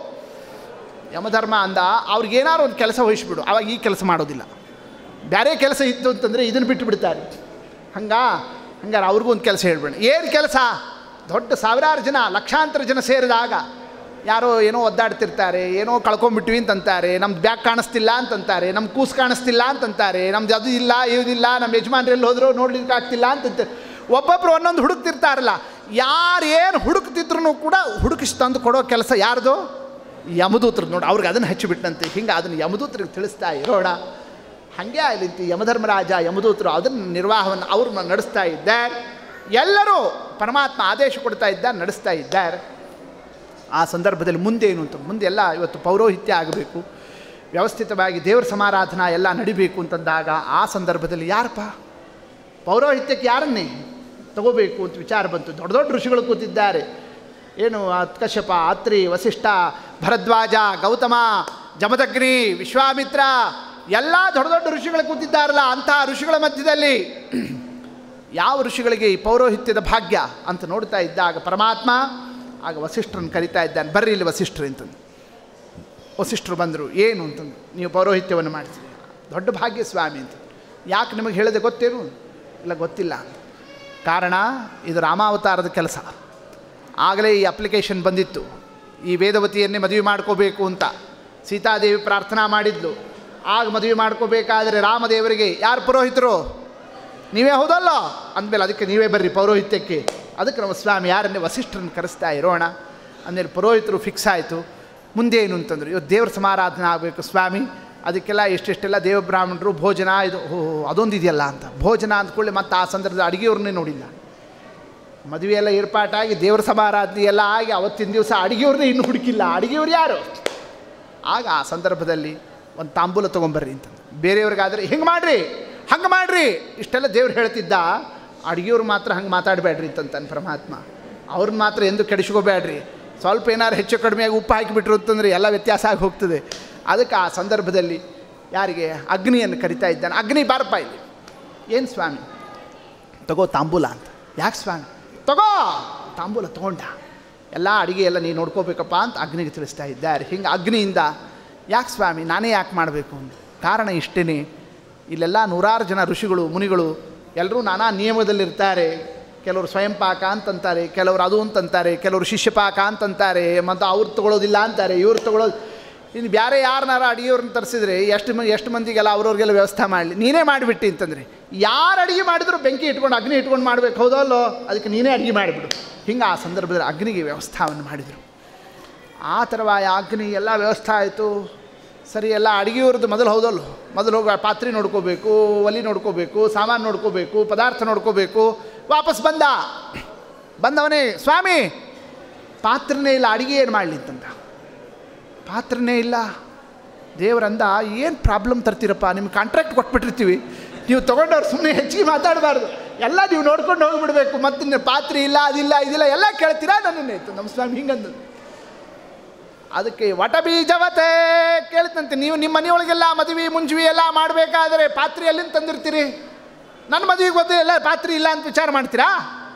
ಯಮಧರ್ಮ ಅಂದ, ಅವ್ರಿಗೇನಾದ್ರು ಒಂದು ಕೆಲಸ ವಹಿಸ್ಬಿಡು, ಅವಾಗ ಈ ಕೆಲಸ ಮಾಡೋದಿಲ್ಲ. ಬೇರೆ ಕೆಲಸ ಇತ್ತು ಅಂತಂದರೆ ಇದನ್ನು ಬಿಟ್ಟು ಬಿಡ್ತಾರೆ. ಹಂಗಾರೆ ಅವ್ರಿಗೂ ಒಂದು ಕೆಲಸ ಹೇಳ್ಬೇಡ. ಏನು ಕೆಲಸ? ದೊಡ್ಡ ಸಾವಿರಾರು ಜನ ಲಕ್ಷಾಂತರ ಜನ ಸೇರಿದಾಗ ಯಾರೋ ಏನೋ ಒದ್ದಾಡ್ತಿರ್ತಾರೆ, ಏನೋ ಕಳ್ಕೊಂಬಿಟ್ವಿ ಅಂತಂತಾರೆ, ನಮ್ದು ಬ್ಯಾಗ್ ಕಾಣಿಸ್ತಿಲ್ಲ ಅಂತಂತಾರೆ, ನಮ್ಮ ಕೂಸು ಕಾಣಿಸ್ತಿಲ್ಲ ಅಂತಂತಾರೆ, ನಮ್ದು ಅದು ಇಲ್ಲ ಇದಿಲ್ಲ, ನಮ್ಮ ಯಜಮಾನ್ರೆಲ್ಲಿ ಹೋದ್ರು ನೋಡ್ಲಿಕ್ಕೆ ಆಗ್ತಿಲ್ಲ ಅಂತಂತಾರೆ. ಒಬ್ಬೊಬ್ಬರು ಒಂದೊಂದು ಹುಡುಕ್ತಿರ್ತಾರಲ್ಲ, ಯಾರು ಏನು ಹುಡುಕ್ತಿದ್ರು ಕೂಡ ಹುಡುಕಿಸಿ ತಂದು ಕೊಡೋ ಕೆಲಸ ಯಾರ್ದು? ಯಮದೂತರು. ನೋಡಿ ಅವ್ರಿಗೆ ಅದನ್ನು ಹಚ್ಚಿಬಿಟ್ಟಂತೆ. ಹಿಂಗೆ ಅದನ್ನು ಯಮದೂತರಿಗೆ ತಿಳಿಸ್ತಾ ಇರೋಣ. ಹಾಗೆ ಅಲ್ಲಿ ಯಮಧರ್ಮರಾಜ ಯಮದೂತರು ಅದನ್ನು ನಿರ್ವಾಹವನ್ನು ಅವರು ನಡೆಸ್ತಾ ಇದ್ದಾರೆ. ಎಲ್ಲರೂ ಪರಮಾತ್ಮ ಆದೇಶ ಕೊಡ್ತಾ ಇದ್ದಾರೆ, ನಡೆಸ್ತಾ ಇದ್ದಾರೆ. ಆ ಸಂದರ್ಭದಲ್ಲಿ ಮುಂದೇನು ಅಂತ, ಮುಂದೆಲ್ಲ ಇವತ್ತು ಪೌರೋಹಿತ್ಯ ಆಗಬೇಕು, ವ್ಯವಸ್ಥಿತವಾಗಿ ದೇವರ ಸಮಾರಾಧನಾ ಎಲ್ಲ ನಡಿಬೇಕು ಅಂತಂದಾಗ ಆ ಸಂದರ್ಭದಲ್ಲಿ ಯಾರಪ್ಪ ಪೌರೋಹಿತ್ಯಕ್ಕೆ ಯಾರನ್ನೇ ತಗೋಬೇಕು ಅಂತ ವಿಚಾರ ಬಂತು. ದೊಡ್ಡ ದೊಡ್ಡ ಋಷಿಗಳು ಕೂತಿದ್ದಾರೆ. ಏನು ಕಶ್ಯಪ, ಅತ್ರಿ, ವಸಿಷ್ಠ, ಭರದ್ವಾಜ, ಗೌತಮ, ಜಮದಗ್ನಿ, ವಿಶ್ವಾಮಿತ್ರ ಎಲ್ಲ ದೊಡ್ಡ ದೊಡ್ಡ ಋಷಿಗಳು ಕೂತಿದ್ದಾರಲ್ಲ, ಅಂತಹ ಋಷಿಗಳ ಮಧ್ಯದಲ್ಲಿ ಯಾವ ಋಷಿಗಳಿಗೆ ಈ ಪೌರೋಹಿತ್ಯದ ಭಾಗ್ಯ ಅಂತ ನೋಡ್ತಾ ಇದ್ದಾಗ ಪರಮಾತ್ಮ ಆಗ ವಸಿಷ್ಠರನ್ನು ಕರಿತಾ ಇದ್ದಾನೆ. ಬರ್ರಿ ಇಲ್ಲಿ ವಸಿಷ್ಠರು ಅಂತಂದು. ವಸಿಷ್ಠರು ಬಂದರು. ಏನು ಅಂತಂದು, ನೀವು ಪೌರೋಹಿತ್ಯವನ್ನು ಮಾಡ್ತೀರಿ, ದೊಡ್ಡ ಭಾಗ್ಯ ಸ್ವಾಮಿ ಅಂತ. ಯಾಕೆ ನಿಮಗೆ ಹೇಳಿದೆ ಗೊತ್ತೇನು? ಇಲ್ಲ ಗೊತ್ತಿಲ್ಲ. ಕಾರಣ ಇದು ರಾಮಾವತಾರದ ಕೆಲಸ. ಆಗಲೇ ಈ ಅಪ್ಲಿಕೇಶನ್ ಬಂದಿತ್ತು, ಈ ವೇದವತಿಯನ್ನೇ ಮದುವೆ ಮಾಡ್ಕೋಬೇಕು ಅಂತ ಸೀತಾದೇವಿ ಪ್ರಾರ್ಥನಾ ಮಾಡಿದ್ಲು. ಆಗ ಮದುವೆ ಮಾಡ್ಕೋಬೇಕಾದರೆ ರಾಮದೇವರಿಗೆ ಯಾರು ಪುರೋಹಿತರು? ನೀವೇ ಹೌದಲ್ಲ ಅಂದಮೇಲೆ ಅದಕ್ಕೆ ನೀವೇ ಬರ್ರಿ ಪೌರೋಹಿತ್ಯಕ್ಕೆ ಅದಕ್ಕೆ ನಮ್ಮ ಸ್ವಾಮಿ ಯಾರನ್ನೇ ವಸಿಷ್ಠರನ್ನು ಕರೆಸ್ತಾ ಇರೋಣ ಅಂದೇಳಿ ಪುರೋಹಿತರು ಫಿಕ್ಸ್ ಆಯಿತು. ಮುಂದೆ ಏನು ಅಂತಂದರು, ಇವತ್ತು ದೇವ್ರ ಸಮಾರಾಧನೆ ಆಗಬೇಕು ಸ್ವಾಮಿ, ಅದಕ್ಕೆಲ್ಲ ಎಷ್ಟೆಷ್ಟೆಲ್ಲ ದೇವಬ್ರಾಹ್ಮಣರು ಭೋಜನ ಇದು ಅದೊಂದು ಇದೆಯಲ್ಲ ಅಂತ. ಭೋಜನ ಅಂದ್ಕೊಳ್ಳಿ ಮತ್ತು ಆ ಸಂದರ್ಭದಲ್ಲಿ ಅಡುಗೆಯವ್ರನ್ನೇ ನೋಡಿಲ್ಲ. ಮದುವೆ ಎಲ್ಲ ಏರ್ಪಾಟಾಗಿ ದೇವ್ರ ಸಮಾರಾಧನೆ ಎಲ್ಲ ಆಗಿ ಅವತ್ತಿನ ದಿವಸ ಅಡುಗೆಯವ್ರನ್ನೇ ಇನ್ನೂ ಹುಡುಕಿಲ್ಲ. ಅಡುಗೆಯವ್ರು ಯಾರು? ಆಗ ಆ ಸಂದರ್ಭದಲ್ಲಿ ಒಂದು ತಾಂಬೂಲ ತೊಗೊಂಬರ್ರಿ ಅಂತಂದು. ಬೇರೆಯವ್ರಿಗಾದರೆ ಹಿಂಗೆ ಮಾಡಿರಿ ಹಂಗೆ ಮಾಡಿರಿ ಇಷ್ಟೆಲ್ಲ ದೇವ್ರು ಹೇಳ್ತಿದ್ದ. ಅಡುಗೆಯವ್ರು ಮಾತ್ರ ಹಂಗೆ ಮಾತಾಡಬೇಡ್ರಿ ಅಂತಂತಾನೆ ಪರಮಾತ್ಮ. ಅವ್ರನ್ನ ಮಾತ್ರ ಎಂದು ಕೆಡಿಸ್ಕೋಬೇಡ್ರಿ. ಸ್ವಲ್ಪ ಏನಾರು ಹೆಚ್ಚು ಕಡಿಮೆಯಾಗಿ ಉಪ್ಪು ಹಾಕಿಬಿಟ್ರು ಅಂತಂದರೆ ಎಲ್ಲ ವ್ಯತ್ಯಾಸ ಆಗಿ ಹೋಗ್ತದೆ. ಅದಕ್ಕೆ ಆ ಸಂದರ್ಭದಲ್ಲಿ ಯಾರಿಗೆ ಅಗ್ನಿಯನ್ನು ಕರಿತಾ ಇದ್ದಾನೆ. ಅಗ್ನಿ ಬಾರಪ್ಪ ಇಲ್ಲಿ. ಏನು ಸ್ವಾಮಿ? ತಗೋ ತಾಂಬೂಲ ಅಂತ. ಯಾಕೆ ಸ್ವಾಮಿ? ತಗೋ ತಾಂಬೂಲ ತೊಗೊಂಡ. ಎಲ್ಲ ಅಡುಗೆ ಎಲ್ಲ ನೀನು ನೋಡ್ಕೋಬೇಕಪ್ಪ ಅಂತ ಅಗ್ನಿಗೆ ತಿಳಿಸ್ತಾ ಇದ್ದಾರೆ. ಹಿಂಗೆ ಅಗ್ನಿಯಿಂದ ಯಾಕೆ ಸ್ವಾಮಿ ನಾನೇ ಯಾಕೆ ಮಾಡಬೇಕು ಅಂತ ಕಾರಣ ಇಷ್ಟೇ. ಇಲ್ಲೆಲ್ಲ ನೂರಾರು ಜನ ಋಷಿಗಳು ಮುನಿಗಳು ಎಲ್ಲರೂ ನಾನಾ ನಿಯಮದಲ್ಲಿರ್ತಾರೆ. ಕೆಲವರು ಸ್ವಯಂ ಪಾಕ ಅಂತಂತಾರೆ, ಕೆಲವರು ಅದು ಅಂತಂತಾರೆ, ಕೆಲವರು ಶಿಷ್ಯಪಾಕ ಅಂತಂತಾರೆ, ಮತ್ತು ಅವ್ರು ತೊಗೊಳೋದಿಲ್ಲ ಅಂತಾರೆ, ಇವ್ರು ತೊಗೊಳೋದು. ಇನ್ನು ಬೇರೆ ಯಾರನ್ನಾರ ಅಡುಗೆಯವ್ರನ್ನ ತರಿಸಿದ್ರೆ ಎಷ್ಟು ಮಂದಿಗೆಲ್ಲ ಅವ್ರವ್ರಿಗೆಲ್ಲ ವ್ಯವಸ್ಥೆ ಮಾಡಲಿ. ನೀನೇ ಮಾಡಿಬಿಟ್ಟು ಅಂತಂದರೆ ಯಾರು ಅಡುಗೆ ಮಾಡಿದ್ರು ಬೆಂಕಿ ಇಟ್ಕೊಂಡು ಅಗ್ನಿ ಇಟ್ಕೊಂಡು ಮಾಡಬೇಕು, ಹೌದಲ್ಲೋ? ಅದಕ್ಕೆ ನೀನೇ ಅಡುಗೆ ಮಾಡಿಬಿಡು. ಹಿಂಗೆ ಆ ಸಂದರ್ಭದಲ್ಲಿ ಅಗ್ನಿಗೆ ವ್ಯವಸ್ಥಾವನ್ನು ಮಾಡಿದರು. ಆ ಥರವಾಯ ಅಗ್ನಿ ಎಲ್ಲ ವ್ಯವಸ್ಥೆ ಆಯಿತು. ಸರಿ, ಎಲ್ಲ ಅಡುಗೆಯವ್ರದ್ದು ಮೊದಲು ಹೌದಲ್ಲೋ? ಮೊದಲು ಹೋಗಿ ಪಾತ್ರೆ ನೋಡ್ಕೋಬೇಕು, ಒಲಿ ನೋಡ್ಕೋಬೇಕು, ಸಾಮಾನು ನೋಡ್ಕೋಬೇಕು, ಪದಾರ್ಥ ನೋಡ್ಕೋಬೇಕು. ವಾಪಸ್ ಬಂದವನೇ ಸ್ವಾಮಿ ಪಾತ್ರನೇ ಇಲ್ಲ, ಅಡುಗೆ ಏನು ಮಾಡಲಿ ಅಂತಂದ. ಪಾತ್ರನೇ ಇಲ್ಲ. ದೇವರಂದ ಏನು ಪ್ರಾಬ್ಲಮ್ ತರ್ತೀರಪ್ಪ, ನಿಮ್ಗೆ ಕಾಂಟ್ರಾಕ್ಟ್ ಕೊಟ್ಬಿಟ್ಟಿರ್ತೀವಿ, ನೀವು ತೊಗೊಂಡವ್ರು ಸುಮ್ಮನೆ ಹೆಚ್ಚಿಗೆ ಮಾತಾಡಬಾರ್ದು, ಎಲ್ಲ ನೀವು ನೋಡ್ಕೊಂಡು ಹೋಗಿಬಿಡ್ಬೇಕು, ಮತ್ತು ಪಾತ್ರೆ ಇಲ್ಲ ಅದಿಲ್ಲ ಇದಿಲ್ಲ ಎಲ್ಲ ಕೇಳ್ತೀರಾ ನನ್ನನ್ನೇ ಇತ್ತು ನಮ್ಮ ಸ್ವಾಮಿ ಹಿಂಗಂದು. ಅದಕ್ಕೆ ವಟ ಬೀಜವತೆ ಕೇಳ್ತಂತೆ, ನೀವು ನಿಮ್ಮ ಮನೆಯೊಳಗೆಲ್ಲ ಮದುವೆ ಮುಂಜುವಿ ಎಲ್ಲ ಮಾಡಬೇಕಾದ್ರೆ ಪಾತ್ರೆ ಎಲ್ಲಿಂದ ತಂದಿರ್ತೀರಿ? ನನ್ನ ಮದುವೆಗೆ ಬಂದು ಎಲ್ಲ ಪಾತ್ರೆ ಇಲ್ಲ ಅಂತ ವಿಚಾರ ಮಾಡ್ತೀರಾ?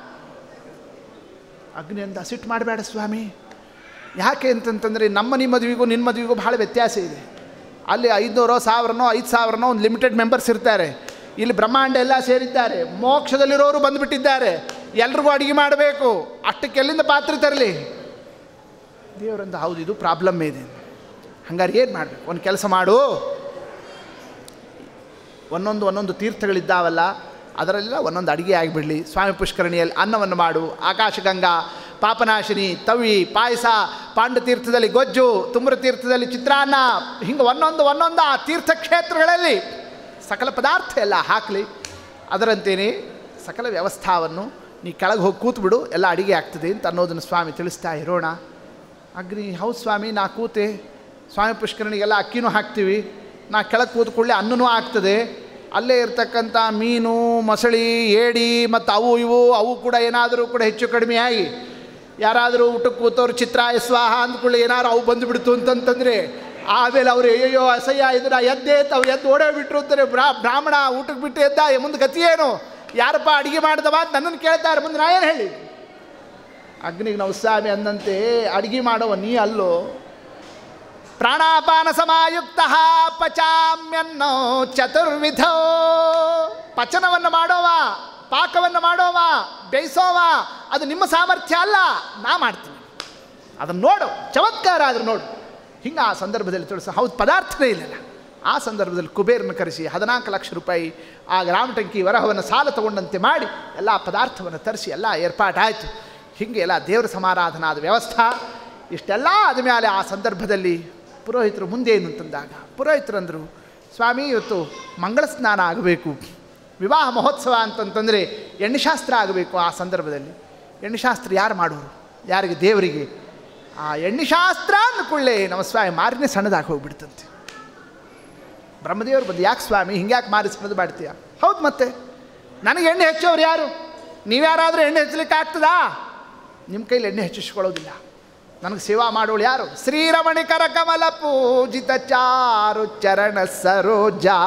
ಅಗ್ನಿ ಅಂತ ಸಿಟ್ಟು ಮಾಡಬೇಡ ಸ್ವಾಮಿ. ಯಾಕೆ ಅಂತಂತಂದರೆ ನಿಮ್ಮ ಮದುವೆಗೂ ನಿನ್ನ ಮದುವೆಗೂ ಭಾಳ ವ್ಯತ್ಯಾಸ ಇದೆ. ಅಲ್ಲಿ 500 1000 5000 ಒಂದು ಲಿಮಿಟೆಡ್ ಮೆಂಬರ್ಸ್ ಇರ್ತಾರೆ. ಇಲ್ಲಿ ಬ್ರಹ್ಮಾಂಡ ಎಲ್ಲ ಸೇರಿದ್ದಾರೆ, ಮೋಕ್ಷದಲ್ಲಿರೋರು ಬಂದುಬಿಟ್ಟಿದ್ದಾರೆ, ಎಲ್ರಿಗೂ ಅಡುಗೆ ಮಾಡಬೇಕು, ಅಷ್ಟಕ್ಕೆ ಎಲ್ಲಿಂದ ಪಾತ್ರೆ ತರಲಿ? ದೇವರಂದ ಹೌದು ಇದು ಪ್ರಾಬ್ಲಮ್ ಇದೆ. ಹಂಗಾರೆ ಏನು ಮಾಡಬೇಕು? ಒಂದು ಕೆಲಸ ಮಾಡು, ಒಂದೊಂದು ತೀರ್ಥಗಳಿದ್ದಾವಲ್ಲ ಅದರಲ್ಲೆಲ್ಲ ಒಂದೊಂದು ಅಡುಗೆ ಆಗಿಬಿಡಲಿ. ಸ್ವಾಮಿ ಪುಷ್ಕರಣಿಯಲ್ಲಿ ಅನ್ನವನ್ನು ಮಾಡು, ಆಕಾಶಗಂಗಾ, ಪಾಪನಾಶಿನಿ, ತವಿ, ಪಾಯಸ, ಪಾಂಡತೀರ್ಥದಲ್ಲಿ ಗೊಜ್ಜು, ತುಮ್ರ ತೀರ್ಥದಲ್ಲಿ ಚಿತ್ರಾನ್ನ, ಹಿಂಗೆ ಒಂದೊಂದು ಆ ತೀರ್ಥಕ್ಷೇತ್ರಗಳಲ್ಲಿ ಸಕಲ ಪದಾರ್ಥ ಎಲ್ಲ ಹಾಕಲಿ. ಅದರಂತೇನೆ ಸಕಲ ವ್ಯವಸ್ಥಾವನ್ನು ನೀ ಕೆಳಗೆ ಹೋಗಿ ಕೂತ್ಬಿಡು, ಎಲ್ಲ ಅಡುಗೆ ಆಗ್ತದೆ ಅಂತ ಅನ್ನೋದನ್ನು ಸ್ವಾಮಿ ತಿಳಿಸ್ತಾ ಇರೋಣ. ಅಗ್ನಿ ಹೌದು ಸ್ವಾಮಿ ನಾ ಕೂತೆ, ಸ್ವಾಮಿ ಪುಷ್ಕರಣಿಗೆಲ್ಲ ಅಕ್ಕಿನೂ ಹಾಕ್ತೀವಿ, ನಾ ಕೆಳಗೆ ಕೂತ್ಕೊಳ್ಳಿ ಅನ್ನನೂ ಆಗ್ತದೆ, ಅಲ್ಲೇ ಇರ್ತಕ್ಕಂಥ ಮೀನು ಮೊಸಳಿ ಏಡಿ ಮತ್ತು ಅವು ಕೂಡ ಏನಾದರೂ ಕೂಡ ಹೆಚ್ಚು ಕಡಿಮೆ ಆಗಿ ಯಾರಾದರೂ ಊಟಕ್ಕೆ ಕೂತವ್ರು ಚಿತ್ರಾಯ ಸ್ವಾಹ ಅಂದ್ಕೊಳ್ಳಿ ಏನಾದ್ರು ಅವು ಬಂದುಬಿಡ್ತು ಅಂತಂತಂದರೆ ಆಮೇಲೆ ಅವರು ಅಯ್ಯೋ ಅಸಹ್ಯ ಇದನ್ನ ಎದ್ದೆ ಅವ್ರು ಎದ್ದು ಓಡೇ ಬಿಟ್ಟರು ಅಂತಾರೆ. ಬ್ರಾಹ್ಮಣ ಊಟಕ್ಕೆ ಬಿಟ್ಟು ಎದ್ದ, ಮುಂದೆ ಗತಿ ಏನು? ಯಾರಪ್ಪ ಅಡುಗೆ ಮಾಡಿದವ ಅಂತ ನನ್ನನ್ನು ಕೇಳ್ತಾರೆ, ಮುಂದೆ ನಾ ಏನು ಹೇಳಿ? ಅಗ್ನಿಗೆ ನಾವು ಸ್ವಾಮಿ ಅಂದಂತೆ ಅಡುಗೆ ಮಾಡವ ನೀ ಅಲ್ಲೋ, ಪ್ರಾಣಾಪಾನ ಸಮಾಯುಕ್ತ ಪಚಾಮ್ಯನ್ನೋ ಚತುರ್ವಿಧೋ, ಪಚನವನ್ನು ಮಾಡೋವ, ಪಾಕವನ್ನು ಮಾಡೋವ, ಬೇಯಿಸೋವ, ಅದು ನಿಮ್ಮ ಸಾಮರ್ಥ್ಯ ಅಲ್ಲ, ನಾ ಮಾಡ್ತೀನಿ, ಅದನ್ನು ನೋಡು, ಚಮತ್ಕಾರ ಆದ್ರೆ ನೋಡು. ಹಿಂಗೆ ಆ ಸಂದರ್ಭದಲ್ಲಿ ತಿಳಿಸ ಹೌದು ಪದಾರ್ಥನೇ ಇಲ್ಲಲ್ಲ. ಆ ಸಂದರ್ಭದಲ್ಲಿ ಕುಬೇರನ ಕರೆಸಿ 14 ಲಕ್ಷ ರೂಪಾಯಿ ಆ ರಾಮಟಂಕಿ ವರಹವನ್ನು ಸಾಲ ತಗೊಂಡಂತೆ ಮಾಡಿ ಎಲ್ಲ ಪದಾರ್ಥವನ್ನು ತರಿಸಿ ಎಲ್ಲ ಏರ್ಪಾಟಾಯಿತು. ಹೀಗೆ ಎಲ್ಲ ದೇವರ ಸಮಾರಾಧನಾದ ವ್ಯವಸ್ಥೆ ಇಷ್ಟೆಲ್ಲ ಆದ ಮೇಲೆ ಆ ಸಂದರ್ಭದಲ್ಲಿ ಪುರೋಹಿತರು ಮುಂದೆ ಏನು ಅಂತಂದಾಗ ಪುರೋಹಿತರಂದರು, ಸ್ವಾಮಿ ಇವತ್ತು ಮಂಗಳ ಸ್ನಾನ ಆಗಬೇಕು, ವಿವಾಹ ಮಹೋತ್ಸವ ಅಂತಂತಂದರೆ ಎಣ್ಣೆಶಾಸ್ತ್ರ ಆಗಬೇಕು. ಆ ಸಂದರ್ಭದಲ್ಲಿ ಎಣ್ಣೆಶಾಸ್ತ್ರ ಯಾರು ಮಾಡೋರು? ಯಾರಿಗೆ? ದೇವರಿಗೆ. ಆ ಎಣ್ಣೆಶಾಸ್ತ್ರ ಅಂದ್ಕೊಳ್ಳೆ ನಮ್ಮ ಸ್ವಾಮಿ ಮಾರಿನೇ ಸಣ್ಣದಾಗಿ ಹೋಗ್ಬಿಡ್ತಂತೆ. ಬ್ರಹ್ಮದೇವರು ಬಂದು, ಯಾಕೆ ಸ್ವಾಮಿ ಹಿಂಗ್ಯಾಕೆ ಮಾರಿ ಸಣ್ಣದು ಮಾಡ್ತೀಯ? ಹೌದು ಮತ್ತೆ ನನಗೆ ಎಣ್ಣೆ ಹೆಚ್ಚೋರು ಯಾರು? ನೀವ್ಯಾರಾದರೂ ಎಣ್ಣೆ ಹೆಚ್ಚಲಿಕ್ಕೆ ಆಗ್ತದಾ? ನಿಮ್ಮ ಕೈಲಿ ಎಣ್ಣೆ ಹೆಚ್ಚಿಸ್ಕೊಳ್ಳೋದಿಲ್ಲ. ನನಗೆ ಸೇವಾ ಮಾಡೋಳು ಯಾರು? ಶ್ರೀರಮಣಿಕರ ಕಮಲ ಪೂಜಿತ ಚಾರು ಚರಣ ಸರೋಜಾ,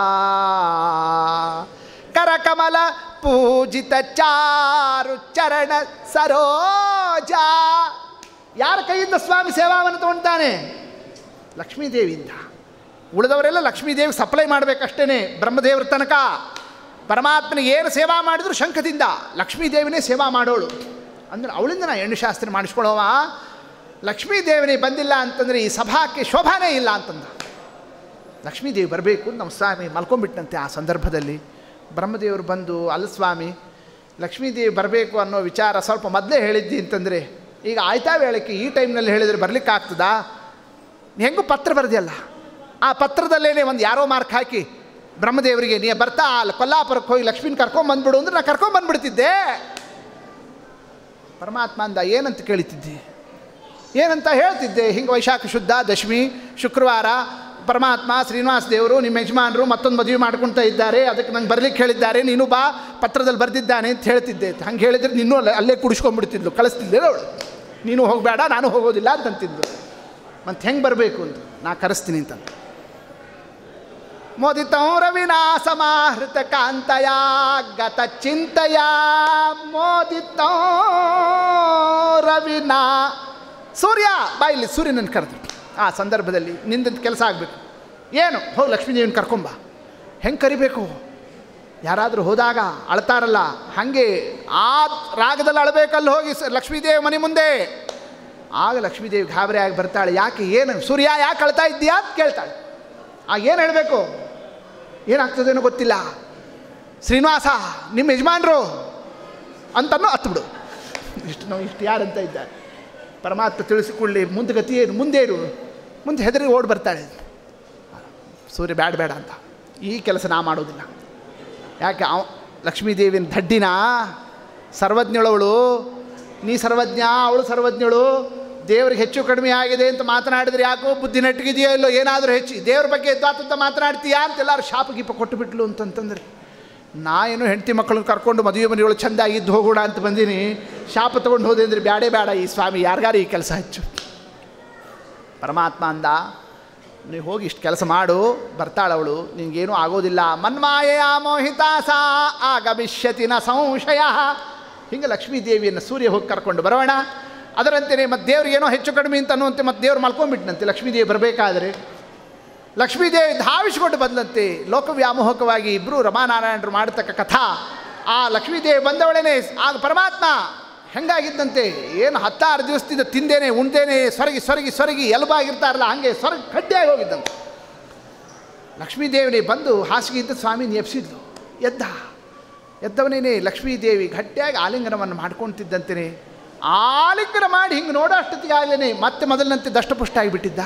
ಕರಕಮಲ ಪೂಜಿತ ಚಾರು ಚರಣ ಸರೋಜಾ. ಯಾರ ಕೈಯಿಂದ ಸ್ವಾಮಿ ಸೇವಾವನ್ನು ತಗೊಳ್ತಾನೆ? ಲಕ್ಷ್ಮೀದೇವಿಯಿಂದ. ಉಳಿದವರೆಲ್ಲ ಲಕ್ಷ್ಮೀದೇವಿ ಸಪ್ಲೈ ಮಾಡಬೇಕಷ್ಟೇ. ಬ್ರಹ್ಮದೇವ್ರ ತನಕ ಪರಮಾತ್ಮನಿಗೆ ಏನು ಸೇವಾ ಮಾಡಿದ್ರು ಶಂಖದಿಂದ, ಲಕ್ಷ್ಮೀದೇವಿನೇ ಸೇವಾ ಮಾಡೋಳು. ಅಂದರೆ ಅವಳಿಂದ ನಾ ಎಣ್ಣೆಶಾಸ್ತ್ರ ಮಾಡಿಸ್ಕೊಳ್ಳೋವ. ಲಕ್ಷ್ಮೀದೇವಿನಿಗೆ ಬಂದಿಲ್ಲ ಅಂತಂದರೆ ಈ ಸಭಾಕ್ಕೆ ಶೋಭಾನೇ ಇಲ್ಲ ಅಂತಂದ. ಲಕ್ಷ್ಮೀದೇವಿ ಬರಬೇಕು ನಮ್ಮ ಸ್ವಾಮಿ ಮಲ್ಕೊಂಡ್ಬಿಟ್ಟಂತೆ. ಆ ಸಂದರ್ಭದಲ್ಲಿ ಬ್ರಹ್ಮದೇವರು ಬಂದು, ಅಲ್ಲ ಸ್ವಾಮಿ ಲಕ್ಷ್ಮೀದೇವಿ ಬರಬೇಕು ಅನ್ನೋ ವಿಚಾರ ಸ್ವಲ್ಪ ಮೊದಲೇ ಹೇಳಿದ್ದಿ ಅಂತಂದರೆ ಈಗ ಆಯ್ತಾ ವೇಳಕ್ಕೆ ಈ ಟೈಮ್ನಲ್ಲಿ ಹೇಳಿದರೆ ಬರಲಿಕ್ಕಾಗ್ತದಾ? ಹೆಂಗೂ ಪತ್ರ ಬರೆದಿಯಲ್ಲ, ಆ ಪತ್ರದಲ್ಲೇ ಒಂದು ಯಾರೋ ಮಾರ್ಕ್ ಹಾಕಿ ಬ್ರಹ್ಮದೇವರಿಗೆ ನೀ ಬರ್ತಾ ಅಲ್ಲಿ ಕೊಲ್ಲಾಪುರಕ್ಕೆ ಹೋಗಿ ಲಕ್ಷ್ಮೀನ ಕರ್ಕೊಂಬಂದ್ಬಿಡು ಅಂದ್ರೆ ನಾನು ಕರ್ಕೊಂಬಂದ್ಬಿಡ್ತಿದ್ದೆ. ಪರಮಾತ್ಮ ಅಂದ ಏನಂತ ಕೇಳ್ತಿದ್ದೆ, ಏನಂತ ಹೇಳ್ತಿದ್ದೆ, ಹಿಂಗೆ ವೈಶಾಖ ಶುದ್ಧ ದಶಮಿ ಶುಕ್ರವಾರ ಪರಮಾತ್ಮ ಶ್ರೀನಿವಾಸ ದೇವರು ನಿಮ್ಮ ಯಜಮಾನರು ಮತ್ತೊಂದು ಮದುವೆ ಮಾಡ್ಕೊಳ್ತಾ ಇದ್ದಾರೆ, ಅದಕ್ಕೆ ನಂಗೆ ಬರಲಿಕ್ಕೆ ಹೇಳಿದ್ದಾರೆ, ನೀನು ಬಾ ಪತ್ರದಲ್ಲಿ ಬರೆದಿದ್ದಾನೆ ಅಂತ ಹೇಳ್ತಿದ್ದೆ. ಹಂಗೆ ಹೇಳಿದರೆ ನೀನು ಅಲ್ಲೇ ಕುಡಿಸ್ಕೊಂಡ್ಬಿಡ್ತಿದ್ಲು, ಕಳಿಸ್ತಿದ್ದೆ ಅವಳು, ನೀನು ಹೋಗಬೇಡ ನಾನು ಹೋಗೋದಿಲ್ಲ ಅಂತಂತಿದ್ಲು. ಮತ್ತು ಹೆಂಗೆ ಬರಬೇಕು ಅಂತ ನಾ ಕರೆಸ್ತೀನಿ ಅಂತ. ಮೋದಿತಂ ರವಿನಾ ಸಮಾಹೃತ ಕಾಂತಯ ಗತ ಚಿಂತೆಯ ಮೋದಿತಂ ರವಿನಾ ಸೂರ್ಯ ಬಾ ಇಲ್ಲಿ ಸೂರ್ಯನನ್ನು ಕರೆದು ಆ ಸಂದರ್ಭದಲ್ಲಿ ನಿಂದಂತ ಕೆಲಸ ಆಗಬೇಕು. ಏನು ಹೋಗಿ ಲಕ್ಷ್ಮೀದೇವಿನ ಕರ್ಕೊಂಬ. ಹೆಂಗೆ ಕರಿಬೇಕು? ಯಾರಾದರೂ ಹೋದಾಗ ಅಳ್ತಾರಲ್ಲ ಹಾಗೆ ಆ ರಾಗದಲ್ಲಿ ಅಳಬೇಕಲ್ಲಿ ಹೋಗಿ ಲಕ್ಷ್ಮೀದೇವಿ ಮನೆ ಮುಂದೆ. ಆಗ ಲಕ್ಷ್ಮೀದೇವಿ ಗಾಬರಿ ಆಗಿ ಬರ್ತಾಳೆ. ಯಾಕೆ ಏನು ಸೂರ್ಯ ಯಾಕೆ ಅಳ್ತಾ ಇದ್ದೀಯಾ ಅಂತ ಕೇಳ್ತಾಳೆ. ಆಗ ಏನು ಹೇಳಬೇಕು, ಏನಾಗ್ತದೇನೋ ಗೊತ್ತಿಲ್ಲ, ಶ್ರೀನಿವಾಸ ನಿಮ್ಮ ಯಜಮಾನರು ಅಂತನೂ ಹತ್ಬಿಡು. ಇಷ್ಟು ಯಾರಂತ ಇದ್ದಾರೆ. ಪರಮಾತ್ಮ ತಿಳಿಸಿಕೊಳ್ಳಿ ಮುಂದೆ ಗತಿ ಏನು, ಮುಂದೆ ಇರು, ಮುಂದೆ ಹೆದರಿ ಓಡಿ ಬರ್ತಾಳೆ. ಸೂರ್ಯ ಬೇಡ ಅಂತ. ಈ ಕೆಲಸ ನಾ ಮಾಡೋದಿಲ್ಲ. ಯಾಕೆ ಲಕ್ಷ್ಮೀದೇವಿನ ದಡ್ಡಿನ ಸರ್ವಜ್ಞಳವಳು, ನೀ ಸರ್ವಜ್ಞ ಅವಳು ಸರ್ವಜ್ಞಳು. ದೇವ್ರಿಗೆ ಹೆಚ್ಚು ಕಡಿಮೆ ಆಗಿದೆ ಅಂತ ಮಾತನಾಡಿದ್ರೆ ಯಾಕೋ ಬುದ್ಧಿ ನೆಟ್ಟಗಿದೆಯೋ ಇಲ್ಲೋ, ಏನಾದರೂ ಹೆಚ್ಚು ದೇವ್ರ ಬಗ್ಗೆ ಎದ್ದಾತಂತ ಮಾತನಾಡ್ತೀಯಾ ಅಂತೆಲ್ಲರೂ ಶಾಪ ಗೀಪ ಕೊಟ್ಟುಬಿಟ್ಲು ಅಂತಂತಂದ್ರೆ, ನಾ ಏನು ಹೆಂಡತಿ ಮಕ್ಕಳನ್ನ ಕರ್ಕೊಂಡು ಮದುವೆ ಮನೆಗಳು ಚೆಂದಾಗಿದ್ದು ಹೋಗೋಣ ಅಂತ ಬಂದೀನಿ, ಶಾಪ ತೊಗೊಂಡು ಹೋದೆ ಅಂದರೆ ಬೇಡ ಈ ಸ್ವಾಮಿ ಯಾರಿಗಾರು ಈ ಕೆಲಸ ಹೆಚ್ಚು. ಪರಮಾತ್ಮ ಅಂದ, ನೀವು ಹೋಗಿ ಇಷ್ಟು ಕೆಲಸ ಮಾಡು, ಬರ್ತಾಳವಳು, ನಿನಗೇನೂ ಆಗೋದಿಲ್ಲ. ಮನ್ಮಾಯೆಯ ಮೋಹಿತ ಸಾ ಆಗಮಿಷ್ಯತಿ ನ ಸಂಶಯ. ಹಿಂಗೆ ಲಕ್ಷ್ಮೀದೇವಿಯನ್ನು ಸೂರ್ಯ ಹೋಗಿ ಕರ್ಕೊಂಡು ಬರೋಣ. ಅದರಂತೆಯೇ ಮತ್ತು ದೇವ್ರಿಗೇನೋ ಹೆಚ್ಚು ಕಡಿಮೆ ಅಂತ ಅನ್ನುವಂತೆ ಮತ್ತು ದೇವ್ರು ಮಲ್ಕೊಂಡ್ಬಿಟ್ನಂತೆ. ಲಕ್ಷ್ಮೀದೇವಿ ಬರಬೇಕಾದ್ರೆ ಲಕ್ಷ್ಮೀದೇವಿ ಧಾವಿಸಿಕೊಂಡು ಬಂದಂತೆ. ಲೋಕವ್ಯಾಮೋಹಕವಾಗಿ ಇಬ್ಬರು ರಮಾನಾರಾಯಣರು ಮಾಡತಕ್ಕ ಕಥಾ. ಆ ಲಕ್ಷ್ಮೀದೇವಿ ಬಂದವಳೇನೆ ಆಗ ಪರಮಾತ್ಮ ಹೆಂಗಾಗಿದ್ದಂತೆ, ಏನು 16 ದಿವಸದಿಂದ ತಿಂದೇನೆ ಉಣ್ದೇನೆ ಸೊರಗಿ ಎಲುಬಾಗಿರ್ತಾರಲ್ಲ ಹಾಗೆ ಸೊರಗಿ ಕಡ್ಡಿಯಾಗಿ ಹೋಗಿದ್ದಂತೆ. ಲಕ್ಷ್ಮೀದೇವಿನೇ ಬಂದು ಹಾಸಿಗೆ ಇದ್ದ ಸ್ವಾಮಿನ ಎಬ್ಸಿದ್ಲು. ಎದ್ದವನೇನೆ ಲಕ್ಷ್ಮೀದೇವಿ ಗಟ್ಟಿಯಾಗಿ ಆಲಿಂಗನವನ್ನು ಮಾಡ್ಕೊಳ್ತಿದ್ದಂತೆಯೇ ಆಲಿಂಗನ ಮಾಡಿ ಹಿಂಗೆ ನೋಡೋ ಅಷ್ಟೊತ್ತಿಗೆ ಆಗಲೇ ಮತ್ತೆ ಮೊದಲಿನಂತೆ ದಷ್ಟಪುಷ್ಟ ಆಗಿಬಿಟ್ಟಿದ್ದ.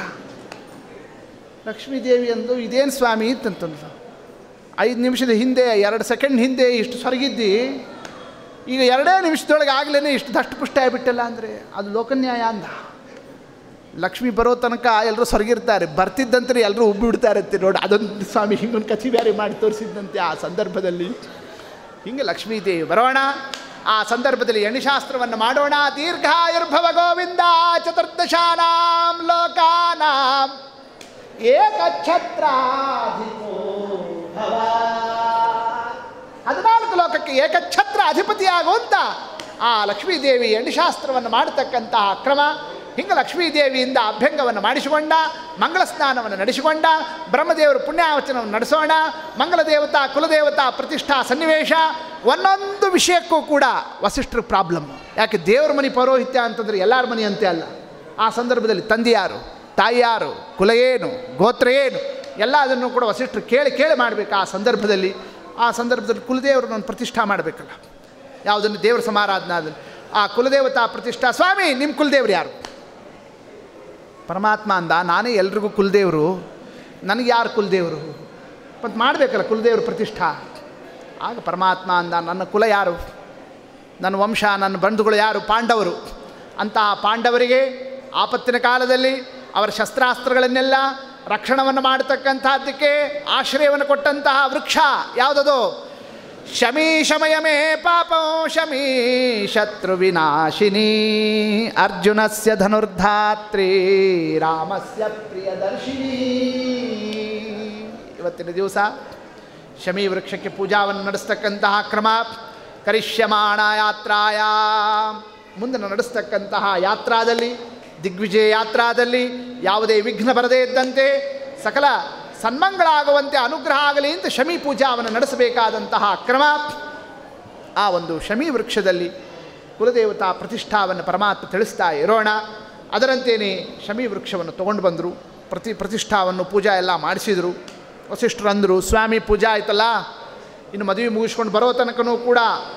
ಲಕ್ಷ್ಮೀದೇವಿ ಅಂದು ಇದೇನು ಸ್ವಾಮಿ ಅಂತಂತಂದ್ರು. 5 ನಿಮಿಷದ ಹಿಂದೆ 2 ಸೆಕೆಂಡ್ ಹಿಂದೆ ಇಷ್ಟು ಸೊರಗಿದ್ದಿ, ಈಗ 2 ನಿಮಿಷದೊಳಗೆ ಆಗಲೇ ಇಷ್ಟು ದಷ್ಟಪುಷ್ಟ ಆಗಿಬಿಟ್ಟಲ್ಲ ಅಂದರೆ ಅದು ಲೋಕನ್ಯಾಯ ಅಂದ. ಲಕ್ಷ್ಮಿ ಬರೋ ತನಕ ಎಲ್ಲರೂ ಸೊರಗಿರ್ತಾರೆ, ಬರ್ತಿದ್ದಂತೆ ಎಲ್ಲರೂ ಉಬ್ಬಿಬಿಡ್ತಾರೆ ಅಂತೆ. ನೋಡಿ ಅದೊಂದು ಸ್ವಾಮಿ ಹಿಂಗೊಂದು ಕಥೆ ಬೇರೆ ಮಾಡಿ ತೋರಿಸಿದ್ದಂತೆ. ಆ ಸಂದರ್ಭದಲ್ಲಿ ಹಿಂಗೆ ಲಕ್ಷ್ಮೀದೇವಿ ಬರೋಣ. ಆ ಸಂದರ್ಭದಲ್ಲಿ ಯಣಿಶಾಸ್ತ್ರವನ್ನು ಮಾಡೋಣ. ದೀರ್ಘಾಯುರ್ಭವ ಗೋವಿಂದ ಚತುರ್ದಶಾನಾಂ ಲೋಕಾನಾಂ ಏಕಛತ್ರಾಧಿಪೋ ಭವ. 14 ಲೋಕಕ್ಕೆ ಏಕಛತ್ರ ಅಧಿಪತಿಯಾಗುವಂತ ಆ ಲಕ್ಷ್ಮೀದೇವಿ ಯಣಿಶಾಸ್ತ್ರವನ್ನು ಮಾಡತಕ್ಕಂತಹ ಕ್ರಮ. ಹಿಂಗೆ ಲಕ್ಷ್ಮೀದೇವಿಯಿಂದ ಅಭ್ಯಂಗವನ್ನು ಮಾಡಿಸಿಕೊಂಡ, ಮಂಗಳ ಸ್ನಾನವನ್ನು ನಡೆಸಿಕೊಂಡ, ಬ್ರಹ್ಮದೇವರು ಪುಣ್ಯಾವಚನವನ್ನು ನಡೆಸೋಣ. ಮಂಗಲ ದೇವತಾ ಕುಲದೇವತಾ ಪ್ರತಿಷ್ಠಾ ಸನ್ನಿವೇಶ. ಒಂದೊಂದು ವಿಷಯಕ್ಕೂ ಕೂಡ ವಸಿಷ್ಠರ ಪ್ರಾಬ್ಲಮ್. ಯಾಕೆ ದೇವ್ರ ಮನೆ ಪೌರೋಹಿತ್ಯ ಅಂತಂದರೆ ಎಲ್ಲರ ಮನೆ ಅಂತೆ ಅಲ್ಲ. ಆ ಸಂದರ್ಭದಲ್ಲಿ ತಂದೆ ಯಾರು, ತಾಯಿ ಯಾರು, ಕುಲ ಏನು, ಗೋತ್ರ ಏನು, ಎಲ್ಲ ಅದನ್ನು ಕೂಡ ವಸಿಷ್ಠರು ಕೇಳಿ ಮಾಡಬೇಕು. ಆ ಸಂದರ್ಭದಲ್ಲಿ ಕುಲದೇವರನ್ನು ಪ್ರತಿಷ್ಠಾ ಮಾಡಬೇಕಲ್ಲ. ಯಾವುದನ್ನು ದೇವರ ಸಮಾರಾಧನಾದಲ್ಲಿ ಆ ಕುಲದೇವತಾ ಪ್ರತಿಷ್ಠಾ. ಸ್ವಾಮಿ ನಿಮ್ಮ ಕುಲದೇವರು ಯಾರು? ಪರಮಾತ್ಮ ಅಂದ, ನಾನೇ ಎಲ್ರಿಗೂ ಕುಲದೇವರು, ನನಗೆ ಯಾರು ಕುಲದೇವರು ಮತ್ತು ಮಾಡಬೇಕಲ್ಲ ಕುಲದೇವ್ರ ಪ್ರತಿಷ್ಠಾ. ಆಗ ಪರಮಾತ್ಮ ಅಂದ, ನನ್ನ ಕುಲ ಯಾರು, ನನ್ನ ವಂಶ, ನನ್ನ ಬಂಧುಗಳು ಯಾರು? ಪಾಂಡವರು. ಅಂತಹ ಪಾಂಡವರಿಗೆ ಆಪತ್ತಿನ ಕಾಲದಲ್ಲಿ ಅವರ ಶಸ್ತ್ರಾಸ್ತ್ರಗಳನ್ನೆಲ್ಲ ರಕ್ಷಣವನ್ನು ಮಾಡತಕ್ಕಂಥದ್ದಕ್ಕೆ ಆಶ್ರಯವನ್ನು ಕೊಟ್ಟಂತಹ ವೃಕ್ಷ ಯಾವುದದು? ಶಮೀ ಶಮಯಮೇ ಪಾಪಂ ಶಮೀ ಶತ್ರು ವಿನಾಶಿನಿ ಅರ್ಜುನಸ್ಯ ಧನುರ್ಧಾತ್ರಿ ರಾಮಸ್ಯ ಪ್ರಿಯದರ್ಶಿನಿ. ಇವತ್ತಿನ ದಿವಸ ಶಮೀ ವೃಕ್ಷಕ್ಕೆ ಪೂಜಾವನ್ನು ನಡೆಸ್ತಕ್ಕಂತಹ ಕ್ರಮ. ಕರಿಷ್ಯಮಾಣ ಯಾತ್ರಾಯ, ಮುಂದೆ ನಡೆಸ್ತಕ್ಕಂತಹ ಯಾತ್ರಾದಲ್ಲಿ, ದಿಗ್ವಿಜಯ ಯಾತ್ರಾದಲ್ಲಿ ಯಾವುದೇ ವಿಘ್ನ ಬರದೇ ಇದ್ದಂತೆ ಸಕಲ ಸನ್ಮಂಗಳಾಗುವಂತೆ ಅನುಗ್ರಹ ಆಗಲಿ ಅಂತ ಶಮೀ ಪೂಜಾವನ್ನು ನಡೆಸಬೇಕಾದಂತಹ ಕ್ರಮ. ಆ ಒಂದು ಶಮೀ ವೃಕ್ಷದಲ್ಲಿ ಕುಲದೇವತಾ ಪ್ರತಿಷ್ಠಾವನ್ನು ಪರಮಾತ್ಮ ತಿಳಿಸ್ತಾ ಇರೋಣ. ಅದರಂತೆಯೇ ಶಮೀ ವೃಕ್ಷವನ್ನು ತೊಗೊಂಡು ಬಂದರು, ಪ್ರತಿಷ್ಠಾವನ್ನು ಪೂಜಾ ಎಲ್ಲ ಮಾಡಿಸಿದರು. ವಸಿಷ್ಠರು ಅಂದರು, ಸ್ವಾಮಿ ಪೂಜಾ ಆಯ್ತಲ್ಲ, ಇನ್ನು ಮದುವೆ ಮುಗಿಸ್ಕೊಂಡು ಬರೋ ತನಕನೂ ಕೂಡ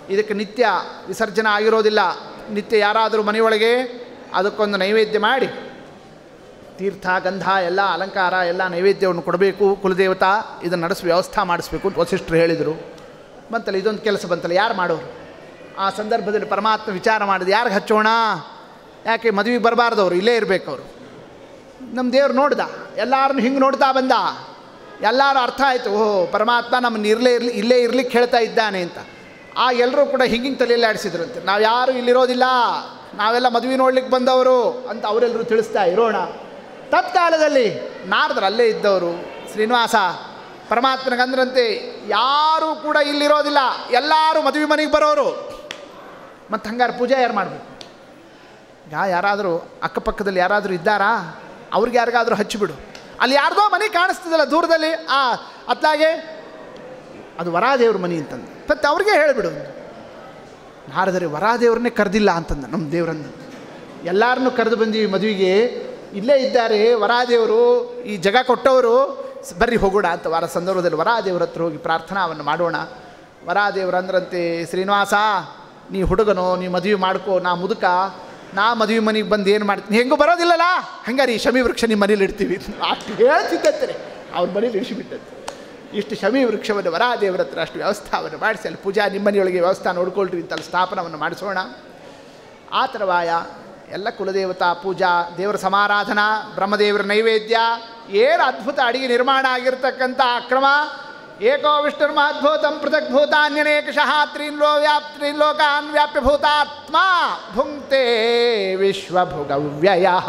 ಇದಕ್ಕೆ ನಿತ್ಯ ವಿಸರ್ಜನೆ ಆಗಿರೋದಿಲ್ಲ. ನಿತ್ಯ ಯಾರಾದರೂ ಮನೆಯೊಳಗೆ ಅದಕ್ಕೊಂದು ನೈವೇದ್ಯ ಮಾಡಿ ತೀರ್ಥ ಗಂಧ ಎಲ್ಲ ಅಲಂಕಾರ ಎಲ್ಲ ನೈವೇದ್ಯವನ್ನು ಕೊಡಬೇಕು. ಕುಲದೇವತಾ ಇದನ್ನು ನಡೆಸಿ ವ್ಯವಸ್ಥೆ ಮಾಡಿಸ್ಬೇಕು ಅಂತ ವಸಿಷ್ಠರು ಹೇಳಿದರು. ಬಂತಲ್ಲ ಇದೊಂದು ಕೆಲಸ ಬಂತಲ್ಲ, ಯಾರು ಮಾಡೋರು? ಆ ಸಂದರ್ಭದಲ್ಲಿ ಪರಮಾತ್ಮ ವಿಚಾರ ಮಾಡಿದ, ಯಾರಿಗೆ ಹಚ್ಚೋಣ? ಯಾಕೆ ಮದುವೆಗೆ ಬರಬಾರ್ದವ್ರು, ಇಲ್ಲೇ ಇರಬೇಕು ಅವರು. ನಮ್ಮ ದೇವ್ರು ನೋಡ್ದ, ಎಲ್ಲರನ್ನು ಹಿಂಗೆ ನೋಡ್ತಾ ಬಂದ. ಎಲ್ಲರೂ ಅರ್ಥ ಆಯಿತು, ಓಹೋ ಪರಮಾತ್ಮ ನಮ್ಮನ್ನು ಇಲ್ಲೇ ಇರ್ಲಿಕ್ಕೆ ಹೇಳ್ತಾ ಇದ್ದಾನೆ ಅಂತ. ಆ ಎಲ್ಲರೂ ಕೂಡ ಹಿಂಗಿಂಗೆ ತಲೆಯಲ್ಲಿ ಆಡಿಸಿದ್ರಂತೆ, ನಾವು ಯಾರು ಇಲ್ಲಿರೋದಿಲ್ಲ, ನಾವೆಲ್ಲ ಮದುವೆ ನೋಡ್ಲಿಕ್ಕೆ ಬಂದವರು ಅಂತ ಅವರೆಲ್ಲರೂ ತಿಳಿಸ್ತಾ ಇರೋಣ. ತತ್ಕಾಲದಲ್ಲಿ ನಾರದರು ಅಲ್ಲೇ ಇದ್ದವರು ಶ್ರೀನಿವಾಸ ಪರಮಾತ್ಮನಿಗಂದ್ರಂತೆ, ಯಾರೂ ಕೂಡ ಇಲ್ಲಿರೋದಿಲ್ಲ, ಎಲ್ಲರೂ ಮದುವೆ ಮನೆಗೆ ಬರೋರು. ಮತ್ತು ಹಂಗಾರೆ ಪೂಜೆ ಯಾರು ಮಾಡಬೇಕು? ಯಾರಾದರೂ ಅಕ್ಕಪಕ್ಕದಲ್ಲಿ ಯಾರಾದರೂ ಇದ್ದಾರಾ? ಅವ್ರಿಗೆ ಯಾರಿಗಾದರೂ ಹಚ್ಚಿಬಿಡು. ಅಲ್ಲಿ ಯಾರ್ದೋ ಮನೆ ಕಾಣಿಸ್ತದಲ್ಲ ದೂರದಲ್ಲಿ, ಅತ್ಲಾಗೆ ಅದು ವರಾದೇವ್ರ ಮನೆ ಅಂತಂದು ಮತ್ತು ಅವ್ರಿಗೆ ಹೇಳಿಬಿಡು. ನಾರದರೆ ವರಾದೇವ್ರನ್ನೇ ಕರೆದಿಲ್ಲ ಅಂತಂದ ನಮ್ಮ ದೇವರನ್ನು. ಎಲ್ಲರನ್ನೂ ಕರೆದು ಬಂದೀವಿ ಮದುವೆಗೆ, ಇಲ್ಲೇ ಇದ್ದಾರೆ ವರಾದೇವರು, ಈ ಜಗ ಕೊಟ್ಟವರು, ಬರ್ರಿ ಹೋಗೋಣ ಅಂತ ವಾರ ಸಂದರ್ಭದಲ್ಲಿ ವರಾದೇವ್ರ ಹತ್ರ ಹೋಗಿ ಪ್ರಾರ್ಥನಾವನ್ನು ಮಾಡೋಣ. ವರಾದೇವ್ರಂದ್ರಂತೆ, ಶ್ರೀನಿವಾಸ ನೀ ಹುಡುಗನೋ, ನೀ ಮದುವೆ ಮಾಡ್ಕೋ, ನಾ ಮುದುಕ, ನಾ ಮದುವೆ ಮನೆಗೆ ಬಂದು ಏನು ಮಾಡ್ತೀನಿ, ಹೆಂಗೂ ಬರೋದಿಲ್ಲಲ್ಲ, ಹಂಗಾರೆ ಈ ಶಮಿ ವೃಕ್ಷ ನಿಮ್ಮ ಮನೇಲಿ ಇಡ್ತೀವಿ ಅಷ್ಟು ಹೇಳ್ತಿದ್ದಂತೆ. ಅವ್ರ ಮನೇಲಿ ಇಳಿಸಿಬಿಟ್ಟಂತೆ. ಇಷ್ಟು ಶಮಿ ವೃಕ್ಷವನ್ನು ವರಾದೇವರ ಹತ್ರ ಅಷ್ಟು ವ್ಯವಸ್ಥಾವನ್ನು ಮಾಡಿಸಿ, ಅಲ್ಲಿ ಪೂಜಾ ನಿಮ್ಮ ಮನೆಯೊಳಗೆ ವ್ಯವಸ್ಥೆ ನೋಡ್ಕೊಳ್ರಿ ಅಂತ ಅಲ್ಲಿ ಸ್ಥಾಪನವನ್ನು ಮಾಡಿಸೋಣ. ಆ ಥರವಾಯ ಎಲ್ಲ ಕುಲದೇವತಾ ಪೂಜಾ, ದೇವರ ಸಮಾರಾಧನಾ, ಬ್ರಹ್ಮದೇವರ ನೈವೇದ್ಯ, ಏನು ಅದ್ಭುತ ಅಡಿಗೆ ನಿರ್ಮಾಣ ಆಗಿರ್ತಕ್ಕಂಥ ಅಕ್ರಮ. ಏಕೋ ವಿಷ್ಣುರ್ಮಹದ್ಭೂತಂ ಪೃಥಕ್ ಭೂತಾನ್ಯನೇಕಶಃ ತ್ರೀನ್ಲೋಕಾನ್ ವ್ಯಾಪ್ಯ ಭೂತಾತ್ಮ ಭುಂಕ್ತೆ ವಿಶ್ವಭುಗವ್ಯಯಃ.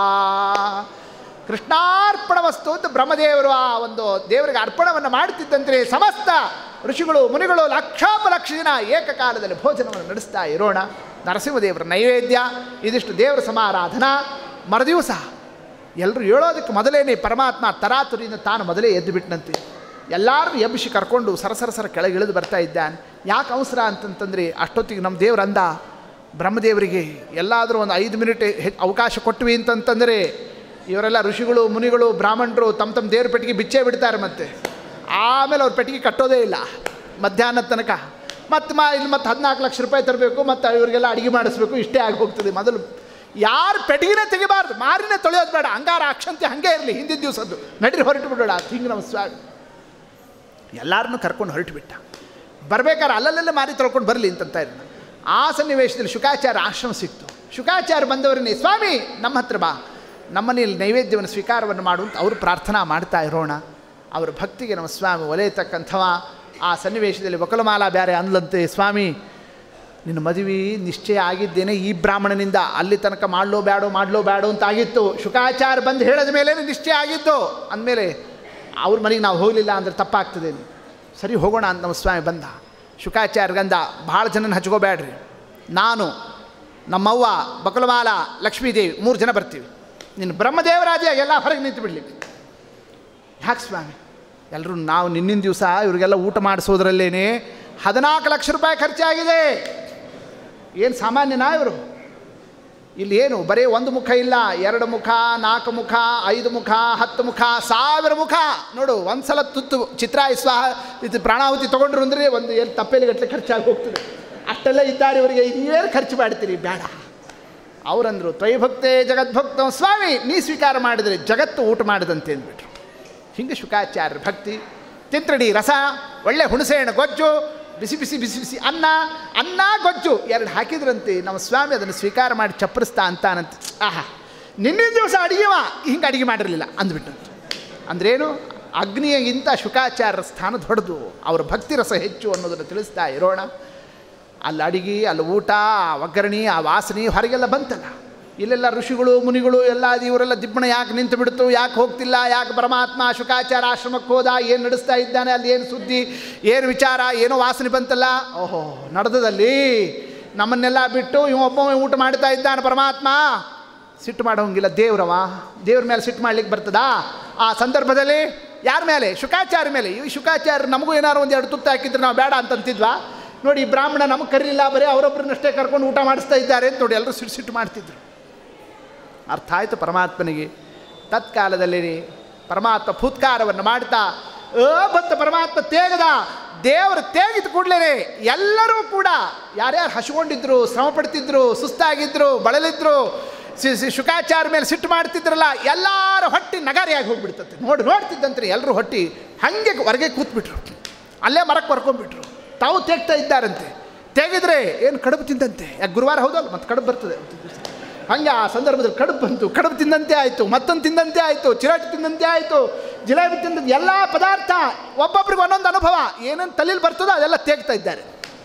ಕೃಷ್ಣಾರ್ಪಣ ವಸ್ತು ಅಂತ ಬ್ರಹ್ಮದೇವರು ಆ ಒಂದು ದೇವರಿಗೆ ಅರ್ಪಣವನ್ನು ಮಾಡ್ತಿದ್ದಂತೆ ಸಮಸ್ತ ಋಷಿಗಳು ಮುನಿಗಳು ಲಕ್ಷೋಪಲಕ್ಷ ಜನ ಏಕಕಾಲದಲ್ಲಿ ಭೋಜನವನ್ನು ನಡೆಸ್ತಾ ಇರೋಣ. ನರಸಿಂಹದೇವರ ನೈವೇದ್ಯ, ಇದಿಷ್ಟು ದೇವರ ಸಮಾರಾಧನಾ. ಮರುದಿವಸ ಎಲ್ಲರೂ ಹೇಳೋದಕ್ಕೆ ಮೊದಲೇನೆ ಪರಮಾತ್ಮ ತರಾತುರಿಯಿಂದ ತಾನು ಮೊದಲೇ ಎದ್ದು ಬಿಟ್ಟನಂತೆ. ಎಲ್ಲರೂ ಎಬ್ಬಿಸಿ ಕರ್ಕೊಂಡು ಸರಸರಸರ ಕೆಳಗೆ ಇಳಿದು ಬರ್ತಾ ಇದ್ದಾನೆ. ಯಾಕೆ ಅವಸರ ಅಂತಂತಂದರೆ, ಅಷ್ಟೊತ್ತಿಗೆ ನಮ್ಮ ದೇವ್ರು ಅಂದ ಬ್ರಹ್ಮದೇವರಿಗೆ, ಎಲ್ಲಾದರೂ ಒಂದು 5 ಮಿನಿಟ್ ಅವಕಾಶ ಕೊಟ್ವಿ ಅಂತಂತಂದರೆ ಇವರೆಲ್ಲ ಋಷಿಗಳು ಮುನಿಗಳು ಬ್ರಾಹ್ಮಣರು ತಮ್ಮ ದೇವ್ರ ಪೆಟ್ಟಿಗೆ ಬಿಚ್ಚೇ ಬಿಡ್ತಾರೆ. ಮತ್ತು ಆಮೇಲೆ ಅವ್ರ ಪೆಟ್ಟಿಗೆ ಕಟ್ಟೋದೇ ಇಲ್ಲ ಮಧ್ಯಾಹ್ನದ ತನಕ. ಮತ್ತು ಇಲ್ಲಿ ಮತ್ತು 14 ಲಕ್ಷ ರೂಪಾಯಿ ತರಬೇಕು, ಮತ್ತು ಇವರಿಗೆಲ್ಲ ಅಡುಗೆ ಮಾಡಿಸ್ಬೇಕು, ಇಷ್ಟೇ ಆಗಿ ಹೋಗ್ತದೆ. ಮೊದಲು ಯಾರು ಪೆಟ್ಟಿಗೆನೇ ತೆಗಿಬಾರ್ದು, ಮಾರಿನೇ ತೊಳೆಯೋದು ಬೇಡ, ಅಂಗಾರ ಅಕ್ಷಂತೆ ಹಾಗೆ ಇರಲಿ ಹಿಂದಿನ ದಿವಸದ್ದು, ನಡೀರಿ ಹೊರಟು ಬಿಡೋಣ ಹಿಂಗೆ ನಮ್ಮ ಸ್ವಾಮಿ. ಎಲ್ಲರನ್ನೂ ಕರ್ಕೊಂಡು ಹೊರಟು ಬಿಟ್ಟ. ಬರಬೇಕಾದ್ರೆ ಅಲ್ಲಲ್ಲೇ ಮಾರಿ ತೊಳ್ಕೊಂಡು ಬರಲಿ ಅಂತಂತ ಇರೋಣ. ಆ ಸನ್ನಿವೇಶದಲ್ಲಿ ಶುಕಾಚಾರ್ಯ ಆಶ್ರಮ ಸಿಕ್ತು. ಶುಕಾಚಾರ್ಯ ಬಂದವರನ್ನೇ, ಸ್ವಾಮಿ ನಮ್ಮ ಹತ್ರ ಬಾ, ನಮ್ಮನೇಲಿ ನೈವೇದ್ಯವನ್ನು ಸ್ವೀಕಾರವನ್ನು ಮಾಡು ಅಂತ ಅವರು ಪ್ರಾರ್ಥನಾ ಮಾಡ್ತಾ ಇರೋಣ. ಅವರ ಭಕ್ತಿಗೆ ನಮ್ಮ ಸ್ವಾಮಿ ಒಲೆಯತಕ್ಕಂಥವ. ಆ ಸನ್ನಿವೇಶದಲ್ಲಿ ವಕಲಮಾಲ ಬ್ಯಾರೆ ಅಂದ್ಲಂತೆ, ಸ್ವಾಮಿ ನಿನ್ನ ಮದುವೆ ನಿಶ್ಚಯ ಆಗಿದ್ದೇನೆ ಈ ಬ್ರಾಹ್ಮಣನಿಂದ, ಅಲ್ಲಿ ತನಕ ಮಾಡಲೋ ಬೇಡೋ ಅಂತ ಆಗಿತ್ತು. ಶುಕಾಚಾರ್ಯ ಬಂದು ಹೇಳಿದ ಮೇಲೆ ನಿಶ್ಚಯ ಆಗಿತ್ತು. ಅಂದಮೇಲೆ ಅವ್ರ ಮನೆಗೆ ನಾವು ಹೋಗಲಿಲ್ಲ ಅಂದರೆ ತಪ್ಪಾಗ್ತದೆ, ಸರಿ ಹೋಗೋಣ ಅಂತ ನಮ್ಮ ಸ್ವಾಮಿ ಬಂದ. ಶುಕಾಚಾರ್ಯಗಂದ, ಭಾಳ ಜನನ ಹಚ್ಕೋಬೇಡ್ರಿ, ನಾನು ನಮ್ಮವ್ವ ಬಕಲಮಾಲ ಲಕ್ಷ್ಮೀದೇವಿ 3 ಜನ ಬರ್ತೀವಿ, ನಿನ್ನ ಬ್ರಹ್ಮದೇವರಾಜ ಎಲ್ಲ ಹೊರಗೆ ನಿಂತು ಬಿಡಲಿ. ಯಾಕೆ ಸ್ವಾಮಿ? ಎಲ್ಲರೂ ನಾವು ನಿನ್ನಿನ ದಿವಸ ಇವರಿಗೆಲ್ಲ ಊಟ ಮಾಡಿಸೋದ್ರಲ್ಲೇನೆ 14 ಲಕ್ಷ ರೂಪಾಯಿ ಖರ್ಚಾಗಿದೆ. ಏನು ಸಾಮಾನ್ಯನಾ ಇವರು? ಇಲ್ಲಿ ಏನು ಬರೀ 1 ಮುಖ ಇಲ್ಲ, 2 ಮುಖ, 4 ಮುಖ, 5 ಮುಖ, 10 ಮುಖ, 1000 ಮುಖ. ನೋಡು, ಒಂದು ಸಲ ತುತ್ತು ಚಿತ್ರಾಯಿಸ್ವಾಹ ಇದು ಪ್ರಾಣಾಹುತಿ ತೊಗೊಂಡ್ರು ಅಂದರೆ ಒಂದು ಏನು ತಪ್ಪೇಲಿ ಗಟ್ಟಲೆ ಖರ್ಚಾಗಿ ಹೋಗ್ತದೆ. ಅಷ್ಟೆಲ್ಲ ಇದ್ದಾರೆ ಇವರಿಗೆ, ನೀವೇನು ಖರ್ಚು ಮಾಡ್ತೀರಿ? ಬೇಡ. ಅವರಂದರು, ತ್ರೈಭಕ್ತೇ ಜಗದ್ಭಕ್ತ, ಸ್ವಾಮಿ ನೀ ಸ್ವೀಕಾರ ಮಾಡಿದರೆ ಜಗತ್ತು ಊಟ ಮಾಡಿದಂತೆ ಅಂದ್ಬಿಟ್ರು. ಹಿಂಗೆ ಶುಕಾಚಾರ್ಯರ ಭಕ್ತಿ. ತಿಂತ್ರಡಿ ರಸ, ಒಳ್ಳೆ ಹುಣಸೆಹಣ್ಣು ಗೊಜ್ಜು, ಬಿಸಿ ಬಿಸಿ ಬಿಸಿ ಬಿಸಿ ಅನ್ನ ಗೊಜ್ಜು 2 ಹಾಕಿದ್ರಂತೆ. ನಮ್ಮ ಸ್ವಾಮಿ ಅದನ್ನು ಸ್ವೀಕಾರ ಮಾಡಿ ಚಪ್ಪರಿಸ್ತಾ ಅಂತಾನಂತೆ, ಆಹಾ ನಿನ್ನಿನ ದಿವಸ ಅಡುಗೆವ ಹಿಂಗೆ ಅಡುಗೆ ಮಾಡಿರಲಿಲ್ಲ ಅಂದ್ಬಿಟ್ಟಂತೆ. ಅಂದ್ರೇನು? ಅಗ್ನಿಗಿಂತ ಶುಕಾಚಾರ್ಯರ ಸ್ಥಾನ ದೊಡ್ಡದು, ಅವರ ಭಕ್ತಿ ರಸ ಹೆಚ್ಚು ಅನ್ನೋದನ್ನು ತಿಳಿಸ್ತಾ ಇರೋಣ. ಅಲ್ಲಿ ಅಡಿಗೆ, ಅಲ್ಲಿ ಊಟ, ಆ ಒಗ್ಗರಣೆ, ಆ ವಾಸನೆ ಹೊರಗೆಲ್ಲ ಬಂತಲ್ಲ. ಇಲ್ಲೆಲ್ಲ ಋಷಿಗಳು ಮುನಿಗಳು ಎಲ್ಲ ಇವರೆಲ್ಲ ದಿಬ್ಬಣ ಯಾಕೆ ನಿಂತು ಬಿಡ್ತು, ಯಾಕೆ ಹೋಗ್ತಿಲ್ಲ, ಯಾಕೆ ಪರಮಾತ್ಮ ಶುಕಾಚಾರ ಆಶ್ರಮಕ್ಕೆ ಹೋದ, ಏನು ನಡೆಸ್ತಾ ಇದ್ದಾನೆ, ಅಲ್ಲಿ ಏನು ಸುದ್ದಿ, ಏನು ವಿಚಾರ, ಏನೋ ವಾಸನೆ ಬಂತಲ್ಲ. ಓಹೋ, ನಡೆದದಲ್ಲಿ ನಮ್ಮನ್ನೆಲ್ಲ ಬಿಟ್ಟು ಒಬ್ಬ ಊಟ ಮಾಡ್ತಾ ಇದ್ದಾನೆ ಪರಮಾತ್ಮ. ಸಿಟ್ಟು ಮಾಡೋಂಗಿಲ್ಲ ದೇವ್ರವ, ದೇವ್ರ ಮೇಲೆ ಸಿಟ್ಟು ಮಾಡ್ಲಿಕ್ಕೆ ಬರ್ತದಾ? ಆ ಸಂದರ್ಭದಲ್ಲಿ ಯಾರ ಮೇಲೆ? ಶುಕಾಚಾರ್ಯ ಮೇಲೆ. ಈ ಶುಕಾಚಾರ್ಯ ನಮಗೂ ಏನಾರು 1-2 ತುತ್ತು ಹಾಕಿದ್ರೆ ನಾವು ಬೇಡ ಅಂತಂತಿದ್ವಾ? ನೋಡಿ, ಈ ಬ್ರಾಹ್ಮಣ ನಮಗೆ ಕರೀಲಿಲ್ಲ, ಬರೀ ಅವರೊಬ್ಬರನ್ನಷ್ಟೇ ಕರ್ಕೊಂಡು ಊಟ ಮಾಡಿಸ್ತಾ ಇದ್ದಾರೆ ಅಂತ ನೋಡಿ ಎಲ್ಲರೂ ಸಿಟ್ಟು ಮಾಡ್ತಿದ್ರು. ಅರ್ಥ ಆಯಿತು ಪರಮಾತ್ಮನಿಗೆ. ತತ್ಕಾಲದಲ್ಲಿ ಪರಮಾತ್ಮ ಫೂತ್ಕಾರವನ್ನು ಮಾಡ್ತಾ ಬಂತ ಪರಮಾತ್ಮ ತೇಗದ ದೇವರು ತೇಗಿದ ಕೂಡಲೇ ಎಲ್ಲರೂ ಕೂಡ ಯಾರ್ಯಾರು ಹಸಿಕೊಂಡಿದ್ರು, ಶ್ರಮ ಪಡ್ತಿದ್ರು, ಸುಸ್ತಾಗಿದ್ರು, ಬಳಲಿದ್ರು, ಶುಕಾಚಾರ್ಯ ಮೇಲೆ ಸಿಟ್ಟು ಮಾಡ್ತಿದ್ರಲ್ಲ, ಎಲ್ಲರ ಹೊಟ್ಟಿ ನಗಾರಿಯಾಗಿ ಹೋಗ್ಬಿಡ್ತದೆ. ನೋಡ್ತಿದ್ದಂತ್ರಿ ಎಲ್ಲರೂ ಹೊಟ್ಟಿ ಹಾಗೆ ಹೊರಗೆ ಕೂತ್ಬಿಟ್ರು, ಅಲ್ಲೇ ಮರಕ್ಕೆ ಬರ್ಕೊಂಡ್ಬಿಟ್ರು. ತಾವು ತೇಗ್ತಾ ಇದ್ದಾರಂತೆ. ತೆಗೆದ್ರೆ ಏನು ಕಡುಬು ತಿಂದಂತೆ, ಯಾಕೆ ಗುರುವಾರ ಹೌದಲ್ಲ, ಮತ್ತು ಕಡುಬು ಬರ್ತದೆ. ಹಾಗೆ ಆ ಸಂದರ್ಭದಲ್ಲಿ ಕಡುಬು ಬಂತು. ಕಡುಬು ತಿಂದಂತೆ ಆಯಿತು, ಮತ್ತೊಂದು ತಿಂದಂತೆ ಆಯಿತು, ಚಿರಾಟಿ ತಿಂದಂತೆ ಆಯಿತು, ಜಿಲೇಬಿ ತಿಂದಂತೆ, ಎಲ್ಲ ಪದಾರ್ಥ ಒಬ್ಬೊಬ್ರಿಗೆ ಒಂದೊಂದು ಅನುಭವ. ಏನೇನು ತಲೆಯಲ್ಲಿ ಬರ್ತದೋ ಅದೆಲ್ಲ ತೇಗ್ತಾ ಇದ್ದಾರೆ.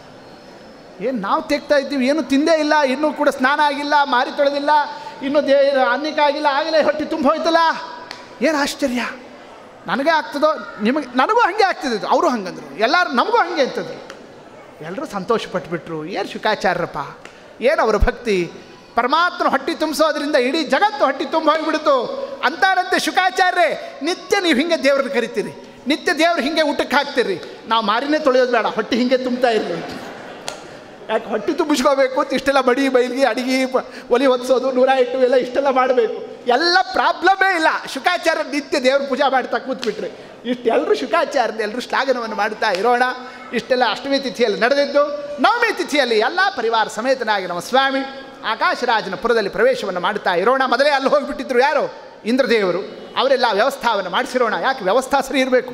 ಏನು ನಾವು ತೇಗ್ತಾ ಇದ್ದೀವಿ, ಏನು ತಿಂದೇ ಇಲ್ಲ, ಇನ್ನೂ ಕೂಡ ಸ್ನಾನ ಆಗಿಲ್ಲ, ಮಾರಿ ತೊಳೆದಿಲ್ಲ, ಇನ್ನೂ ಅನ್ನಕ್ಕಾಗಿಲ್ಲ, ಆಗಲೇ ಹೊಟ್ಟೆ ತುಂಬ ಹೋಯ್ತಲ್ಲ. ಏನು ಆಶ್ಚರ್ಯ, ನನಗೆ ಆಗ್ತದೋ ನಿಮಗೆ, ನನಗೂ ಹಾಗೆ ಆಗ್ತಿದ್ದು, ಅವರು ಹಂಗಂದ್ರು, ಎಲ್ಲರೂ ನಮಗೂ ಹಾಗೆ ಅಂತಂದರು. ಎಲ್ಲರೂ ಸಂತೋಷ ಪಟ್ಟುಬಿಟ್ರು. ಏನು ಶುಕಾಚಾರ್ಯರಪ್ಪ, ಏನು ಅವರ ಭಕ್ತಿ, ಪರಮಾತ್ಮನ ಹೊಟ್ಟೆ ತುಂಬಿಸೋದ್ರಿಂದ ಇಡೀ ಜಗತ್ತು ಹೊಟ್ಟೆ ತುಂಬ ಹೋಗಿಬಿಡ್ತು ಅಂತಾರಂತೆ ಶುಕಾಚಾರ್ಯರೇ. ನಿತ್ಯ ನೀವು ಹಿಂಗೆ ದೇವ್ರನ್ನ ಕರಿತೀರಿ, ನಿತ್ಯ ದೇವ್ರು ಹಿಂಗೆ ಊಟಕ್ಕೆ ಹಾಕ್ತೀರಿ. ನಾವು ಮಾರಿನೇ ತೊಳೆಯೋದು ಬೇಡ, ಹೊಟ್ಟೆ ಹಿಂಗೆ ತುಂಬ್ತಾ ಇರಲಿ. ಯಾಕೆ ಹೊಟ್ಟೆ ತುಂಬಿಸ್ಕೋಬೇಕು ಅಂತ ಇಷ್ಟೆಲ್ಲ ಬಡಿ ಬೈಲಿಗೆ ಅಡಿಗೆ ಒಲಿ ಹೊತ್ಸೋದು 108 ಎಲ್ಲ ಇಷ್ಟೆಲ್ಲ ಮಾಡಬೇಕು, ಎಲ್ಲ ಪ್ರಾಬ್ಲಮೇ ಇಲ್ಲ. ಶುಕಾಚಾರ್ಯ ನಿತ್ಯ ದೇವ್ರ ಪೂಜೆ ಮಾಡ್ತಾ ಕೂತ್ಬಿಟ್ರಿ. ಇಷ್ಟೆಲ್ಲರೂ ಶುಕಾಚಾರ್ಯ ಎಲ್ಲರೂ ಶ್ಲಾಘನವನ್ನು ಮಾಡ್ತಾ ಇರೋಣ. ಇಷ್ಟೆಲ್ಲ ಅಷ್ಟಮಿ ತಿಥಿಯಲ್ಲಿ ನಡೆದಿದ್ದು. ನವಮಿ ತಿಥಿಯಲ್ಲಿ ಎಲ್ಲ ಪರಿವಾರ ಸಮೇತನಾಗಿ ನಮ್ಮ ಸ್ವಾಮಿ ಆಕಾಶರಾಜನ ಪುರದಲ್ಲಿ ಪ್ರವೇಶವನ್ನು ಮಾಡ್ತಾ ಇರೋಣ. ಮೊದಲೇ ಅಲ್ಲಿ ಹೋಗಿಬಿಟ್ಟಿದ್ರು ಯಾರು, ಇಂದ್ರದೇವರು. ಅವರೆಲ್ಲ ವ್ಯವಸ್ಥಾವನ್ನು ಮಾಡಿಸಿರೋಣ. ಯಾಕೆ ವ್ಯವಸ್ಥಾ ಸರಿ ಇರಬೇಕು,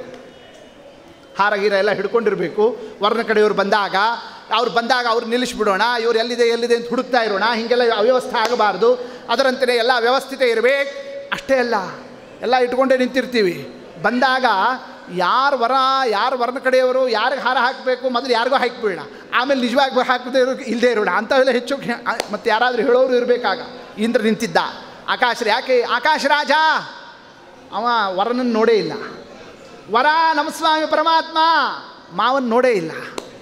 ಹಾರಗೀರ ಎಲ್ಲ ಹಿಡ್ಕೊಂಡಿರಬೇಕು. ವರ್ಣ ಕಡೆಯವರು ಬಂದಾಗ ಅವ್ರು ನಿಲ್ಲಿಸ್ಬಿಡೋಣ, ಇವ್ರು ಎಲ್ಲಿದೆ ಅಂತ ಹುಡುಕ್ತಾ ಇರೋಣ. ಹೀಗೆಲ್ಲ ಅವ್ಯವಸ್ಥೆ ಆಗಬಾರ್ದು. ಅದರಂತೆಯೇ ಎಲ್ಲ ವ್ಯವಸ್ಥಿತ ಇರಬೇಕು. ಅಷ್ಟೇ ಅಲ್ಲ, ಎಲ್ಲ ಇಟ್ಕೊಂಡೇ ನಿಂತಿರ್ತೀವಿ. ಬಂದಾಗ ಯಾರು ವರ್ಣ ಕಡೆಯವರು ಯಾರಿಗೆ ಹಾರ ಹಾಕಬೇಕು, ಮೊದಲು ಯಾರಿಗೂ ಹಾಕಿಬಿಡೋಣ, ಆಮೇಲೆ ನಿಜವಾಗಿ ಹಾಕದೇ ಇಲ್ಲದೆ ಇರೋಣ ಅಂಥವೆಲ್ಲ ಹೆಚ್ಚು. ಮತ್ತು ಯಾರಾದರೂ ಹೇಳೋರು ಇರಬೇಕಾಗ. ಇಂದ್ರ ನಿಂತಿದ್ದ ಯಾಕೆ ಆಕಾಶರಾಜ ಅವ ವರನನ್ನು ನೋಡೇ ಇಲ್ಲ. ವರ ನಮ್ಮ ಸ್ವಾಮಿ ಪರಮಾತ್ಮ ಮಾವನ್ ನೋಡೇ ಇಲ್ಲ.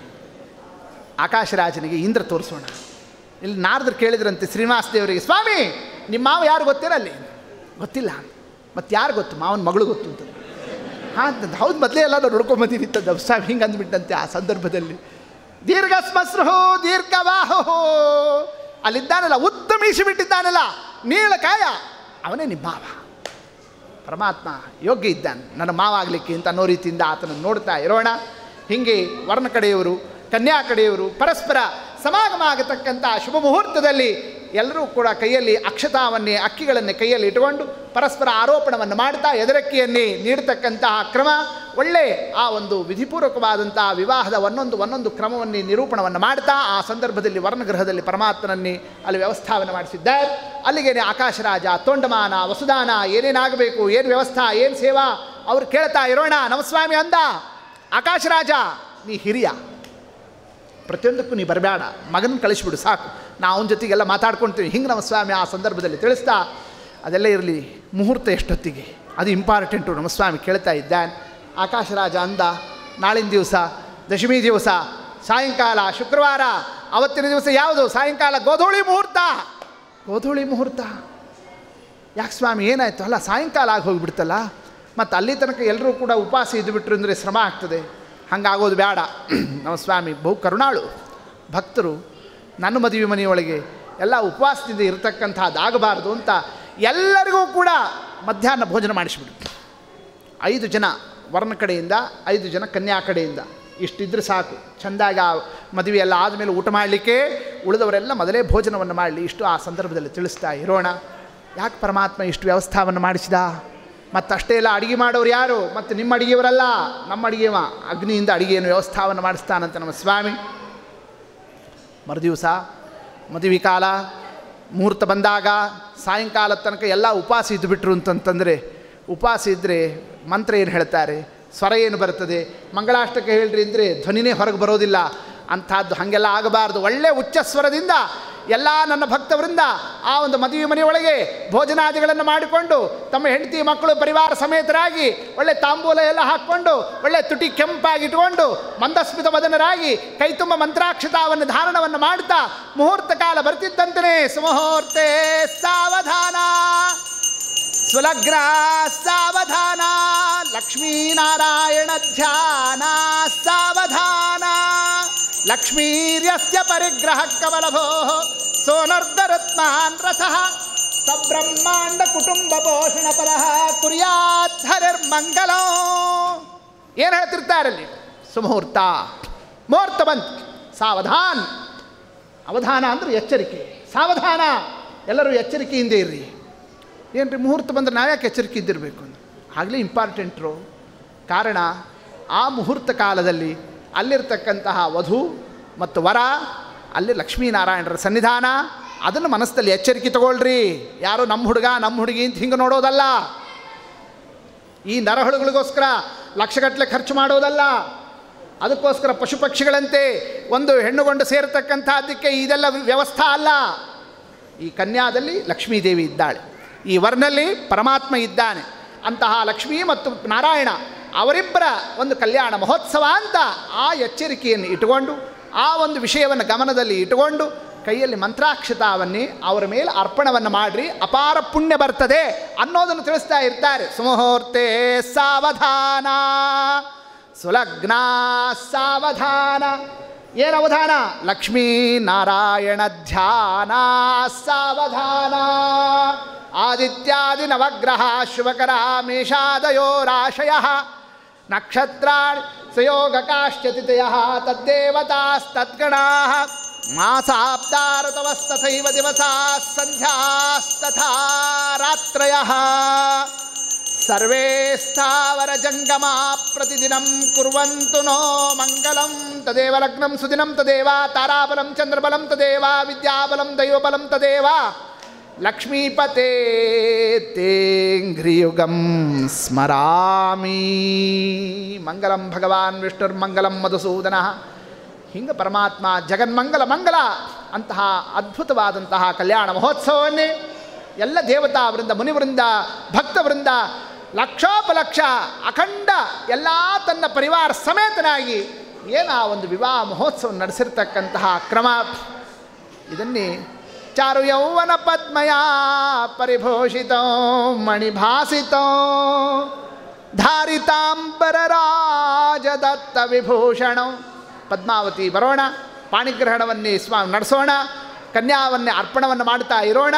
ಆಕಾಶರಾಜನಿಗೆ ಇಂದ್ರ ತೋರಿಸೋಣ. ಇಲ್ಲಿ ನಾರದ್ರು ಕೇಳಿದ್ರಂತೆ ಶ್ರೀನಿವಾಸ ದೇವರಿಗೆ, ಸ್ವಾಮಿ ನಿಮ್ಮ ಮಾವ ಯಾರು ಗೊತ್ತೇನ ಅಲ್ಲಿ? ಗೊತ್ತಿಲ್ಲ. ಮತ್ತು ಯಾರು ಗೊತ್ತು? ಮಾವನ ಮಗಳು ಗೊತ್ತು ಅಂತ. ಹಾಂ, ಹೌದು, ಮೊದಲೇ ಎಲ್ಲ ನಾವು ನೋಡ್ಕೊಂಬಂದಿತ್ತದ ಸ್ವಾಮಿ ಹಿಂಗೆ ಅಂದ್ಬಿಟ್ಟಂತೆ. ಆ ಸಂದರ್ಭದಲ್ಲಿ ದೀರ್ಘ ಸ್ಮಸ್ರು ದೀರ್ಘವಾಹೋ ಅಲ್ಲಿದ್ದಾನಲ್ಲ, ಉತ್ತಮಿಸಿಬಿಟ್ಟಿದ್ದಾನಲ್ಲ ನೀಳಕಾಯ, ಅವನೇ ನಿಮ್ಮ ಮಾವ. ಪರಮಾತ್ಮ ಯೋಗ್ಯ ಇದ್ದಾನೆ ನನ್ನ ಮಾವ ಆಗಲಿಕ್ಕೆ ಅಂತ ಅನ್ನೋ ರೀತಿಯಿಂದ ಆತನನ್ನು ನೋಡ್ತಾ ಇರೋಣ. ಹೀಗೆ ವರ್ಣ ಕಡೆಯವರು ಕನ್ಯಾ ಕಡೆಯವರು ಪರಸ್ಪರ ಸಮಾಗಮ ಆಗತಕ್ಕಂಥ ಶುಭ ಮುಹೂರ್ತದಲ್ಲಿ ಎಲ್ಲರೂ ಕೂಡ ಕೈಯಲ್ಲಿ ಅಕ್ಷತಾವನ್ನೇ ಅಕ್ಕಿಗಳನ್ನೇ ಕೈಯಲ್ಲಿ ಇಟ್ಟುಕೊಂಡು ಪರಸ್ಪರ ಆರೋಪಣವನ್ನು ಮಾಡ್ತಾ ಎದರಕ್ಕಿಯನ್ನೇ ನೀಡತಕ್ಕಂತಹ ಕ್ರಮ ಒಳ್ಳೆ ಆ ಒಂದು ವಿಧಿಪೂರ್ವಕವಾದಂತಹ ವಿವಾಹದ ಒಂದೊಂದು ಕ್ರಮವನ್ನೇ ನಿರೂಪಣವನ್ನು ಮಾಡ್ತಾ ಆ ಸಂದರ್ಭದಲ್ಲಿ ವರ್ಣಗೃಹದಲ್ಲಿ ಪರಮಾತ್ಮನನ್ನೇ ಅಲ್ಲಿ ವ್ಯವಸ್ಥಾವನ್ನು ಮಾಡಿಸಿದ್ದಾರೆ. ಅಲ್ಲಿಗೇನೆ ಆಕಾಶರಾಜ ತೋಂಡಮಾನ ವಸುದಾನ ಏನೇನಾಗಬೇಕು, ಏನು ವ್ಯವಸ್ಥಾ, ಏನು ಸೇವಾ ಅವ್ರು ಕೇಳ್ತಾ ಇರೋಣ. ನಮಸ್ವಾಮಿ ಅಂದ ಆಕಾಶರಾಜ, ನೀ ಹಿರಿಯ, ಪ್ರತಿಯೊಂದಕ್ಕೂ ನೀ ಬರಬೇಡ, ಮಗನ ಕಳಿಸ್ಬಿಡು ಸಾಕು, ನಾವು ಅವನ ಜೊತೆಗೆಲ್ಲ ಮಾತಾಡ್ಕೊಳ್ತೀವಿ. ಹಿಂಗೆ ನಮ್ಮ ಸ್ವಾಮಿ ಆ ಸಂದರ್ಭದಲ್ಲಿ ತಿಳಿಸ್ತಾ ಅದೆಲ್ಲ ಇರಲಿ, ಮುಹೂರ್ತ ಎಷ್ಟೊತ್ತಿಗೆ ಅದು ಇಂಪಾರ್ಟೆಂಟು ನಮ್ಮ ಸ್ವಾಮಿ ಕೇಳ್ತಾ ಇದ್ದಾನೆ. ಆಕಾಶರಾಜ ಅಂದ, ನಾಳಿನ ದಿವಸ ದಶಮಿ ದಿವಸ ಸಾಯಂಕಾಲ ಶುಕ್ರವಾರ, ಅವತ್ತಿನ ದಿವಸ ಯಾವುದು? ಸಾಯಂಕಾಲ ಗೋಧೂಳಿ ಮುಹೂರ್ತ. ಗೋಧೂಳಿ ಮುಹೂರ್ತ ಯಾಕೆ ಸ್ವಾಮಿ ಏನಾಯಿತು? ಅಲ್ಲ ಸಾಯಂಕಾಲ ಆಗಿ ಹೋಗಿಬಿಡ್ತಲ್ಲ, ಮತ್ತು ಅಲ್ಲಿ ತನಕ ಎಲ್ಲರೂ ಕೂಡ ಉಪವಾಸ ಇದ್ದುಬಿಟ್ರು ಅಂದರೆ ಶ್ರಮ ಆಗ್ತದೆ, ಹಂಗಾಗೋದು ಬೇಡ. ನಮ್ಮ ಸ್ವಾಮಿ ಬಹು ಕರುಣಾಳು ಭಕ್ತರು, ನನ್ನ ಮದುವೆ ಮನೆಯೊಳಗೆ ಎಲ್ಲ ಉಪವಾಸದಿಂದ ಇರತಕ್ಕಂಥದ್ದಾಗಬಾರ್ದು ಅಂತ ಎಲ್ಲರಿಗೂ ಕೂಡ ಮಧ್ಯಾಹ್ನ ಭೋಜನ ಮಾಡಿಸಿಬಿಡು. 5 ಜನ ವರ್ಣ ಕಡೆಯಿಂದ 5 ಜನ ಕನ್ಯಾ ಕಡೆಯಿಂದ ಇಷ್ಟಿದ್ರೆ ಸಾಕು, ಚೆಂದಾಗಿ ಆ ಮದುವೆ ಎಲ್ಲ ಆದಮೇಲೆ ಊಟ ಮಾಡಲಿಕ್ಕೆ ಉಳಿದವರೆಲ್ಲ ಮೊದಲೇ ಭೋಜನವನ್ನು ಮಾಡಲಿ. ಇಷ್ಟು ಆ ಸಂದರ್ಭದಲ್ಲಿ ತಿಳಿಸ್ತಾ ಇರೋಣ. ಯಾಕೆ ಪರಮಾತ್ಮ ಇಷ್ಟು ವ್ಯವಸ್ಥಾವನ್ನು ಮಾಡಿಸಿದ? ಮತ್ತು ಅಷ್ಟೇ ಎಲ್ಲ ಅಡುಗೆ ಮಾಡೋರು ಯಾರು? ಮತ್ತು ನಿಮ್ಮ ಅಡುಗೆಯವರಲ್ಲ, ನಮ್ಮ ಅಡುಗೆವ ಅಗ್ನಿಯಿಂದ ಅಡುಗೆಯನ್ನು ವ್ಯವಸ್ಥಾವನ್ನು ಮಾಡಿಸ್ತಾನಂತ ನಮ್ಮ ಸ್ವಾಮಿ. ಮರುದಿವಸ ಮದುವೆ ಕಾಲ ಮುಹೂರ್ತ ಬಂದಾಗ ಸಾಯಂಕಾಲದ ತನಕ ಎಲ್ಲ ಉಪವಾಸ ಇದ್ದುಬಿಟ್ರು ಅಂತಂತಂದರೆ, ಉಪವಾಸ ಇದ್ದರೆ ಮಂತ್ರ ಏನು ಹೇಳ್ತಾರೆ, ಸ್ವರ ಏನು ಬರ್ತದೆ, ಮಂಗಳಾಷ್ಟಕ ಹೇಳ್ರಿ ಅಂದರೆ ಧ್ವನಿನೇ ಹೊರಗೆ ಬರೋದಿಲ್ಲ. ಅಂಥದ್ದು ಹಾಗೆಲ್ಲ ಆಗಬಾರ್ದು. ಒಳ್ಳೆ ಉಚ್ಚ ಸ್ವರದಿಂದ ಎಲ್ಲ ನನ್ನ ಭಕ್ತವರಿಂದ ಆ ಒಂದು ಮದುವೆ ಮನೆಯೊಳಗೆ ಭೋಜನಾದಿಗಳನ್ನು ಮಾಡಿಕೊಂಡು ತಮ್ಮ ಹೆಂಡತಿ ಮಕ್ಕಳು ಪರಿವಾರ ಸಮೇತರಾಗಿ ಒಳ್ಳೆ ತಾಂಬೂಲ ಎಲ್ಲ ಹಾಕ್ಕೊಂಡು ಒಳ್ಳೆ ತುಟಿ ಕೆಂಪಾಗಿಟ್ಕೊಂಡು ಮಂದಸ್ಮಿತ ವದನರಾಗಿ ಕೈ ತುಂಬ ಮಂತ್ರಾಕ್ಷತಾವನ್ನು ಧಾರಣವನ್ನು ಮಾಡ್ತಾ ಮುಹೂರ್ತ ಕಾಲ ಬರ್ತಿದ್ದಂತೆಯೇ ಸುಮುಹೂರ್ತೆ ಸಾವಧಾನ ಸುಲಗ್ನ ಸಾವಧಾನ ಲಕ್ಷ್ಮೀನಾರಾಯಣ ಧ್ಯಾನ ಸಾವಧಾನ ಲಕ್ಷ್ಮೀರ್ಯಸ್ಯ ಪರಿಗ್ರಹ ಕಮಲಭೋ ಸೋನರ್ಧರತ್ನಾನ್ ರಸಃ ಸಬ್ರಹ್ಮಾಂಡ ಕುಟುಂಬ ಪೋಷಣ ಫಲಃ ಕುರ್ಯಾತ್ ಹರಿರ್ಮಂಗಲೋ. ಏನು ಹೇಳ್ತಿರ್ತಾರಲ್ಲಿ ಸುಮುಹೂರ್ತ, ಮುಹೂರ್ತ ಬಂತು, ಸಾವಧಾನ್. ಅವಧಾನ ಅಂದರೆ ಎಚ್ಚರಿಕೆ, ಸಾವಧಾನ, ಎಲ್ಲರೂ ಎಚ್ಚರಿಕೆಯಿಂದ ಇರ್ರಿ. ಏನು ರೀ ಮುಹೂರ್ತ ಬಂದರೆ ನಾವ್ಯಾಕೆ ಎಚ್ಚರಿಕೆ ಇದ್ದಿರಬೇಕು ಅಂತ ಆಗಲೇ ಇಂಪಾರ್ಟೆಂಟ್ರು. ಕಾರಣ ಆ ಮುಹೂರ್ತ ಕಾಲದಲ್ಲಿ ಅಲ್ಲಿರ್ತಕ್ಕಂತಹ ವಧು ಮತ್ತು ವರ, ಅಲ್ಲಿ ಲಕ್ಷ್ಮೀನಾರಾಯಣರ ಸನ್ನಿಧಾನ, ಅದನ್ನು ಮನಸ್ಸಲ್ಲಿ ಎಚ್ಚರಿಕೆ ತಗೊಳ್ರಿ. ಯಾರೋ ನಮ್ಮ ಹುಡುಗ ನಮ್ಮ ಹುಡುಗಿ ಅಂತ ಹಿಂಗೆ ನೋಡೋದಲ್ಲ. ಈ ನರಹುಳುಗಳಿಗೋಸ್ಕರ ಲಕ್ಷಗಟ್ಟಲೆ ಖರ್ಚು ಮಾಡೋದಲ್ಲ. ಅದಕ್ಕೋಸ್ಕರ ಪಶು ಪಕ್ಷಿಗಳಂತೆ ಒಂದು ಹೆಣ್ಣುಗೊಂಡು ಸೇರತಕ್ಕಂಥದ್ದಕ್ಕೆ ಇದೆಲ್ಲ ವ್ಯವಸ್ಥೆ ಅಲ್ಲ. ಈ ಕನ್ಯಾದಲ್ಲಿ ಲಕ್ಷ್ಮೀದೇವಿ ಇದ್ದಾಳೆ, ಈ ವರ್ನಲ್ಲಿ ಪರಮಾತ್ಮ ಇದ್ದಾನೆ. ಅಂತಹ ಲಕ್ಷ್ಮೀ ಮತ್ತು ನಾರಾಯಣ ಅವರಿಬ್ಬರ ಒಂದು ಕಲ್ಯಾಣ ಮಹೋತ್ಸವ ಅಂತ ಆ ಎಚ್ಚರಿಕೆಯನ್ನು ಇಟ್ಟುಕೊಂಡು, ಆ ಒಂದು ವಿಷಯವನ್ನು ಗಮನದಲ್ಲಿ ಇಟ್ಟುಕೊಂಡು ಕೈಯಲ್ಲಿ ಮಂತ್ರಾಕ್ಷತಾವನ್ನೇ ಅವರ ಮೇಲೆ ಅರ್ಪಣವನ್ನು ಮಾಡಿರಿ, ಅಪಾರ ಪುಣ್ಯ ಬರ್ತದೆ ಅನ್ನೋದನ್ನು ತಿಳಿಸ್ತಾ ಇರ್ತಾರೆ. ಸುಮುಹೂರ್ತೆ ಸಾವಧಾನ, ಸುಲಗ್ನ ಸಾವಧಾನ. ಏನು ಅವಧಾನ? ಲಕ್ಷ್ಮೀ ನಾರಾಯಣ ಧ್ಯಾನ ಸಾವಧಾನ. ಆದಿತ್ಯಾದಿ ನವಗ್ರಹ ಶುಭಕರ ಮೇಷಾದಯೋರಾಶಯ ನಕ್ಷತ್ರಾಣಿ ಸಂಯೋಗಕಾಶ್ಚತಿತಯ ತದ್ದೇವತಾಸ್ತದ್ಗಣಾ ಮಾಸಾಬ್ದಾರತವಸ್ತಥೈವ ದಿವಸಾ ಸಂಧ್ಯಾಸ್ತಥಾ ರಾತ್ರಯಃ ಸರ್ವೇ ಸ್ಥಾವರ ಜಂಗಮಾ ಪ್ರತಿದಿನಂ ಕುರ್ವಂತು ನೋ ಮಂಗಲಂ. ತದೇವ ಲಗ್ನಂ ಸುದಿನಂ ತದೇವ ತಾರಾಬಲಂ ಚಂದ್ರಬಲಂ ತದೇವ ವಿದ್ಯಾಬಲಂ ದೈವಬಲಂ ತದೇವ ಲಕ್ಷ್ಮೀಪತೆ ತೇಂಘ್ರಿಯುಗಂ ಸ್ಮರಾಮಿ. ಮಂಗಲಂ ಭಗವಾನ್ ವಿಷ್ಣುರ್ಮಂಗಲಂ ಮಧುಸೂದನ. ಹಿಂಗೆ ಪರಮಾತ್ಮ ಜಗನ್ಮಂಗಲ ಮಂಗಲ ಅಂತಹ ಅದ್ಭುತವಾದಂತಹ ಕಲ್ಯಾಣ ಮಹೋತ್ಸವವನ್ನೇ ಎಲ್ಲ ದೇವತಾ ವೃಂದ, ಮುನಿವೃಂದ, ಭಕ್ತವೃಂದ ಲಕ್ಷೋಪಲಕ್ಷ ಅಖಂಡ ಎಲ್ಲ ತನ್ನ ಪರಿವಾರ ಸಮೇತನಾಗಿ ಏನು ಆ ಒಂದು ವಿವಾಹ ಮಹೋತ್ಸವ ನಡೆಸಿರ್ತಕ್ಕಂತಹ ಕ್ರಮ, ಇದನ್ನೇ ಚಾರು ಯೌವನ ಪದ್ಮಯ ಪರಿಭೂಷಿತೋ ಮಣಿಭಾಸಿತೋ ಧಾರಿತಾಂಬರ ರಾಜದತ್ತ ವಿಭೂಷಣ. ಪದ್ಮಾವತಿ ಬರೋಣ, ಪಾಣಿಗ್ರಹಣವನ್ನೇ ನಡೆಸೋಣ, ಕನ್ಯಾವನ್ನೇ ಅರ್ಪಣವನ್ನು ಮಾಡ್ತಾ ಇರೋಣ.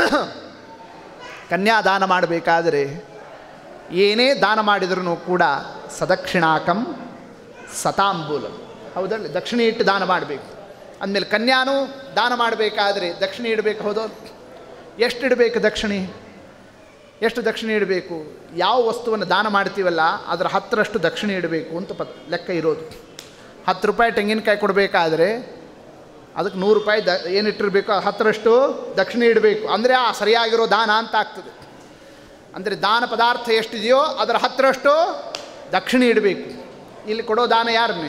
ಕನ್ಯಾದಾನ ಮಾಡಬೇಕಾದರೆ ಏನೇ ದಾನ ಮಾಡಿದ್ರೂ ಕೂಡ ಸದಕ್ಷಿಣಾಕಂ ಸತಾಂಬೂಲಂ, ಹೌದಲ್ಲ, ದಕ್ಷಿಣೆ ಇಟ್ಟು ದಾನ ಮಾಡಬೇಕು. ಅಂದಮೇಲೆ ಕನ್ಯಾನೂ ದಾನ ಮಾಡಬೇಕಾದ್ರೆ ದಕ್ಷಿಣೆ ಇಡಬೇಕು. ಹೌದು, ಎಷ್ಟು ಇಡಬೇಕು ದಕ್ಷಿಣೆ? ಎಷ್ಟು ದಕ್ಷಿಣೆ ಇಡಬೇಕು? ಯಾವ ವಸ್ತುವನ್ನು ದಾನ ಮಾಡ್ತೀವಲ್ಲ ಅದರ 10ರಷ್ಟು ದಕ್ಷಿಣೆ ಇಡಬೇಕು ಅಂತ ಲೆಕ್ಕ ಇರೋದು. 10 ರೂಪಾಯಿ ತೆಂಗಿನಕಾಯಿ ಕೊಡಬೇಕಾದ್ರೆ ಅದಕ್ಕೆ 100 ರೂಪಾಯಿ ಏನಿಟ್ಟಿರಬೇಕು, 10ರಷ್ಟು ದಕ್ಷಿಣೆ ಇಡಬೇಕು. ಅಂದರೆ ಆ ಸರಿಯಾಗಿರೋ ದಾನ ಅಂತ ಆಗ್ತದೆ. ಅಂದರೆ ದಾನ ಪದಾರ್ಥ ಎಷ್ಟಿದೆಯೋ ಅದರ 10ರಷ್ಟು ದಕ್ಷಿಣೆ ಇಡಬೇಕು. ಇಲ್ಲಿ ಕೊಡೋ ದಾನ ಯಾರನ್ನೇ?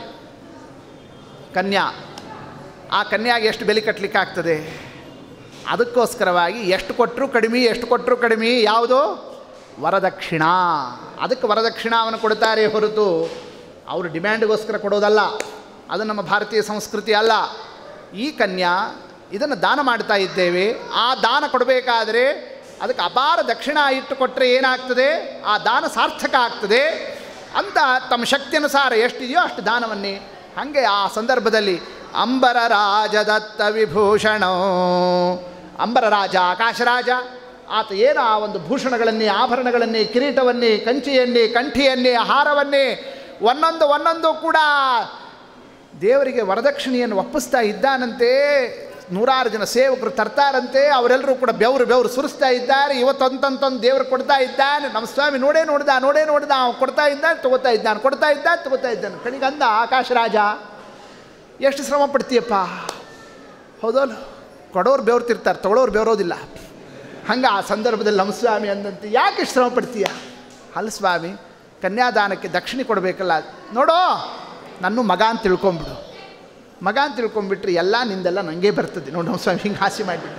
ಕನ್ಯಾ. ಆ ಕನ್ಯಾಗೆ ಎಷ್ಟು ಬೆಲೆ ಕಟ್ಟಲಿಕ್ಕೆ ಆಗ್ತದೆ? ಅದಕ್ಕೋಸ್ಕರವಾಗಿ ಎಷ್ಟು ಕೊಟ್ಟರು ಕಡಿಮೆ, ಎಷ್ಟು ಕೊಟ್ಟರು ಕಡಿಮೆ ಯಾವುದು? ವರದಕ್ಷಿಣ. ಅದಕ್ಕೆ ವರದಕ್ಷಿಣವನ್ನು ಕೊಡ್ತಾರೆ ಹೊರತು ಅವರು ಡಿಮ್ಯಾಂಡ್ಗೋಸ್ಕರ ಕೊಡೋದಲ್ಲ. ಅದು ನಮ್ಮ ಭಾರತೀಯ ಸಂಸ್ಕೃತಿ ಅಲ್ಲ. ಈ ಕನ್ಯಾ ಇದನ್ನು ದಾನ ಮಾಡ್ತಾ ಇದ್ದೇವೆ, ಆ ದಾನ ಕೊಡಬೇಕಾದ್ರೆ ಅದಕ್ಕೆ ಅಪಾರ ದಕ್ಷಿಣ ಇಟ್ಟು ಕೊಟ್ಟರೆ ಏನಾಗ್ತದೆ? ಆ ದಾನ ಸಾರ್ಥಕ ಆಗ್ತದೆ ಅಂತ ತಮ್ಮ ಶಕ್ತಿಯನುಸಾರ ಎಷ್ಟಿದೆಯೋ ಅಷ್ಟು ದಾನವನ್ನೇ. ಹಾಗೆ ಆ ಸಂದರ್ಭದಲ್ಲಿ ಅಂಬರ ರಾಜದತ್ತ ವಿಭೂಷಣೋ, ಅಂಬರ ರಾಜ, ಆಕಾಶರಾಜ, ಆತ ಏನು ಆ ಒಂದು ಭೂಷಣಗಳನ್ನೇ, ಆಭರಣಗಳನ್ನೇ, ಕಿರೀಟವನ್ನೇ, ಕಂಚಿಯನ್ನೇ, ಕಂಠಿಯನ್ನೇ, ಹಾರವನ್ನೇ ಒಂದೊಂದು ಕೂಡ ದೇವರಿಗೆ ವರದಕ್ಷಿಣೆಯನ್ನು ಒಪ್ಪಿಸ್ತಾ ಇದ್ದಾನಂತೆ. 100 ಜನ ಸೇವಕರು ತರ್ತಾರಂತೆ, ಅವರೆಲ್ಲರೂ ಕೂಡ ಬೆವರು ಸುರಿಸ್ತಾ ಇದ್ದಾರೆ. ಇವತ್ತೊಂದು ದೇವರು ಕೊಡ್ತಾ ಇದ್ದಾನೆ. ನಮ್ಮ ಸ್ವಾಮಿ ನೋಡೇ ನೋಡ್ದ ಅವ್ನು ಕೊಡ್ತಾ ಇದ್ದಾನೆ, ತಗೋತಾ ಇದ್ದಾನೆ. ಕಣಿಗಂದ ಆಕಾಶರಾಜ, ಎಷ್ಟು ಶ್ರಮ ಪಡ್ತೀಯಪ್ಪ. ಹೌದಲ್ಲ, ಕೊಡೋರು ಬೆವರ್ತಿರ್ತಾರೆ, ತಗೊಳ್ಳೋರು ಬೆವರೋದಿಲ್ಲ. ಹಂಗೆ ಆ ಸಂದರ್ಭದಲ್ಲಿ ನಮ್ಮ ಸ್ವಾಮಿ ಅಂದಂತೆ, ಯಾಕೆ ಶ್ರಮ ಪಡ್ತೀಯ? ಅಲ್ಲ ಸ್ವಾಮಿ, ಕನ್ಯಾದಾನಕ್ಕೆ ದಕ್ಷಿಣೆ ಕೊಡಬೇಕಲ್ಲ. ನೋಡೋ, ನನ್ನ ಮಗ ಅಂತ ತಿಳ್ಕೊಂಬಿಡು. ಮಗ ಅಂತ ತಿಳ್ಕೊಂಬಿಟ್ರೆ ಎಲ್ಲ ನಿಂದೆಲ್ಲ ನನಗೆ ಬರ್ತದೆ. ನೋಡಿ ನಮ್ಮ ಸ್ವಾಮಿ ಹಿಂಗೆ ಹಾಸ್ಯ ಮಾಡಿಬಿಟ್ಟು.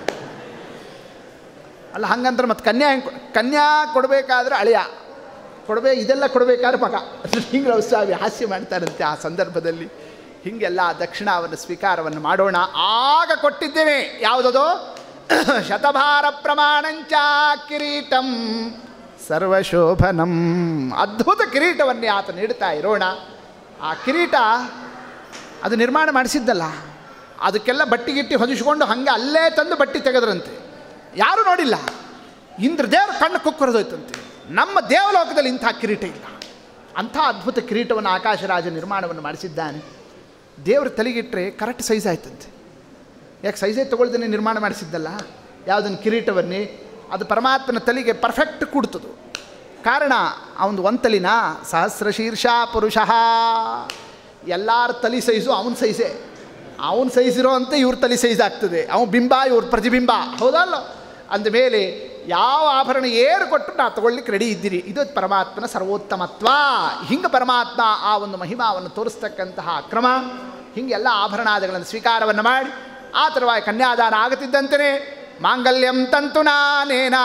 ಅಲ್ಲ ಹಂಗಂದ್ರೆ ಮತ್ತು ಕನ್ಯಾ ಕೊಡಬೇಕಾದ್ರೆ ಅಳಿಯ ಇದೆಲ್ಲ ಕೊಡಬೇಕಾದ್ರೆ ಮಗ, ಹಿಂಗೆ ನಮ್ಮ ಸ್ವಾಮಿ ಹಾಸ್ಯ ಮಾಡ್ತಾರಂತೆ. ಆ ಸಂದರ್ಭದಲ್ಲಿ ಹೀಗೆಲ್ಲ ದಕ್ಷಿಣಾವನ್ನು ಸ್ವೀಕಾರವನ್ನು ಮಾಡೋಣ. ಆಗ ಕೊಟ್ಟಿದ್ದೇವೆ ಯಾವುದದು? ಶತಭಾರ ಪ್ರಮಾಣಂಚ ಕಿರೀಟಂ ಸರ್ವಶೋಭನಂ. ಅದ್ಭುತ ಕಿರೀಟವನ್ನೇ ಆತ ನೀಡ್ತಾ ಇರೋಣ. ಆ ಕಿರೀಟ ಅದು ನಿರ್ಮಾಣ ಮಾಡಿಸಿದ್ದಲ್ಲ, ಅದಕ್ಕೆಲ್ಲ ಬಟ್ಟಿಗಿಟ್ಟಿ ಹೊದಿಸ್ಕೊಂಡು ಹಾಗೆ ಅಲ್ಲೇ ತಂದು ಬಟ್ಟೆ ತೆಗೆದ್ರಂತೆ. ಯಾರೂ ನೋಡಿಲ್ಲ. ಇಂದ್ರದೇವ್ರ ಕಣ್ಣು ಕುಕ್ಕರದೋಯ್ತಂತೆ. ನಮ್ಮ ದೇವಲೋಕದಲ್ಲಿ ಇಂಥ ಕಿರೀಟ ಇಲ್ಲ. ಅಂಥ ಅದ್ಭುತ ಕಿರೀಟವನ್ನು ಆಕಾಶರಾಜ ನಿರ್ಮಾಣವನ್ನು ಮಾಡಿಸಿದ್ದಾನೆ. ದೇವರು ತಲೆಗಿಟ್ಟರೆ ಕರೆಕ್ಟ್ ಸೈಜ್ ಆಯ್ತಂತೆ. ಯಾಕೆ ಸೈಜೇ ತೊಗೊಳ್ದೇನೆ ನಿರ್ಮಾಣ ಮಾಡಿಸಿದ್ದಲ್ಲ ಯಾವುದನ್ನು ಕಿರೀಟವನ್ನೇ, ಅದು ಪರಮಾತ್ಮನ ತಲೆಗೆ ಪರ್ಫೆಕ್ಟ್ ಕೂಡ್ತದು. ಕಾರಣ ಅವನು ಒಂದು ತಲಿನ ಸಹಸ್ರ ಶೀರ್ಷ ಪುರುಷ, ಎಲ್ಲರ ತಲೆ ಸೈಜು ಅವನ ಸೈಜೇ. ಅವನ ಸೈಜ್ ಇರೋ ಅಂತ ಇವ್ರ ತಲೆ ಸೈಜ್ ಆಗ್ತದೆ. ಅವನ ಬಿಂಬ ಇವ್ರ ಪ್ರತಿಬಿಂಬ, ಹೌದಲ್ಲ? ಅಂದಮೇಲೆ ಯಾವ ಆಭರಣ ಏರು ಕೊಟ್ಟು ನಾ ತಗೊಳ್ಳಿಕ್ಕೆ ರೆಡಿ ಇದ್ದೀರಿ. ಇದು ಪರಮಾತ್ಮನ ಸರ್ವೋತ್ತಮತ್ವ. ಹಿಂಗೆ ಪರಮಾತ್ಮ ಆ ಒಂದು ಮಹಿಮಾವನ್ನು ತೋರಿಸ್ತಕ್ಕಂತಹ ಕ್ರಮ. ಹೀಗೆಲ್ಲ ಆಭರಣಾದಿಗಳನ್ನು ಸ್ವೀಕಾರವನ್ನು ಮಾಡಿ ಆ ತರುವಾಯ ಕನ್ಯಾದಾನ ಆಗುತ್ತಿದ್ದಂತೆಯೇ ಮಾಂಗಲ್ಯಂ ತಂತುನಾನೇನ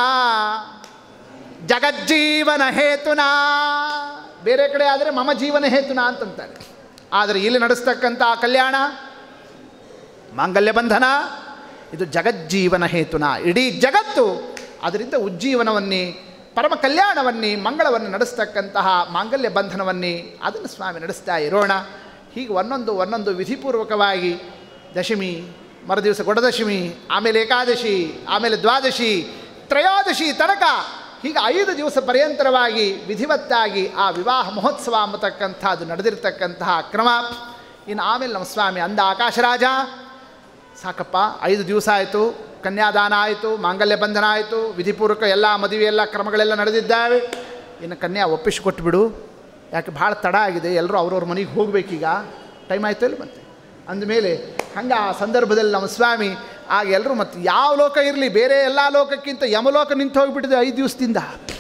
ಜಗಜ್ಜೀವನ ಹೇತುನಾ. ಬೇರೆ ಕಡೆ ಆದರೆ ಮಮ ಜೀವನ ಹೇತುನಾ ಅಂತಂತಾರೆ. ಆದರೆ ಇಲ್ಲಿ ನಡೆಸ್ತಕ್ಕಂಥ ಕಲ್ಯಾಣ ಮಾಂಗಲ್ಯ ಬಂಧನ ಇದು ಜಗಜ್ಜೀವನ ಹೇತುನಾ. ಇಡೀ ಜಗತ್ತು ಅದರಿಂದ ಉಜ್ಜೀವನವನ್ನೇ, ಪರಮ ಕಲ್ಯಾಣವನ್ನೇ, ಮಂಗಳವನ್ನು ನಡೆಸ್ತಕ್ಕಂತಹ ಮಾಂಗಲ್ಯ ಬಂಧನವನ್ನೇ ಅದನ್ನು ಸ್ವಾಮಿ ನಡೆಸ್ತಾ ಇರೋಣ. ಹೀಗೆ ಒಂದೊಂದು ವಿಧಿಪೂರ್ವಕವಾಗಿ ದಶಮಿ, ಮರುದಿವಸ ಗೊಡದಶಮಿ, ಆಮೇಲೆ ಏಕಾದಶಿ, ಆಮೇಲೆ ದ್ವಾದಶಿ, ತ್ರಯೋದಶಿ ತನಕ ಹೀಗೆ 5 ದಿವಸ ಪರ್ಯಂತರವಾಗಿ ವಿಧಿವತ್ತಾಗಿ ಆ ವಿವಾಹ ಮಹೋತ್ಸವ ಅಂಬತಕ್ಕಂಥದ್ದು ನಡೆದಿರ್ತಕ್ಕಂತಹ ಕ್ರಮ. ಇನ್ನು ಆಮೇಲೆ ನಮ್ಮ ಸ್ವಾಮಿ ಅಂದ ಆಕಾಶರಾಜ, ಸಾಕಪ್ಪ 5 ದಿವಸ ಆಯಿತು, ಕನ್ಯಾದಾನ ಆಯಿತು, ಮಾಂಗಲ್ಯ ಬಂಧನ ಆಯಿತು, ವಿಧಿಪೂರ್ವಕ ಎಲ್ಲ ಮದುವೆ ಎಲ್ಲ ಕ್ರಮಗಳೆಲ್ಲ ನಡೆದಿದ್ದಾವೆ. ಇನ್ನು ಕನ್ಯಾ ಒಪ್ಪಿಸಿಕೊಟ್ಬಿಡು, ಯಾಕೆ ಭಾಳ ತಡ ಆಗಿದೆ, ಎಲ್ಲರೂ ಅವ್ರವ್ರ ಮನೆಗೆ ಹೋಗಬೇಕೀಗ, ಟೈಮ್ ಆಯಿತು ಇಲ್ಲ ಮತ್ತೆ. ಅಂದಮೇಲೆ ಹಂಗೆ ಆ ಸಂದರ್ಭದಲ್ಲಿ ನಮ್ಮ ಸ್ವಾಮಿ ಆಗ ಎಲ್ಲರೂ ಮತ್ತು ಯಾವ ಲೋಕ ಇರಲಿ, ಬೇರೆ ಎಲ್ಲ ಲೋಕಕ್ಕಿಂತ ಯಮಲೋಕ ನಿಂತು ಹೋಗಿಬಿಟ್ಟಿದೆ 5 ದಿವಸದಿಂದ.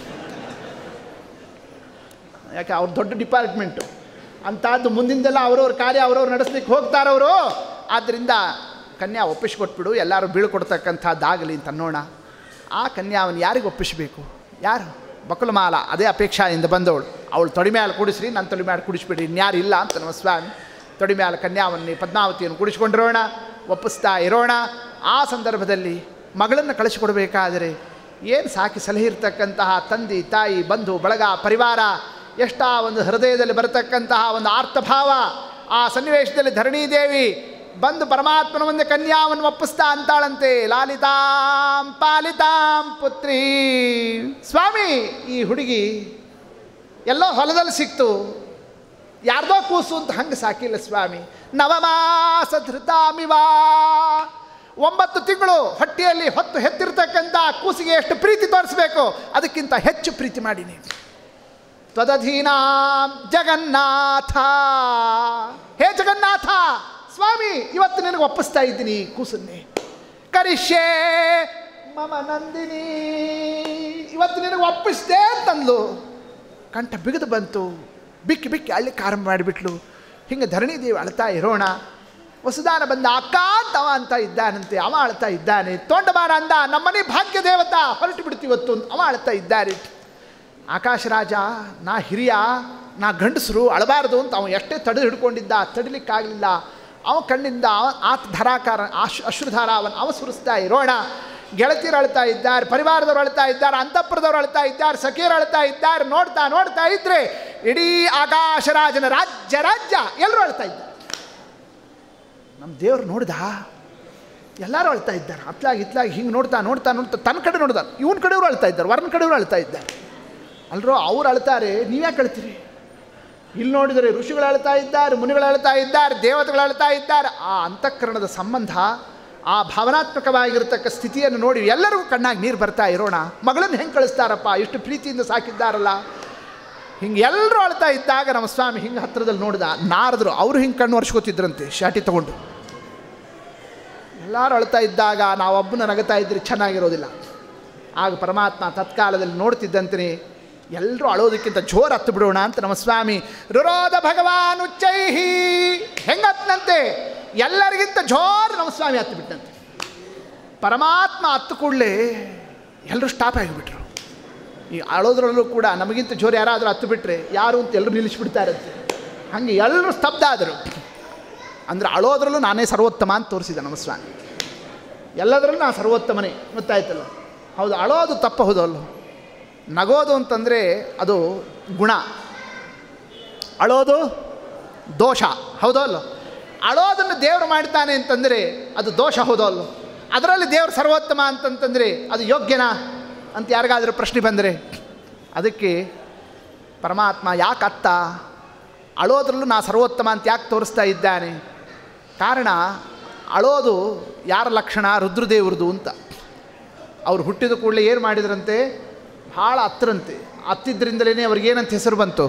ಯಾಕೆ ಅವ್ರ ದೊಡ್ಡ ಡಿಪಾರ್ಟ್ಮೆಂಟು ಅಂಥದ್ದು, ಮುಂದಿಂದೆಲ್ಲ ಅವ್ರವ್ರ ಕಾರ್ಯ ಅವ್ರವ್ರು ನಡೆಸ್ಲಿಕ್ಕೆ ಹೋಗ್ತಾರವರು. ಆದ್ದರಿಂದ ಕನ್ಯಾ ಒಪ್ಪಿಸಿಕೊಟ್ಬಿಡು, ಎಲ್ಲರೂ ಬೀಳ್ಕೊಡ್ತಕ್ಕಂಥದ್ದಾಗಲಿ ಅಂತ ಅನ್ನೋಣ. ಆ ಕನ್ಯಾವನ್ನು ಯಾರಿಗೆ ಒಪ್ಪಿಸಬೇಕು? ಯಾರು? ಬಕುಲಮಾಲ ಅದೇ ಅಪೇಕ್ಷೆಯಿಂದ ಬಂದವಳು. ಅವಳು ತೊಡಿ ಮೇಲೆ ಕೂಡಿಸ್ರಿ, ನನ್ನ ತೊಡಿ ಮೇಲೆ ಕೂಡಿಸ್ಬಿಡಿ, ಇನ್ಯಾರು ಇಲ್ಲ ಅಂತ ನಮ್ಮ ಸ್ವಾಮಿ ತೊಡಿ ಮೇಲೆ ಕನ್ಯಾವನ್ನೇ ಪದ್ಮಾವತಿಯನ್ನು ಕೂಡಿಸ್ಕೊಂಡಿರೋಣ, ಒಪ್ಪಿಸ್ತಾ ಇರೋಣ. ಆ ಸಂದರ್ಭದಲ್ಲಿ ಮಗಳನ್ನು ಕಳಿಸಿಕೊಡ್ಬೇಕಾದರೆ ಏನು ಸಾಕಿ ಸಲಹೆ ಇರ್ತಕ್ಕಂತಹ ತಂದೆ ತಾಯಿ ಬಂಧು ಬಳಗ ಪರಿವಾರ, ಎಷ್ಟಾ ಒಂದು ಹೃದಯದಲ್ಲಿ ಬರತಕ್ಕಂತಹ ಒಂದು ಆರ್ತಭಾವ. ಆ ಸನ್ನಿವೇಶದಲ್ಲಿ ಧರಣೀದೇವಿ ಬಂದು ಪರಮಾತ್ಮನ ಮುಂದೆ ಕನ್ಯಾವನ್ನು ಒಪ್ಪಿಸ್ತಾ ಅಂತಾಳಂತೆ, ಲಾಲಿತಾಂ ಪಾಲಿತಾಂ ಪುತ್ರಿ. ಸ್ವಾಮಿ, ಈ ಹುಡುಗಿ ಎಲ್ಲೋ ಹೊಲದಲ್ಲಿ ಸಿಕ್ತು, ಯಾರ್ದೋ ಕೂಸು ಅಂತ ಹಂಗೆ ಸಾಕಿಲ್ಲ ಸ್ವಾಮಿ. ನವಮಾಸ ಧೃತಾಮಿವಾ, 9 ತಿಂಗಳು ಹೊಟ್ಟೆಯಲ್ಲಿ ಹೊತ್ತು ಹೆತ್ತಿರ್ತಕ್ಕಂಥ ಕೂಸಿಗೆ ಎಷ್ಟು ಪ್ರೀತಿ ತೋರಿಸ್ಬೇಕು, ಅದಕ್ಕಿಂತ ಹೆಚ್ಚು ಪ್ರೀತಿ ಮಾಡೀನಿ. ತ್ವದಧೀನಾಂ ಜಗನ್ನಾಥ, ಹೇ ಜಗನ್ನಾಥ ಸ್ವಾಮಿ, ಇವತ್ತು ನಿನಗೆ ಒಪ್ಪಿಸ್ತಾ ಇದ್ದೀನಿ ಕೂಸನ್ನೇ. ಕರಿಷ್ಯೆ ಮಮ ನಂದಿನಿ, ಇವತ್ತು ನಿನಗೆ ಒಪ್ಪಿಸ್ದೆ ಅಂತಂದು ಕಂಠ ಬಿಗಿದು ಬಂತು. ಬಿಕ್ಕಿ ಬಿಕ್ಕಿ ಅಳ್ಳಿಕ್ಕೆ ಆರಂಭ ಮಾಡಿಬಿಟ್ಲು. ಹಿಂಗೆ ಧರಣೀದೇವಿ ಅಳ್ತಾ ಇರೋಣ. ವಸುದಾನ ಬಂದ ಅಕ್ಕ ಅಂತವ ಅಂತ ಇದ್ದಾನಂತೆ, ಅವ ಅಳ್ತಾ ಇದ್ದಾನೆ. ತೋಂಡಮಾನ ಅಂದ, ನಮ್ಮನೆ ಭಾಗ್ಯ ದೇವತಾ ಹೊರಟು ಬಿಡ್ತೀವತ್ತು ಅಂತ ಅವ ಅಳ್ತಾ ಇದ್ದಾರೆ. ಆಕಾಶರಾಜ, ನಾ ಹಿರಿಯ, ನಾ ಗಂಡಸರು ಅಳಬಾರ್ದು ಅಂತ ಅವನು ಎಷ್ಟೇ ತಡೆದು ಹಿಡ್ಕೊಂಡಿದ್ದ, ತಡಿಲಿಕ್ಕಾಗಲಿಲ್ಲ. ಅವ ಕಣ್ಣಿಂದ ಆತ ಧಾರಾಕಾರ ಅಶ್ರುಧಾರ ಅವ ಸುರಿಸ್ತಾ ಇರೋಣ. ಗೆಳತಿಯರು ಅಳ್ತಾ ಇದ್ದಾರೆ, ಪರಿವಾರದವ್ರು ಅಳ್ತಾ ಇದ್ದಾರೆ, ಅಂತಃಪುರದವ್ರು ಅಳ್ತಾ ಇದ್ದಾರೆ, ಸಖಿಯರು ಅಳ್ತಾ ಇದ್ದಾರೆ. ನೋಡ್ತಾ ಇದ್ರೆ ಇಡೀ ಆಕಾಶರಾಜನ ರಾಜ್ಯ ಎಲ್ಲರೂ ಅಳ್ತಾ ಇದ್ದಾರೆ. ನಮ್ಮ ದೇವರು ನೋಡ್ದ, ಎಲ್ಲರೂ ಅಳ್ತಾ ಇದ್ದಾರೆ. ಇತ್ಲಾಗಿ ಹಿಂಗೆ ನೋಡ್ತಾ ತನ್ನ ಕಡೆ ನೋಡ್ದ, ಇವನ ಕಡೆಯವರು ಅಳ್ತಾ ಇದ್ದಾರೆ, ವರನ ಕಡೆಯವರು ಅಳ್ತಾ ಇದ್ದಾರೆ. ಅಲ್ರೋ ಅವ್ರು ಅಳ್ತಾರೆ, ನೀವ್ಯಾಕೆ ಅಳ್ತೀರಿ? ಇಲ್ಲಿ ನೋಡಿದರೆ ಋಷಿಗಳು ಅಳ್ತಾ ಇದ್ದಾರೆ, ಮುನಿಗಳು ಅಳ್ತಾ ಇದ್ದಾರೆ, ದೇವತೆಗಳು ಅಳ್ತಾ ಇದ್ದಾರೆ. ಆ ಅಂತಃಕರಣದ ಸಂಬಂಧ, ಆ ಭಾವನಾತ್ಮಕವಾಗಿರ್ತಕ್ಕ ಸ್ಥಿತಿಯನ್ನು ನೋಡಿ ಎಲ್ಲರಿಗೂ ಕಣ್ಣಾಗಿ ನೀರು ಬರ್ತಾ ಇರೋಣ. ಮಗಳನ್ನು ಹೆಂಗೆ ಕಳಿಸ್ತಾರಪ್ಪ, ಇಷ್ಟು ಪ್ರೀತಿಯಿಂದ ಸಾಕಿದ್ದಾರಲ್ಲ. ಹಿಂಗೆ ಎಲ್ಲರೂ ಅಳ್ತಾ ಇದ್ದಾಗ ನಮ್ಮ ಸ್ವಾಮಿ ಹಿಂಗೆ ಹತ್ತಿರದಲ್ಲಿ ನೋಡಿದ. ನಾರದರು ಅವರು ಹಿಂಗೆ ಕಣ್ಣು ಒರೆಸ್ಕೋತಿದ್ರಂತೆ ಶಾಟಿ ತಗೊಂಡು. ಎಲ್ಲರೂ ಅಳ್ತಾ ಇದ್ದಾಗ ನಾವೊಬ್ಬನ ನಗತಾ ಇದ್ರೆ ಚೆನ್ನಾಗಿರೋದಿಲ್ಲ. ಆಗ ಪರಮಾತ್ಮ ತತ್ಕಾಲದಲ್ಲಿ ನೋಡ್ತಿದ್ದಂತೆ ಎಲ್ಲರೂ ಅಳೋದಕ್ಕಿಂತ ಜೋರು ಹತ್ತು ಬಿಡೋಣ ಅಂತ ನಮ್ಮ ಸ್ವಾಮಿ ರುರೋಧ ಭಗವಾನ್ ಉಚ್ಚೈಹಿ ಹೆಂಗತ್ತಂತೆ ಎಲ್ಲರಿಗಿಂತ ಜೋರು ನಮ್ಮ ಸ್ವಾಮಿ ಹತ್ತು ಬಿಟ್ಟಂತೆ. ಪರಮಾತ್ಮ ಹತ್ತು ಕೂಡಲೇ ಎಲ್ಲರೂ ಸ್ಟಾಪ್ ಆಗಿಬಿಟ್ರು. ಈ ಅಳೋದ್ರಲ್ಲೂ ಕೂಡ ನಮಗಿಂತ ಜೋರು ಯಾರಾದರೂ ಹತ್ತು ಬಿಟ್ಟರೆ ಯಾರು ಅಂತ ಎಲ್ಲರೂ ನಿಲ್ಲಿಸ್ಬಿಡ್ತಾರಂತೆ. ಹಾಗೆ ಎಲ್ಲರೂ ಸ್ತಬ್ಧ ಆದರು. ಅಂದರೆ ಅಳೋದ್ರಲ್ಲೂ ನಾನೇ ಸರ್ವೋತ್ತಮ ಅಂತ ತೋರಿಸಿದ ನಮ್ಮ ಸ್ವಾಮಿ. ಎಲ್ಲದರಲ್ಲೂ ನಾನು ಸರ್ವೋತ್ತಮನೇ, ಗೊತ್ತಾಯ್ತಲ್ಲ. ಹೌದು, ಅಳೋದು ತಪ್ಪ ಹೌದಲ್ಲ. ನಗೋದು ಅಂತಂದರೆ ಅದು ಗುಣ, ಅಳೋದು ದೋಷ, ಹೌದೋ ಅಲ್ಲೋ. ಅಳೋದನ್ನು ದೇವರು ಮಾಡ್ತಾನೆ ಅಂತಂದರೆ ಅದು ದೋಷ, ಹೌದೋ ಅಲ್ಲೋ. ಅದರಲ್ಲಿ ದೇವರು ಸರ್ವೋತ್ತಮ ಅಂತಂತಂದರೆ ಅದು ಯೋಗ್ಯನಾ ಅಂತ ಯಾರಿಗಾದರೂ ಪ್ರಶ್ನೆ ಬಂದರೆ ಅದಕ್ಕೆ ಪರಮಾತ್ಮ ಯಾಕೆ ಅತ್ತ ಅಳೋದ್ರಲ್ಲೂ ನಾ ಸರ್ವೋತ್ತಮ ಅಂತ ಯಾಕೆ ತೋರಿಸ್ತಾ ಇದ್ದಾನೆ? ಕಾರಣ ಅಳೋದು ಯಾರ ಲಕ್ಷಣ? ರುದ್ರದೇವ್ರದು ಅಂತ. ಅವ್ರು ಹುಟ್ಟಿದ ಕೂಡಲೇ ಏನು ಮಾಡಿದ್ರಂತೆ? ಭಾಳ ಅತ್ತರಂತೆ. ಅತ್ತಿದ್ದರಿಂದಲೇ ಅವ್ರಿಗೇನಂತ ಹೆಸರು ಬಂತು?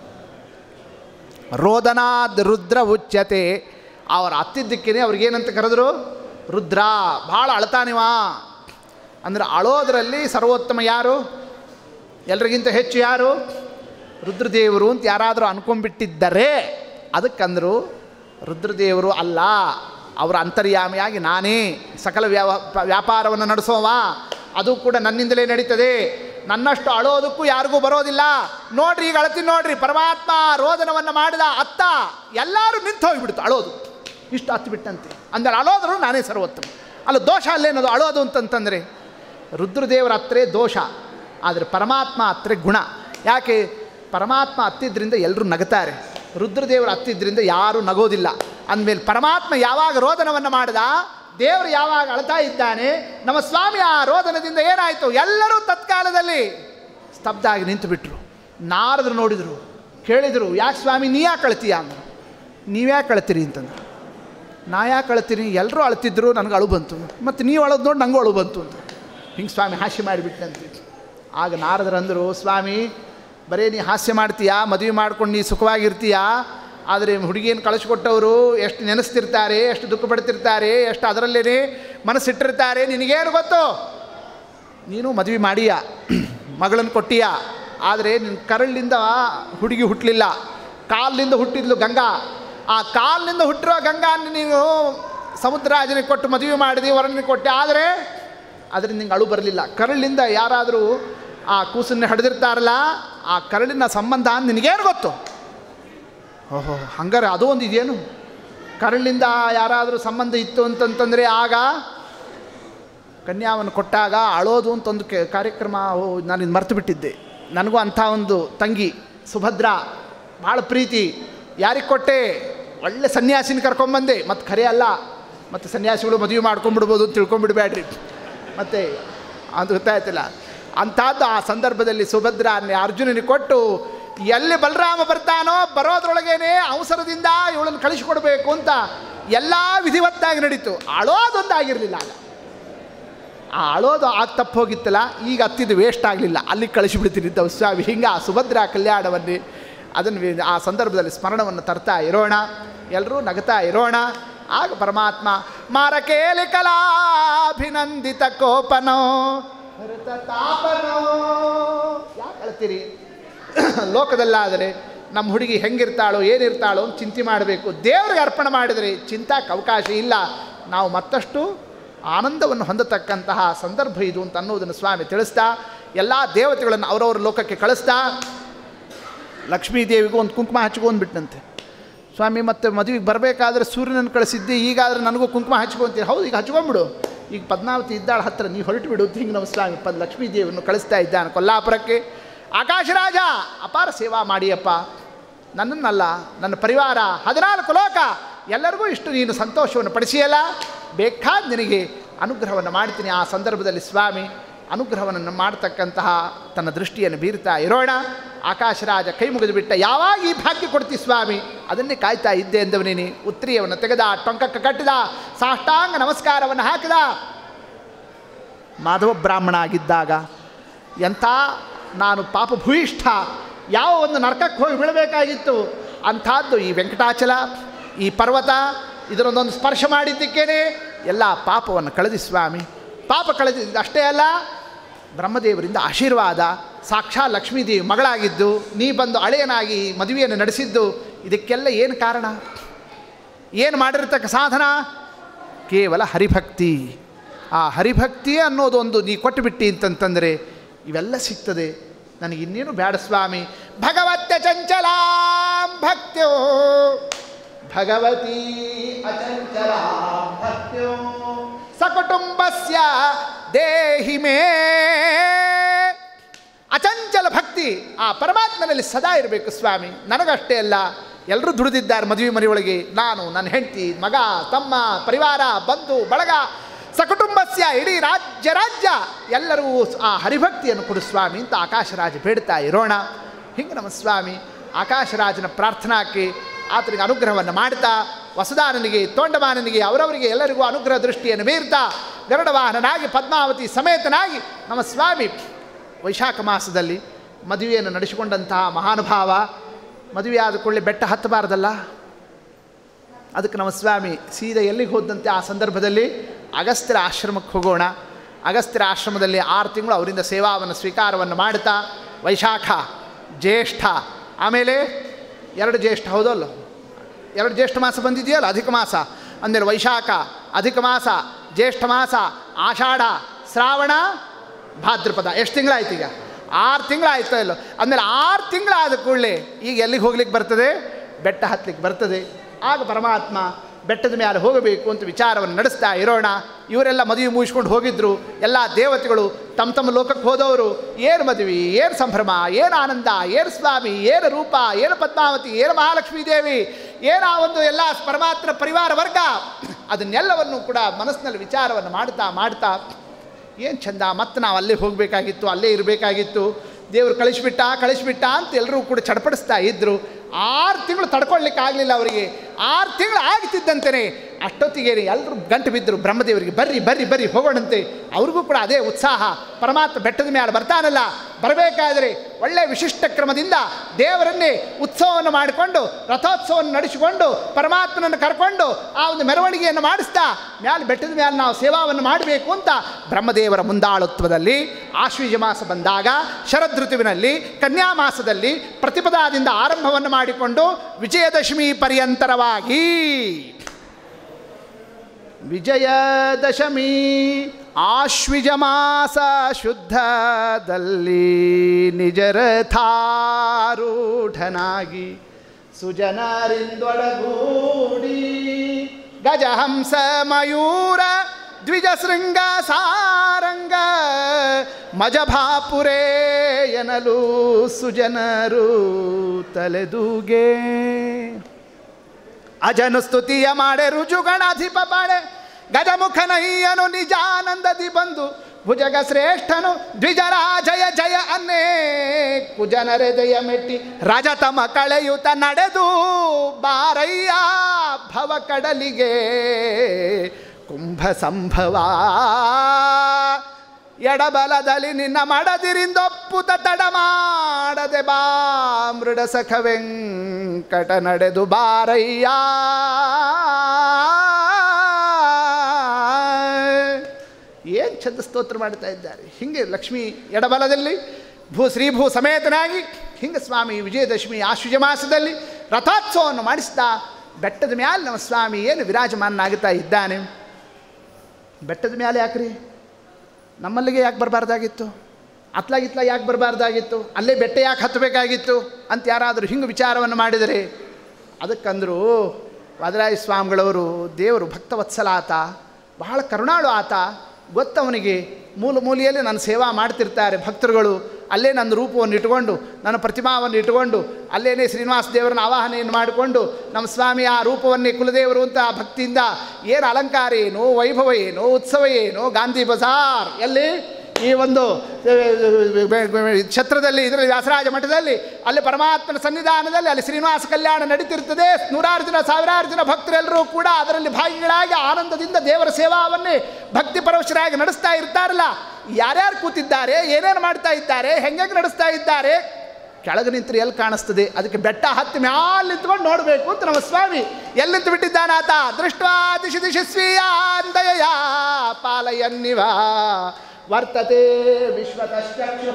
ರೋದನಾದ್ ರುದ್ರ ಉಚ್ಯತೆ. ಅವ್ರು ಅತ್ತಿದ್ದಕ್ಕೇ ಅವ್ರಿಗೇನಂತ ಕರೆದ್ರು? ರುದ್ರ. ಭಾಳ ಅಳ್ತಾನಿವಾ ಅಂದರೆ ಅಳೋದ್ರಲ್ಲಿ ಸರ್ವೋತ್ತಮ ಯಾರು? ಎಲ್ರಿಗಿಂತ ಹೆಚ್ಚು ಯಾರು? ರುದ್ರದೇವರು ಅಂತ ಯಾರಾದರೂ ಅನ್ಕೊಂಡ್ಬಿಟ್ಟಿದ್ದರೆ ಅದಕ್ಕಂದರು ರುದ್ರದೇವರು ಅಲ್ಲ, ಅವರ ಅಂತರ್ಯಾಮಿಯಾಗಿ ನಾನೇ ಸಕಲ ವ್ಯಾಪಾರವನ್ನು ನಡೆಸೋವ, ಅದು ಕೂಡ ನನ್ನಿಂದಲೇ ನಡೀತದೆ. ನನ್ನಷ್ಟು ಅಳೋದಕ್ಕೂ ಯಾರಿಗೂ ಬರೋದಿಲ್ಲ. ನೋಡ್ರಿ, ಈಗ ಅಳ್ತೀನಿ ನೋಡ್ರಿ, ಪರಮಾತ್ಮ ರೋದನವನ್ನು ಮಾಡಿದ ಅತ್ತ ಎಲ್ಲರೂ ನಿಂತು ಹೋಗಿಬಿಡ್ತು ಅಳೋದು. ಇಷ್ಟು ಹತ್ತು ಬಿಟ್ಟಂತೆ ಅಂದರೆ ಅಳೋದ್ರು ನಾನೇ ಸರ್ವೋತ್ತಮ. ಅಲ್ಲ, ದೋಷ ಅಲ್ಲೇನದು ಅಳೋದು ಅಂತಂತಂದರೆ? ರುದ್ರದೇವರ ಹತ್ರ ದೋಷ, ಆದರೆ ಪರಮಾತ್ಮ ಹತ್ರ ಗುಣ. ಯಾಕೆ? ಪರಮಾತ್ಮ ಹತ್ತಿದ್ರಿಂದ ಎಲ್ಲರೂ ನಗುತ್ತಾರೆ, ರುದ್ರದೇವರು ಹತ್ತಿದ್ರಿಂದ ಯಾರೂ ನಗೋದಿಲ್ಲ. ಅಂದಮೇಲೆ ಪರಮಾತ್ಮ ಯಾವಾಗ ರೋದನವನ್ನು ಮಾಡಿದ, ದೇವರು ಯಾವಾಗ ಅಳ್ತಾ ಇದ್ದಾನೆ, ನಮ್ಮ ಸ್ವಾಮಿ ಆ ರೋದನದಿಂದ ಏನಾಯಿತು? ಎಲ್ಲರೂ ತತ್ಕಾಲದಲ್ಲಿ ಸ್ತಬ್ಧ ಆಗಿ ನಿಂತು ಬಿಟ್ಟರು. ನಾರದರು ನೋಡಿದರು, ಕೇಳಿದರು, ಯಾಕೆ ಸ್ವಾಮಿ ನೀ ಯಾಕೆ ಅಳ್ತೀಯ ಅಂದರು. ನೀವ್ಯಾಕೆ ಅಳ್ತೀರಿ ಅಂತಂದ್ರು. ನಾ ಯಾಕೆ ಅಳ್ತೀನಿ? ಎಲ್ಲರೂ ಅಳ್ತಿದ್ರು, ನನಗೆ ಅಳು ಬಂತು, ಮತ್ತು ನೀವು ಅಳೋದು ನೋಡಿ ನನಗೂ ಅಳು ಬಂತು ಅಂತ ಹಿಂಗೆ ಸ್ವಾಮಿ ಹಾಸ್ಯ ಮಾಡಿಬಿಟ್ಟಂತೆ. ಆಗ ನಾರದರಂದರು, ಸ್ವಾಮಿ ಬರೀ ನೀ ಹಾಸ್ಯ ಮಾಡ್ತೀಯಾ, ಮದುವೆ ಮಾಡ್ಕೊಂಡು ನೀ ಸುಖವಾಗಿರ್ತೀಯಾ, ಆದರೆ ಹುಡುಗಿಯನ್ನು ಕಳಿಸ್ಕೊಟ್ಟವರು ಎಷ್ಟು ನೆನೆಸ್ತಿರ್ತಾರೆ, ಎಷ್ಟು ದುಃಖ ಪಡ್ತಿರ್ತಾರೆ, ಎಷ್ಟು ಅದರಲ್ಲೇ ಮನಸ್ಸಿಟ್ಟಿರ್ತಾರೆ, ನಿನಗೇನು ಗೊತ್ತು? ನೀನು ಮದುವೆ ಮಾಡೀಯ, ಮಗಳನ್ನು ಕೊಟ್ಟೀಯ, ಆದರೆ ನಿನ್ನ ಕರಳಿಂದ ಹುಡುಗಿ ಹುಟ್ಟಲಿಲ್ಲ, ಕಾಲಿನಿಂದ ಹುಟ್ಟಿದ್ಲು ಗಂಗಾ. ಆ ಕಾಲಿನಿಂದ ಹುಟ್ಟಿರೋ ಗಂಗಾನ ನೀನು ಸಮುದ್ರರಾಜನಿಗೆ ಕೊಟ್ಟು ಮದುವೆ ಮಾಡಿದಿ, ವರನಿಗೆ ಕೊಟ್ಟೆ, ಆದರೆ ಅದರಿಂದ ನಿಂಗೆ ಅಳು ಬರಲಿಲ್ಲ. ಕರಳಿಂದ ಯಾರಾದರೂ ಆ ಕೂಸನ್ನು ಹಡೆದಿರ್ತಾರಲ್ಲ, ಆ ಕರಳಿನ ಸಂಬಂಧ ನಿನಗೇನು ಗೊತ್ತು? ಓಹೋ, ಹಂಗಾರೆ ಅದು ಒಂದು ಇದೇನು? ಕರಳಿನಿಂದ ಯಾರಾದರೂ ಸಂಬಂಧ ಇತ್ತು ಅಂತಂತಂದರೆ ಆಗ ಕನ್ಯಾವನ್ನು ಕೊಟ್ಟಾಗ ಅಳೋದು ಅಂತ ಒಂದು ಕಾರ್ಯಕ್ರಮ. ನಾನು ಇದು ಮರ್ತು ಬಿಟ್ಟಿದ್ದೆ. ನನಗೂ ಅಂಥ ಒಂದು ತಂಗಿ ಸುಭದ್ರ, ಭಾಳ ಪ್ರೀತಿ. ಯಾರಿಗೆ ಕೊಟ್ಟೆ? ಒಳ್ಳೆ ಸನ್ಯಾಸಿನ ಕರ್ಕೊಂಬಂದೆ. ಮತ್ತು ಖರೆ ಅಲ್ಲ, ಮತ್ತು ಸನ್ಯಾಸಿಗಳು ಮದುವೆ ಮಾಡ್ಕೊಂಡ್ಬಿಡ್ಬೋದು ಅಂತ ತಿಳ್ಕೊಂಬಿಡ್ಬೇಡ್ರಿ. ಮತ್ತು ಅದು ಗೊತ್ತಾಯ್ತಿಲ್ಲ. ಅಂಥದ್ದು ಆ ಸಂದರ್ಭದಲ್ಲಿ ಸುಭದ್ರನೇ ಅರ್ಜುನನಿಗೆ ಕೊಟ್ಟು, ಎಲ್ಲಿ ಬಲರಾಮ ಬರ್ತಾನೋ ಬರೋದ್ರೊಳಗೇನೆ ಅವಸರದಿಂದ ಇವಳನ್ನು ಕಳಿಸಿಕೊಡ್ಬೇಕು ಅಂತ ಎಲ್ಲ ವಿಧಿವತ್ತಾಗಿ ನಡೀತು. ಅಳೋದೊಂದು ಆಗಿರಲಿಲ್ಲ. ಆಗ ಆ ಅಳೋದು ಆಗ ತಪ್ಪು ಹೋಗಿತ್ತಲ್ಲ, ಈಗ ಹತ್ತಿದ್ದು ವೇಸ್ಟ್ ಆಗಲಿಲ್ಲ, ಅಲ್ಲಿಗೆ ಕಳಿಸಿಬಿಡ್ತಿದ್ದ ಸ್ವಾಮಿ. ಹಿಂಗೆ ಆ ಸುಭದ್ರ ಕಲ್ಯಾಣವನ್ನೇ ಅದನ್ನು ಆ ಸಂದರ್ಭದಲ್ಲಿ ಸ್ಮರಣವನ್ನು ತರ್ತಾ ಇರೋಣ, ಎಲ್ಲರೂ ನಗ್ತಾ ಇರೋಣ. ಆಗ ಪರಮಾತ್ಮ ಮಾರಕೇಲಿ ಕಲಾಭಿನಂದಿತ ಕೋಪನೋ ತಾಪನೋ. ಯಾಕೆ ಅಳ್ತೀರಿ? ಲೋಕದಲ್ಲಾದರೆ ನಮ್ಮ ಹುಡುಗಿ ಹೆಂಗಿರ್ತಾಳೋ ಏನಿರ್ತಾಳೋ ಅಂತ ಚಿಂತೆ ಮಾಡಬೇಕು. ದೇವರಿಗೆ ಅರ್ಪಣೆ ಮಾಡಿದರೆ ಚಿಂತಾಕ್ಕೆ ಅವಕಾಶ ಇಲ್ಲ. ನಾವು ಮತ್ತಷ್ಟು ಆನಂದವನ್ನು ಹೊಂದತಕ್ಕಂತಹ ಸಂದರ್ಭ ಇದು ಅಂತ ಅನ್ನೋದನ್ನು ಸ್ವಾಮಿ ತಿಳಿಸ್ತಾ, ಎಲ್ಲ ದೇವತೆಗಳನ್ನು ಅವರವರ ಲೋಕಕ್ಕೆ ಕಳಿಸ್ತಾ, ಲಕ್ಷ್ಮೀದೇವಿಗೂ ಒಂದು ಕುಂಕುಮ ಹಚ್ಕೊಂಡ್ಬಿಟ್ಟಂತೆ. ಸ್ವಾಮಿ ಮತ್ತೆ ಮದುವೆಗೆ ಬರಬೇಕಾದ್ರೆ ಸೂರ್ಯನನ್ನು ಕಳಿಸಿದ್ದೆ, ಈಗಾದರೆ ನನಗೂ ಕುಂಕುಮ ಹಚ್ಕೊಂತೀರಿ. ಹೌದು, ಈಗ ಹಚ್ಕೊಂಬಿಡು, ಈಗ ಪದ್ಮಾವತಿ ಇದ್ದಾಳ ಹತ್ತಿರ, ನೀವು ಹೊರಟು ಬಿಡು. ಹಿಂಗೆ ನಮ್ಮ ಸ್ವಾಮಿ ಲಕ್ಷ್ಮೀದೇವಿಯನ್ನು ಕಳಿಸ್ತಾ ಇದ್ದಾನೆ ಕೊಲ್ಲಾಪುರಕ್ಕೆ. ಆಕಾಶರಾಜ, ಅಪಾರ ಸೇವಾ ಮಾಡಿಯಪ್ಪ, ನನ್ನನ್ನಲ್ಲ, ನನ್ನ ಪರಿವಾರ 14 ಲೋಕ ಎಲ್ಲರಿಗೂ ಇಷ್ಟು ನೀನು ಸಂತೋಷವನ್ನು ಪಡಿಸಿಯಲ್ಲ, ಬೇಕಾದ ನಿನಗೆ ಅನುಗ್ರಹವನ್ನು ಮಾಡ್ತೀನಿ. ಆ ಸಂದರ್ಭದಲ್ಲಿ ಸ್ವಾಮಿ ಅನುಗ್ರಹವನ್ನು ಮಾಡ್ತಕ್ಕಂತಹ ತನ್ನ ದೃಷ್ಟಿಯನ್ನು ಬೀರ್ತಾ ಇರೋಣ. ಆಕಾಶರಾಜ ಕೈ ಮುಗಿದು ಬಿಟ್ಟ, ಯಾವಾಗ ಈ ಭಾಗ್ಯ ಕೊಡ್ತಿ ಸ್ವಾಮಿ, ಅದನ್ನೇ ಕಾಯ್ತಾ ಇದ್ದೆ ಎಂದವನೇನೆ. ಉತ್ತರಿಯನ್ನು ತೆಗೆದ, ಟೊಂಕಕ್ಕೆ ಕಟ್ಟಿದ, ಸಾಷ್ಟಾಂಗ ನಮಸ್ಕಾರವನ್ನು ಹಾಕಿದ. ಮಾಧವ ಬ್ರಾಹ್ಮಣ ಆಗಿದ್ದಾಗ ಎಂಥ ನಾನು ಪಾಪಭೂಯಿಷ್ಠ, ಯಾವ ಒಂದು ನರಕಕ್ಕೆ ಹೋಗಿ ಬೀಳಬೇಕಾಗಿತ್ತು, ಅಂಥದ್ದು ಈ ವೆಂಕಟಾಚಲ, ಈ ಪರ್ವತ, ಇದರೊಂದೊಂದು ಸ್ಪರ್ಶ ಮಾಡಿದ್ದಕ್ಕೇನೆ ಎಲ್ಲ ಪಾಪವನ್ನು ಕಳೆದಿ ಸ್ವಾಮಿ. ಪಾಪ ಕಳೆದಿದ್ದು ಅಷ್ಟೇ ಅಲ್ಲ, ಬ್ರಹ್ಮದೇವರಿಂದ ಆಶೀರ್ವಾದ, ಸಾಕ್ಷಾತ್ ಲಕ್ಷ್ಮೀದೇವಿ ಮಗಳಾಗಿದ್ದು, ನೀ ಬಂದು ಅಳೆಯನಾಗಿ ಮದುವೆಯನ್ನು ನಡೆಸಿದ್ದು, ಇದಕ್ಕೆಲ್ಲ ಏನು ಕಾರಣ? ಏನು ಮಾಡಿರ್ತಕ್ಕ ಸಾಧನ? ಕೇವಲ ಹರಿಭಕ್ತಿ. ಆ ಹರಿಭಕ್ತಿ ಅನ್ನೋದೊಂದು ನೀ ಕೊಟ್ಟುಬಿಟ್ಟಿ ಅಂತಂತಂದರೆ ಇವೆಲ್ಲ ಸಿಗ್ತದೆ. ನನಗೆ ಇನ್ನೇನು ಬೇಡ ಸ್ವಾಮಿ. ಭಗವತ್ಯ ಚಂಚಲಾಂ ಭಕ್ತ್ಯೋ ಭಗವತಿ ಅಚಂಚಲಾಂ ಭಕ್ತ್ಯೋ ಸಕುಟುಂಬಸ್ಯ ದೇಹಿ ಮೇ. ಅಚಂಚಲ ಭಕ್ತಿ ಆ ಪರಮಾತ್ಮನಲ್ಲಿ ಸದಾ ಇರಬೇಕು ಸ್ವಾಮಿ. ನನಗಷ್ಟೇ ಅಲ್ಲ, ಎಲ್ಲರೂ ದುಡಿದಿದ್ದಾರೆ ಮದುವೆ ಮನೆಯೊಳಗೆ, ನಾನು, ನನ್ನ ಹೆಂಡತಿ, ಮಗ, ತಮ್ಮ, ಪರಿವಾರ, ಬಂಧು ಬಳಗ, ಸಕುಟುಂಬಸ್ಯ ಇಡೀ ರಾಜ್ಯ ಎಲ್ಲರೂ ಆ ಹರಿಭಕ್ತಿಯನ್ನು ಕೊಡು ಸ್ವಾಮಿ ಅಂತ ಆಕಾಶರಾಜ ಬೇಡ್ತಾ ಇರೋಣ. ಹಿಂಗೆ ನಮ್ಮ ಸ್ವಾಮಿ ಆಕಾಶರಾಜನ ಪ್ರಾರ್ಥನಾಕ್ಕೆ ಆತನಿಗೆ ಅನುಗ್ರಹವನ್ನು ಮಾಡ್ತಾ ವಸುದಾನನಿಗೆ ತೋಂಡಮಾನನಿಗೆ ಅವರವರಿಗೆ ಎಲ್ಲರಿಗೂ ಅನುಗ್ರಹ ದೃಷ್ಟಿಯನ್ನು ಬೀರ್ತಾ ಗರುಡವಾಹನನಾಗಿ ಪದ್ಮಾವತಿ ಸಮೇತನಾಗಿ ನಮ್ಮ ಸ್ವಾಮಿ ವೈಶಾಖ ಮಾಸದಲ್ಲಿ ಮದುವೆಯನ್ನು ನಡೆಸಿಕೊಂಡಂತಹ ಮಹಾನುಭಾವ. ಮದುವೆ ಆದ ಕೂಡಲೇ ಬೆಟ್ಟ ಹತ್ತಬಾರ್ದಲ್ಲ, ಅದಕ್ಕೆ ನಮ್ಮ ಸ್ವಾಮಿ ಸೀದಾ ಎಲ್ಲಿಗೆ ಹೋದಂತೆ ಆ ಸಂದರ್ಭದಲ್ಲಿ ಅಗಸ್ತ್ಯರ ಆಶ್ರಮಕ್ಕೆ ಹೋಗೋಣ. ಅಗಸ್ತ್ಯರ ಆಶ್ರಮದಲ್ಲಿ 6 ತಿಂಗಳು ಅವರಿಂದ ಸೇವಾವನ್ನು ಸ್ವೀಕಾರವನ್ನು ಮಾಡ್ತಾ ವೈಶಾಖ, ಜ್ಯೇಷ್ಠ, ಆಮೇಲೆ 2 ಜ್ಯೇಷ್ಠ, ಹೌದಲ್ಲ, 2 ಜ್ಯೇಷ್ಠ ಮಾಸ ಬಂದಿದೆಯಲ್ಲ, ಅಧಿಕ ಮಾಸ ಅಂದಮೇಲೆ ವೈಶಾಖ, ಅಧಿಕ ಮಾಸ, ಜ್ಯೇಷ್ಠ ಮಾಸ, ಆಷಾಢ, ಶ್ರಾವಣ, ಭಾದ್ರಪದ. ಎಷ್ಟು ತಿಂಗಳಾಯ್ತು ಈಗ? 6 ತಿಂಗಳಾಯ್ತೋ ಇಲ್ಲೋ. ಅಂದಮೇಲೆ 6 ತಿಂಗಳಾದ ಕೂಡಲೇ ಈಗ ಎಲ್ಲಿಗೆ ಹೋಗ್ಲಿಕ್ಕೆ ಬರ್ತದೆ? ಬೆಟ್ಟ ಹತ್ತಲಿಕ್ಕೆ ಬರ್ತದೆ. ಆಗ ಪರಮಾತ್ಮ ಬೆಟ್ಟದ ಮೇಲೆ ಹೋಗಬೇಕು ಅಂತ ವಿಚಾರವನ್ನು ನಡೆಸ್ತಾ ಇರೋಣ. ಇವರೆಲ್ಲ ಮದುವೆ ಮುಗಿಸ್ಕೊಂಡು ಹೋಗಿದ್ರು. ಎಲ್ಲ ದೇವತೆಗಳು ತಮ್ಮ ತಮ್ಮ ಲೋಕಕ್ಕೆ ಹೋದವರು. ಏನು ಮದುವೆ, ಏನು ಸಂಭ್ರಮ, ಏನು ಆನಂದ, ಏನು ಸ್ವಾಮಿ, ಏನು ರೂಪ, ಏನು ಪದ್ಮಾವತಿ, ಏನು ಮಹಾಲಕ್ಷ್ಮೀ ದೇವಿ, ಏನು ಆ ಒಂದು ಎಲ್ಲ ಪರಮಾತ್ಮ ಪರಿವಾರ ವರ್ಗ, ಅದನ್ನೆಲ್ಲವನ್ನು ಕೂಡ ಮನಸ್ಸಿನಲ್ಲಿ ವಿಚಾರವನ್ನು ಮಾಡ್ತಾ ಮಾಡ್ತಾ ಏನು ಚಂದ, ಮತ್ತು ನಾವು ಅಲ್ಲೇ ಹೋಗಬೇಕಾಗಿತ್ತು, ಅಲ್ಲೇ ಇರಬೇಕಾಗಿತ್ತು, ದೇವರು ಕಳಿಸ್ಬಿಟ್ಟ ಅಂತ ಎಲ್ಲರೂ ಕೂಡ ಚಡಪಡಿಸ್ತಾ ಇದ್ದರು. 6 ತಿಂಗಳು ತಡ್ಕೊಳ್ಳಿಕ್ಕೆ ಆಗಲಿಲ್ಲ ಅವರಿಗೆ. 6 ತಿಂಗಳು ಆಗ್ತಿದ್ದಂತೆಯೇ ಅಷ್ಟೊತ್ತಿಗೆ ಎಲ್ಲರೂ ಗಂಟು ಬಿದ್ದರು ಬ್ರಹ್ಮದೇವರಿಗೆ, ಬರ್ರಿ ಹೋಗೋಣಂತೆ. ಅವ್ರಿಗೂ ಕೂಡ ಅದೇ ಉತ್ಸಾಹ. ಪರಮಾತ್ಮ ಬೆಟ್ಟದ ಮೇಲೆ ಬರ್ತಾನಲ್ಲ, ಬರಬೇಕಾದರೆ ಒಳ್ಳೆಯ ವಿಶಿಷ್ಟ ಕ್ರಮದಿಂದ ದೇವರನ್ನೇ ಉತ್ಸವವನ್ನು ಮಾಡಿಕೊಂಡು ರಥೋತ್ಸವವನ್ನು ನಡೆಸಿಕೊಂಡು ಪರಮಾತ್ಮನನ್ನು ಕರ್ಕೊಂಡು ಆ ಒಂದು ಮೆರವಣಿಗೆಯನ್ನು ಮಾಡಿಸ್ತಾ ಬೆಟ್ಟದ ಮೇಲೆ ನಾವು ಸೇವಾವನ್ನು ಮಾಡಬೇಕು ಅಂತ ಬ್ರಹ್ಮದೇವರ ಮುಂದಾಳುತ್ವದಲ್ಲಿ ಆಶ್ವೀಜ ಮಾಸ ಬಂದಾಗ ಶರದೃತುವಿನಲ್ಲಿ ಕನ್ಯಾ ಮಾಸದಲ್ಲಿ ಪ್ರತಿಪದಾದಿಂದ ಆರಂಭವನ್ನು ಮಾಡಿಕೊಂಡು ವಿಜಯದಶಮಿ ಪರ್ಯಂತರವಾಗಿ ವಿಜಯದಶಮಿ ಆಶ್ವಿಜ ಮಾಸ ಶುದ್ಧದಲ್ಲಿ ನಿಜರಥಾರೂಢನಾಗಿ ಸುಜನರಿಂದೊಡಗೂಡಿ ಗಜಹಂಸ ಮಯೂರ ದ್ವಿಜಶೃಂಗ ಸಾರಂಗ ಮಜಭಾಪುರೇ ಎನಲು ಸುಜನರು ತಲೆದೂಗೆ ಅಜನು ಸ್ತುತಿಯ ಮಾಡೆ ರುಜುಗಣಾಧಿಪ ಪಾಡೆ ಗಜಮುಖನಯ್ಯನು ನಿಜಾನಂದದಿ ಬಂದು ಭುಜಗ ಶ್ರೇಷ್ಠನು ದ್ವಿಜರ ಜಯ ಜಯ ಅನ್ನೇ ಕುಜನರೆದೆಯ ಮೆಟ್ಟಿ ರಜತಮ ಕಳೆಯುತ ನಡೆದು ಬಾರಯ್ಯ ಭವ ಕಡಲಿಗೆ ಕುಂಭ ಸಂಭವ ಎಡಬಲದಲ್ಲಿ ನಿನ್ನ ಮಡದಿರಿಂದೊಪ್ಪುತ ತಡ ಮಾಡದೆ ಬಾ ಮೃಡ ಸಖ ವೆಂಕಟ ನಡೆದು ಬಾರಯ್ಯ. ಏನು ಚಂದ ಸ್ತೋತ್ರ ಮಾಡ್ತಾ ಇದ್ದಾರೆ. ಹಿಂಗೆ ಲಕ್ಷ್ಮೀ ಎಡಬಲದಲ್ಲಿ ಶ್ರೀಭೂ ಸಮೇತನಾಗಿ ಹಿಂಗೆ ಸ್ವಾಮಿ ವಿಜಯದಶಮಿ ಆಶ್ವಜ ಮಾಸದಲ್ಲಿ ರಥೋತ್ಸವವನ್ನು ಮಾಡಿಸ್ತಾ ಬೆಟ್ಟದ ಮ್ಯಾಲೆ ನಮ್ಮ ಸ್ವಾಮಿ ಏನು ವಿರಾಜಮಾನನಾಗುತ್ತಾ ಇದ್ದಾನೆ. ಬೆಟ್ಟದ ಮ್ಯಾಲೆ ಯಾಕ್ರಿ ನಮ್ಮಲ್ಲಿಗೆ ಯಾಕೆ ಬರಬಾರ್ದಾಗಿತ್ತು? ಅತ್ಲಾಗಿತ್ಲ ಯಾಕೆ ಬರಬಾರ್ದಾಗಿತ್ತು? ಅಲ್ಲೇ ಬೆಟ್ಟ ಯಾಕೆ ಹತ್ತಬೇಕಾಗಿತ್ತು ಅಂತ ಯಾರಾದರೂ ಹಿಂಗೆ ವಿಚಾರವನ್ನು ಮಾಡಿದರೆ ಅದಕ್ಕಂದರು ವಾದರಾಯ ಸ್ವಾಮಿಗಳವರು ದೇವರು ಭಕ್ತವತ್ಸಲ ಆತ, ಬಹಳ ಕರುಣಾಳು ಆತ. ಗೊತ್ತವನಿಗೆ ಮೂಲೆಯಲ್ಲಿ ನನ್ನ ಸೇವಾ ಮಾಡ್ತಿರ್ತಾರೆ ಭಕ್ತರುಗಳು. ಅಲ್ಲೇ ನನ್ನ ರೂಪವನ್ನು ಇಟ್ಟುಕೊಂಡು ನನ್ನ ಪ್ರತಿಮಾವನ್ನು ಇಟ್ಟುಕೊಂಡು ಅಲ್ಲೇನೇ ಶ್ರೀನಿವಾಸ ದೇವರನ್ನ ಆವಾಹನೆಯನ್ನು ಮಾಡಿಕೊಂಡು ನಮ್ಮ ಸ್ವಾಮಿ ಆ ರೂಪವನ್ನೇ ಕುಲದೇವರು ಅಂತ ಭಕ್ತಿಯಿಂದ ಏನು ಅಲಂಕಾರ ಏನು, ವೈಭವ ಏನು, ಉತ್ಸವ ಏನು, ಗಾಂಧಿ ಬಜಾರ್ ಎಲ್ಲಿ ಈ ಒಂದು ಛತ್ರದಲ್ಲಿ ಇದರಲ್ಲಿ ವ್ಯಾಸರಾಜ ಮಠದಲ್ಲಿ ಅಲ್ಲಿ ಪರಮಾತ್ಮನ ಸನ್ನಿಧಾನದಲ್ಲಿ ಅಲ್ಲಿ ಶ್ರೀನಿವಾಸ ಕಲ್ಯಾಣ ನಡೀತಿರ್ತದೆ. 100 ಜನ 1000 ಜನ ಭಕ್ತರೆಲ್ಲರೂ ಕೂಡ ಅದರಲ್ಲಿ ಭಾಗಿಗಳಾಗಿ ಆನಂದದಿಂದ ದೇವರ ಸೇವಾವನ್ನೇ ಭಕ್ತಿ ಪರವಶರಾಗಿ ನಡೆಸ್ತಾ ಇರ್ತಾರಲ್ಲ. ಯಾರ್ಯಾರು ಕೂತಿದ್ದಾರೆ, ಏನೇನು ಮಾಡ್ತಾ ಇದ್ದಾರೆ, ಹೆಂಗೆ ನಡೆಸ್ತಾ ಇದ್ದಾರೆ, ಕೆಳಗೆ ನಿಂತರೆ ಎಲ್ಲಿ ಕಾಣಿಸ್ತದೆ? ಅದಕ್ಕೆ ಬೆಟ್ಟ ಹತ್ತಿ ಮ್ಯಾಲೆ ನಿಂತ್ಕೊಂಡು ನೋಡಬೇಕು ಅಂತ ನಮ್ಮ ಸ್ವಾಮಿ ಎಲ್ಲಿ ನಿಂತು ಬಿಟ್ಟಿದ್ದಾನಾತ. ದೃಷ್ಟ್ವಾ ದಿಶಿ ದಿಶಿ ಸ್ವೀಯಾಂದಯ ಪಾಲಯನ್ನಿವ ವರ್ತತೆ ವಿಶ್ವತಶ್ಚಕ್ಷು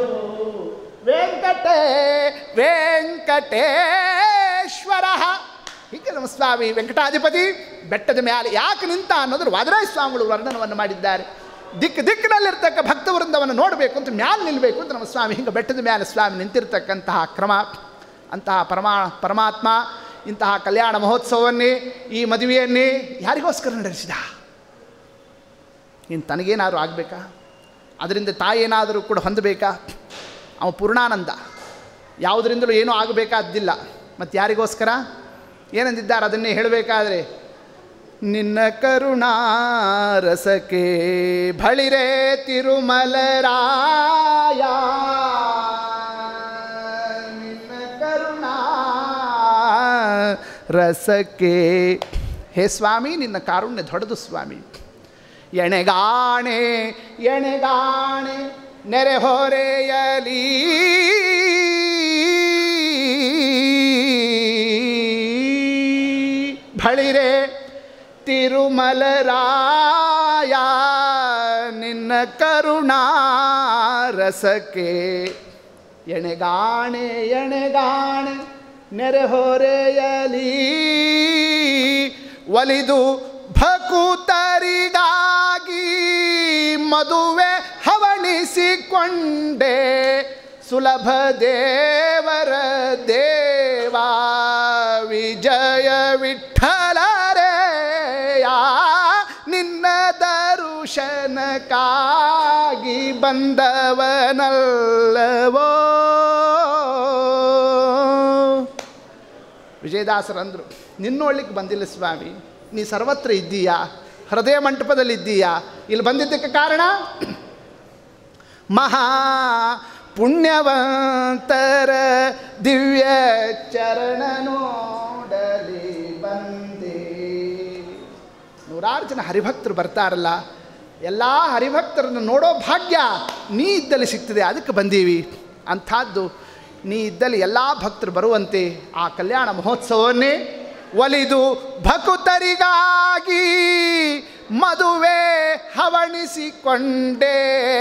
ವೆಂಕಟೇಶ್ವರ. ಹೀಗೆ ನಮ್ಮ ಸ್ವಾಮಿ ವೆಂಕಟಾಧಿಪತಿ ಬೆಟ್ಟದ ಮೇಲೆ ಯಾಕೆ ನಿಂತ ಅನ್ನೋದ್ರ ವಾದರಾಯ ಸ್ವಾಮಿಗಳು ವರ್ಣನವನ್ನು ಮಾಡಿದ್ದಾರೆ. ದಿಕ್ಕಿನಲ್ಲಿರ್ತಕ್ಕ ಭಕ್ತವೃಂದವನ್ನು ನೋಡಬೇಕು ಅಂತ ಮ್ಯಾಲೆ ನಿಲ್ಲಬೇಕು ಅಂತ ನಮ್ಮ ಸ್ವಾಮಿ ಹಿಂಗೆ ಬೆಟ್ಟದ ಮೇಲೆ ಸ್ವಾಮಿ ನಿಂತಿರ್ತಕ್ಕಂತಹ ಕ್ರಮ. ಅಂತಹ ಪರಮಾತ್ಮ ಇಂತಹ ಕಲ್ಯಾಣ ಮಹೋತ್ಸವವನ್ನೇ ಈ ಮದುವೆಯನ್ನೇ ಯಾರಿಗೋಸ್ಕರ ನಡೆಸಿದ? ಇನ್ನು ತನಗೇನಾದರೂ ಆಗಬೇಕಾ? ಅದರಿಂದ ತಾಯೇನಾದರೂ ಕೂಡ ಹೊಂದಬೇಕಾ? ಅವ ಪೂರ್ಣಾನಂದ, ಯಾವುದರಿಂದಲೂ ಏನೂ ಆಗಬೇಕಾದ್ದಿಲ್ಲ. ಮತ್ತು ಯಾರಿಗೋಸ್ಕರ ಏನಂದಿದ್ದಾರೆ ಅದನ್ನೇ ಹೇಳಬೇಕಾದ್ರೆ, ನಿನ್ನ ಕರುಣಾರಸಕ್ಕೆ ಬಳಿರೆ ತಿರುಮಲರಾಯ, ನಿನ್ನ ರಸಕ್ಕೆ. ಹೇ ಸ್ವಾಮಿ, ನಿನ್ನ ಕಾರುಣ್ಯ ದೊಡ್ಡದು ಸ್ವಾಮಿ. ಎಣೆಗಾಣೆ ಎಣೆಗಾಣೆ ನೆರೆಹೊರೆಯಲಿ ಬಳಿರೆ ತಿರುಮಲರಾಯ ನಿನ್ನ ಕರುಣಾ ರಸಕ್ಕೆ. ಎಣೆಗಾಣೆ ಎಣೆಗಾಣೆ ನೆರೆಹೊರೆಯಲಿ ಒಲಿದು ಭಕುತರಿಗಾಗಿ ಮದುವೆ ಹವಣಿಸಿಕೊಂಡೆ ಸುಲಭ ದೇವರ ದೇವಾ ವಿಜಯ ವಿಠ್ಠಲರೇಯ ನಿನ್ನ ದರ್ಶನಕ್ಕಾಗಿ ಬಂದವನಲ್ಲವೋ. ವಿಜಯದಾಸರಂದರು, ನಿನ್ನೋಳ್ಲಿಕ್ಕೆ ಬಂದಿಲ್ಲ ಸ್ವಾಮಿ, ನೀ ಸರ್ವತ್ರ ಇದ್ದೀಯಾ, ಹೃದಯ ಮಂಟಪದಲ್ಲಿದ್ದೀಯಾ. ಇಲ್ಲಿ ಬಂದಿದ್ದಕ್ಕೆ ಕಾರಣ ಮಹಾ ಪುಣ್ಯವಂತರ ದಿವ್ಯ ಚರಣ ನೋಡಲಿ ಬಂದೆ. ನೂರಾರು ಜನ ಹರಿಭಕ್ತರು ಬರ್ತಾರಲ್ಲ, ಎಲ್ಲ ಹರಿಭಕ್ತರನ್ನು ನೋಡೋ ಭಾಗ್ಯ ನೀ ಇದ್ದಲ್ಲಿ ಸಿಗ್ತದೆ, ಅದಕ್ಕೆ ಬಂದೀವಿ. ಅಂಥದ್ದು ನೀ ಇದ್ದಲ್ಲಿ ಎಲ್ಲ ಭಕ್ತರು ಬರುವಂತೆ ಆ ಕಲ್ಯಾಣ ಮಹೋತ್ಸವನ್ನೇ ಒಲಿದು ಭಕುತರಿಗಾಗಿ ಮದುವೆ ಹವಣಿಸಿಕೊಂಡೆ.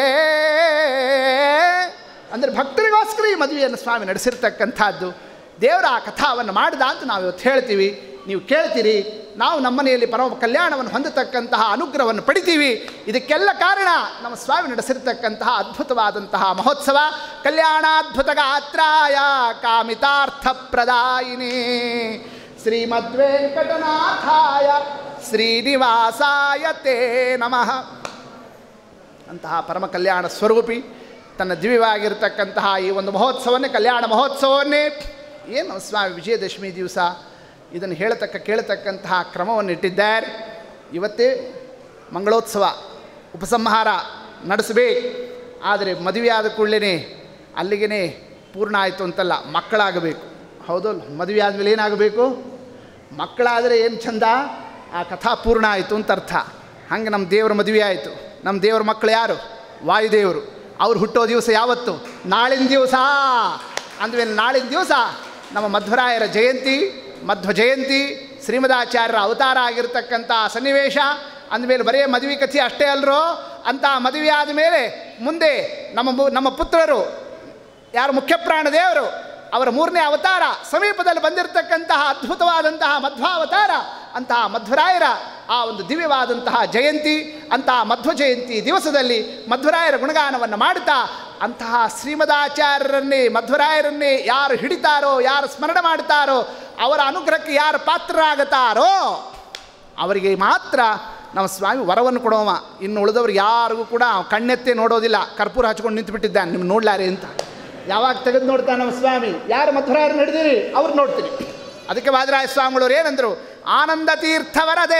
ಅಂದರೆ ಭಕ್ತರಿಗೋಸ್ಕರ ಈ ಮದುವೆಯನ್ನು ಸ್ವಾಮಿ ನಡೆಸಿರ್ತಕ್ಕಂಥದ್ದು. ದೇವರ ಆ ಕಥಾವನ್ನು ಮಾಡಿದ ಅಂತ ನಾವು ಇವತ್ತು ಹೇಳ್ತೀವಿ, ನೀವು ಕೇಳ್ತೀರಿ. ನಾವು ನಮ್ಮನೆಯಲ್ಲಿ ಪರಮ ಕಲ್ಯಾಣವನ್ನು ಹೊಂದತಕ್ಕಂತಹ ಅನುಗ್ರಹವನ್ನು ಪಡಿತೀವಿ. ಇದಕ್ಕೆಲ್ಲ ಕಾರಣ ನಮ್ಮ ಸ್ವಾಮಿ ನಡೆಸಿರ್ತಕ್ಕಂತಹ ಅದ್ಭುತವಾದಂತಹ ಮಹೋತ್ಸವ. ಕಲ್ಯಾಣಾದ್ಭುತ ಗಾತ್ರಾಯ ಕಾಮಿತಾರ್ಥ ಪ್ರದಾಯಿನಿ ಶ್ರೀಮದ್ವೆಂಕಟನಾಥಾಯ ಶ್ರೀನಿವಾಸಾಯ ತೇ ನಮಃ. ಅಂತಹ ಪರಮ ಕಲ್ಯಾಣ ಸ್ವರೂಪಿ ತನ್ನ ದಿವ್ಯವಾಗಿರತಕ್ಕಂತಹ ಈ ಒಂದು ಮಹೋತ್ಸವನ್ನೇ, ಕಲ್ಯಾಣ ಮಹೋತ್ಸವನ್ನೇ ಏನು ಸ್ವಾಮಿ ವಿಜಯದಶಮಿ ದಿವಸ ಇದನ್ನು ಕೇಳತಕ್ಕಂತಹ ಕ್ರಮವನ್ನು ಇಟ್ಟಿದ್ದಾರೆ. ಇವತ್ತೇ ಮಂಗಳೋತ್ಸವ ಉಪಸಂಹಾರ ನಡೆಸಬೇಕು. ಆದರೆ ಮದುವೆ ಆದ ಕೂಡಲೇ ಅಲ್ಲಿಗೆ ಪೂರ್ಣ ಆಯಿತು ಅಂತಲ್ಲ, ಮಕ್ಕಳಾಗಬೇಕು. ಹೌದಲ್ಲ, ಮದುವೆ ಆದಮೇಲೆ ಏನಾಗಬೇಕು? ಮಕ್ಕಳಾದರೆ ಏನು ಚಂದ, ಆ ಕಥಾ ಪೂರ್ಣ ಆಯಿತು ಅಂತ ಅರ್ಥ. ಹಾಗೆ ನಮ್ಮ ದೇವರ ಮದುವೆ ಆಯಿತು. ನಮ್ಮ ದೇವರ ಮಕ್ಕಳು ಯಾರು? ವಾಯುದೇವರು. ಅವ್ರು ಹುಟ್ಟೋ ದಿವಸ ಯಾವತ್ತು? ನಾಳಿನ ದಿವಸ. ಅಂದಮೇಲೆ ನಾಳಿನ ದಿವಸ ನಮ್ಮ ಮಧ್ವರಾಯರ ಜಯಂತಿ, ಮಧ್ವ ಜಯಂತಿ, ಶ್ರೀಮದಾಚಾರ್ಯರ ಅವತಾರ ಆಗಿರ್ತಕ್ಕಂಥ ಸನ್ನಿವೇಶ. ಅಂದಮೇಲೆ ಬರೀ ಮದುವೆ ಕಥೆ ಅಷ್ಟೇ ಅಲ್ಲರೋ, ಅಂತ ಮದುವೆ ಆದಮೇಲೆ ಮುಂದೆ ನಮ್ಮ ಪುತ್ರರು ಯಾರು ಮುಖ್ಯಪ್ರಾಣ ದೇವರು, ಅವರ 3ನೇ ಅವತಾರ ಸಮೀಪದಲ್ಲಿ ಬಂದಿರತಕ್ಕಂತಹ ಅದ್ಭುತವಾದಂತಹ ಮಧ್ವಾವತಾರ, ಅಂತಹ ಮಧ್ವರಾಯರ ಆ ಒಂದು ದಿವ್ಯವಾದಂತಹ ಜಯಂತಿ, ಅಂತಹ ಮಧ್ವ ಜಯಂತಿ ದಿವಸದಲ್ಲಿ ಮಧ್ವರಾಯರ ಗುಣಗಾನವನ್ನು ಮಾಡುತ್ತಾ ಅಂತಹ ಶ್ರೀಮದಾಚಾರ್ಯರನ್ನೇ ಮಧ್ವರಾಯರನ್ನೇ ಯಾರು ಹಿಡಿತಾರೋ, ಯಾರು ಸ್ಮರಣೆ ಮಾಡ್ತಾರೋ, ಅವರ ಅನುಗ್ರಹಕ್ಕೆ ಯಾರು ಪಾತ್ರರಾಗುತ್ತಾರೋ ಅವರಿಗೆ ಮಾತ್ರ ನಮ್ಮ ಸ್ವಾಮಿ ವರವನ್ನು ಕೊಡೋವ. ಇನ್ನು ಉಳಿದವ್ರು ಯಾರಿಗೂ ಕೂಡ ಕಣ್ಣೆತ್ತೇ ನೋಡೋದಿಲ್ಲ. ಕರ್ಪೂರ ಹಚ್ಕೊಂಡು ನಿಂತುಬಿಟ್ಟಿದ್ದಾನೆ, ನಿಮ್ಗೆ ನೋಡ್ಲಾರೆ ಅಂತ. ಯಾವಾಗ ತೆಗೆದು ನೋಡ್ತಾನೆ ನಮ್ಮ ಸ್ವಾಮಿ, ಯಾರು ಮಧ್ವರಾಯರು ನಡೆದಿರಿ ಅವ್ರು ನೋಡ್ತೀನಿ. ಅದಕ್ಕೆ ವಾದರಾಯ ಸ್ವಾಮಿಗಳವ್ರು ಏನಂದರು? ಆನಂದ ತೀರ್ಥವರದೆ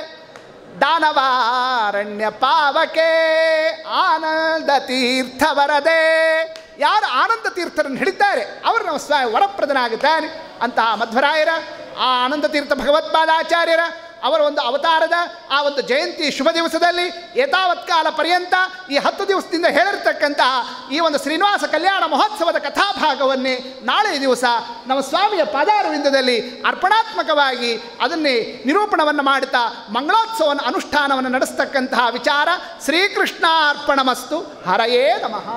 ದಾನವಾರಣ್ಯ ಪಾವಕೆ ಆನಂದ ತೀರ್ಥವರದೆ. ಯಾರು ಆನಂದ ತೀರ್ಥರನ್ನು ಹಿಡಿತಾರೆ ಅವರು ನಮ್ಮ ಸ್ವಾಮಿ ವರಪ್ರದನಾಗುತ್ತಾನೆ. ಅಂತಹ ಮಧ್ವರಾಯರ ಆ ಆನಂದ ತೀರ್ಥ ಭಗವತ್ಪಾದಾಚಾರ್ಯರ ಅವರ ಒಂದು ಅವತಾರದ ಆ ಒಂದು ಜಯಂತಿ ಶುಭ ದಿವಸದಲ್ಲಿ ಏತಾವತ್ ಕಾಲ ಪರ್ಯಂತ ಈ 10 ದಿವಸದಿಂದ ಹೇಳಿರ್ತಕ್ಕಂತಹ ಈ ಒಂದು ಶ್ರೀನಿವಾಸ ಕಲ್ಯಾಣ ಮಹೋತ್ಸವದ ಕಥಾಭಾಗವನ್ನೇ ನಾಳೆ ದಿವಸ ನಮ್ಮ ಸ್ವಾಮಿಯ ಪಾದಾರವಿಂದದಲ್ಲಿ ಅರ್ಪಣಾತ್ಮಕವಾಗಿ ಅದನ್ನೇ ನಿರೂಪಣವನ್ನು ಮಾಡುತ್ತಾ ಮಂಗಳೋತ್ಸವನ ಅನುಷ್ಠಾನವನ್ನು ನಡೆಸ್ತಕ್ಕಂತಹ ವಿಚಾರ. ಶ್ರೀಕೃಷ್ಣಾರ್ಪಣಮಸ್ತು. ಹರಯೇ ನಮಃ.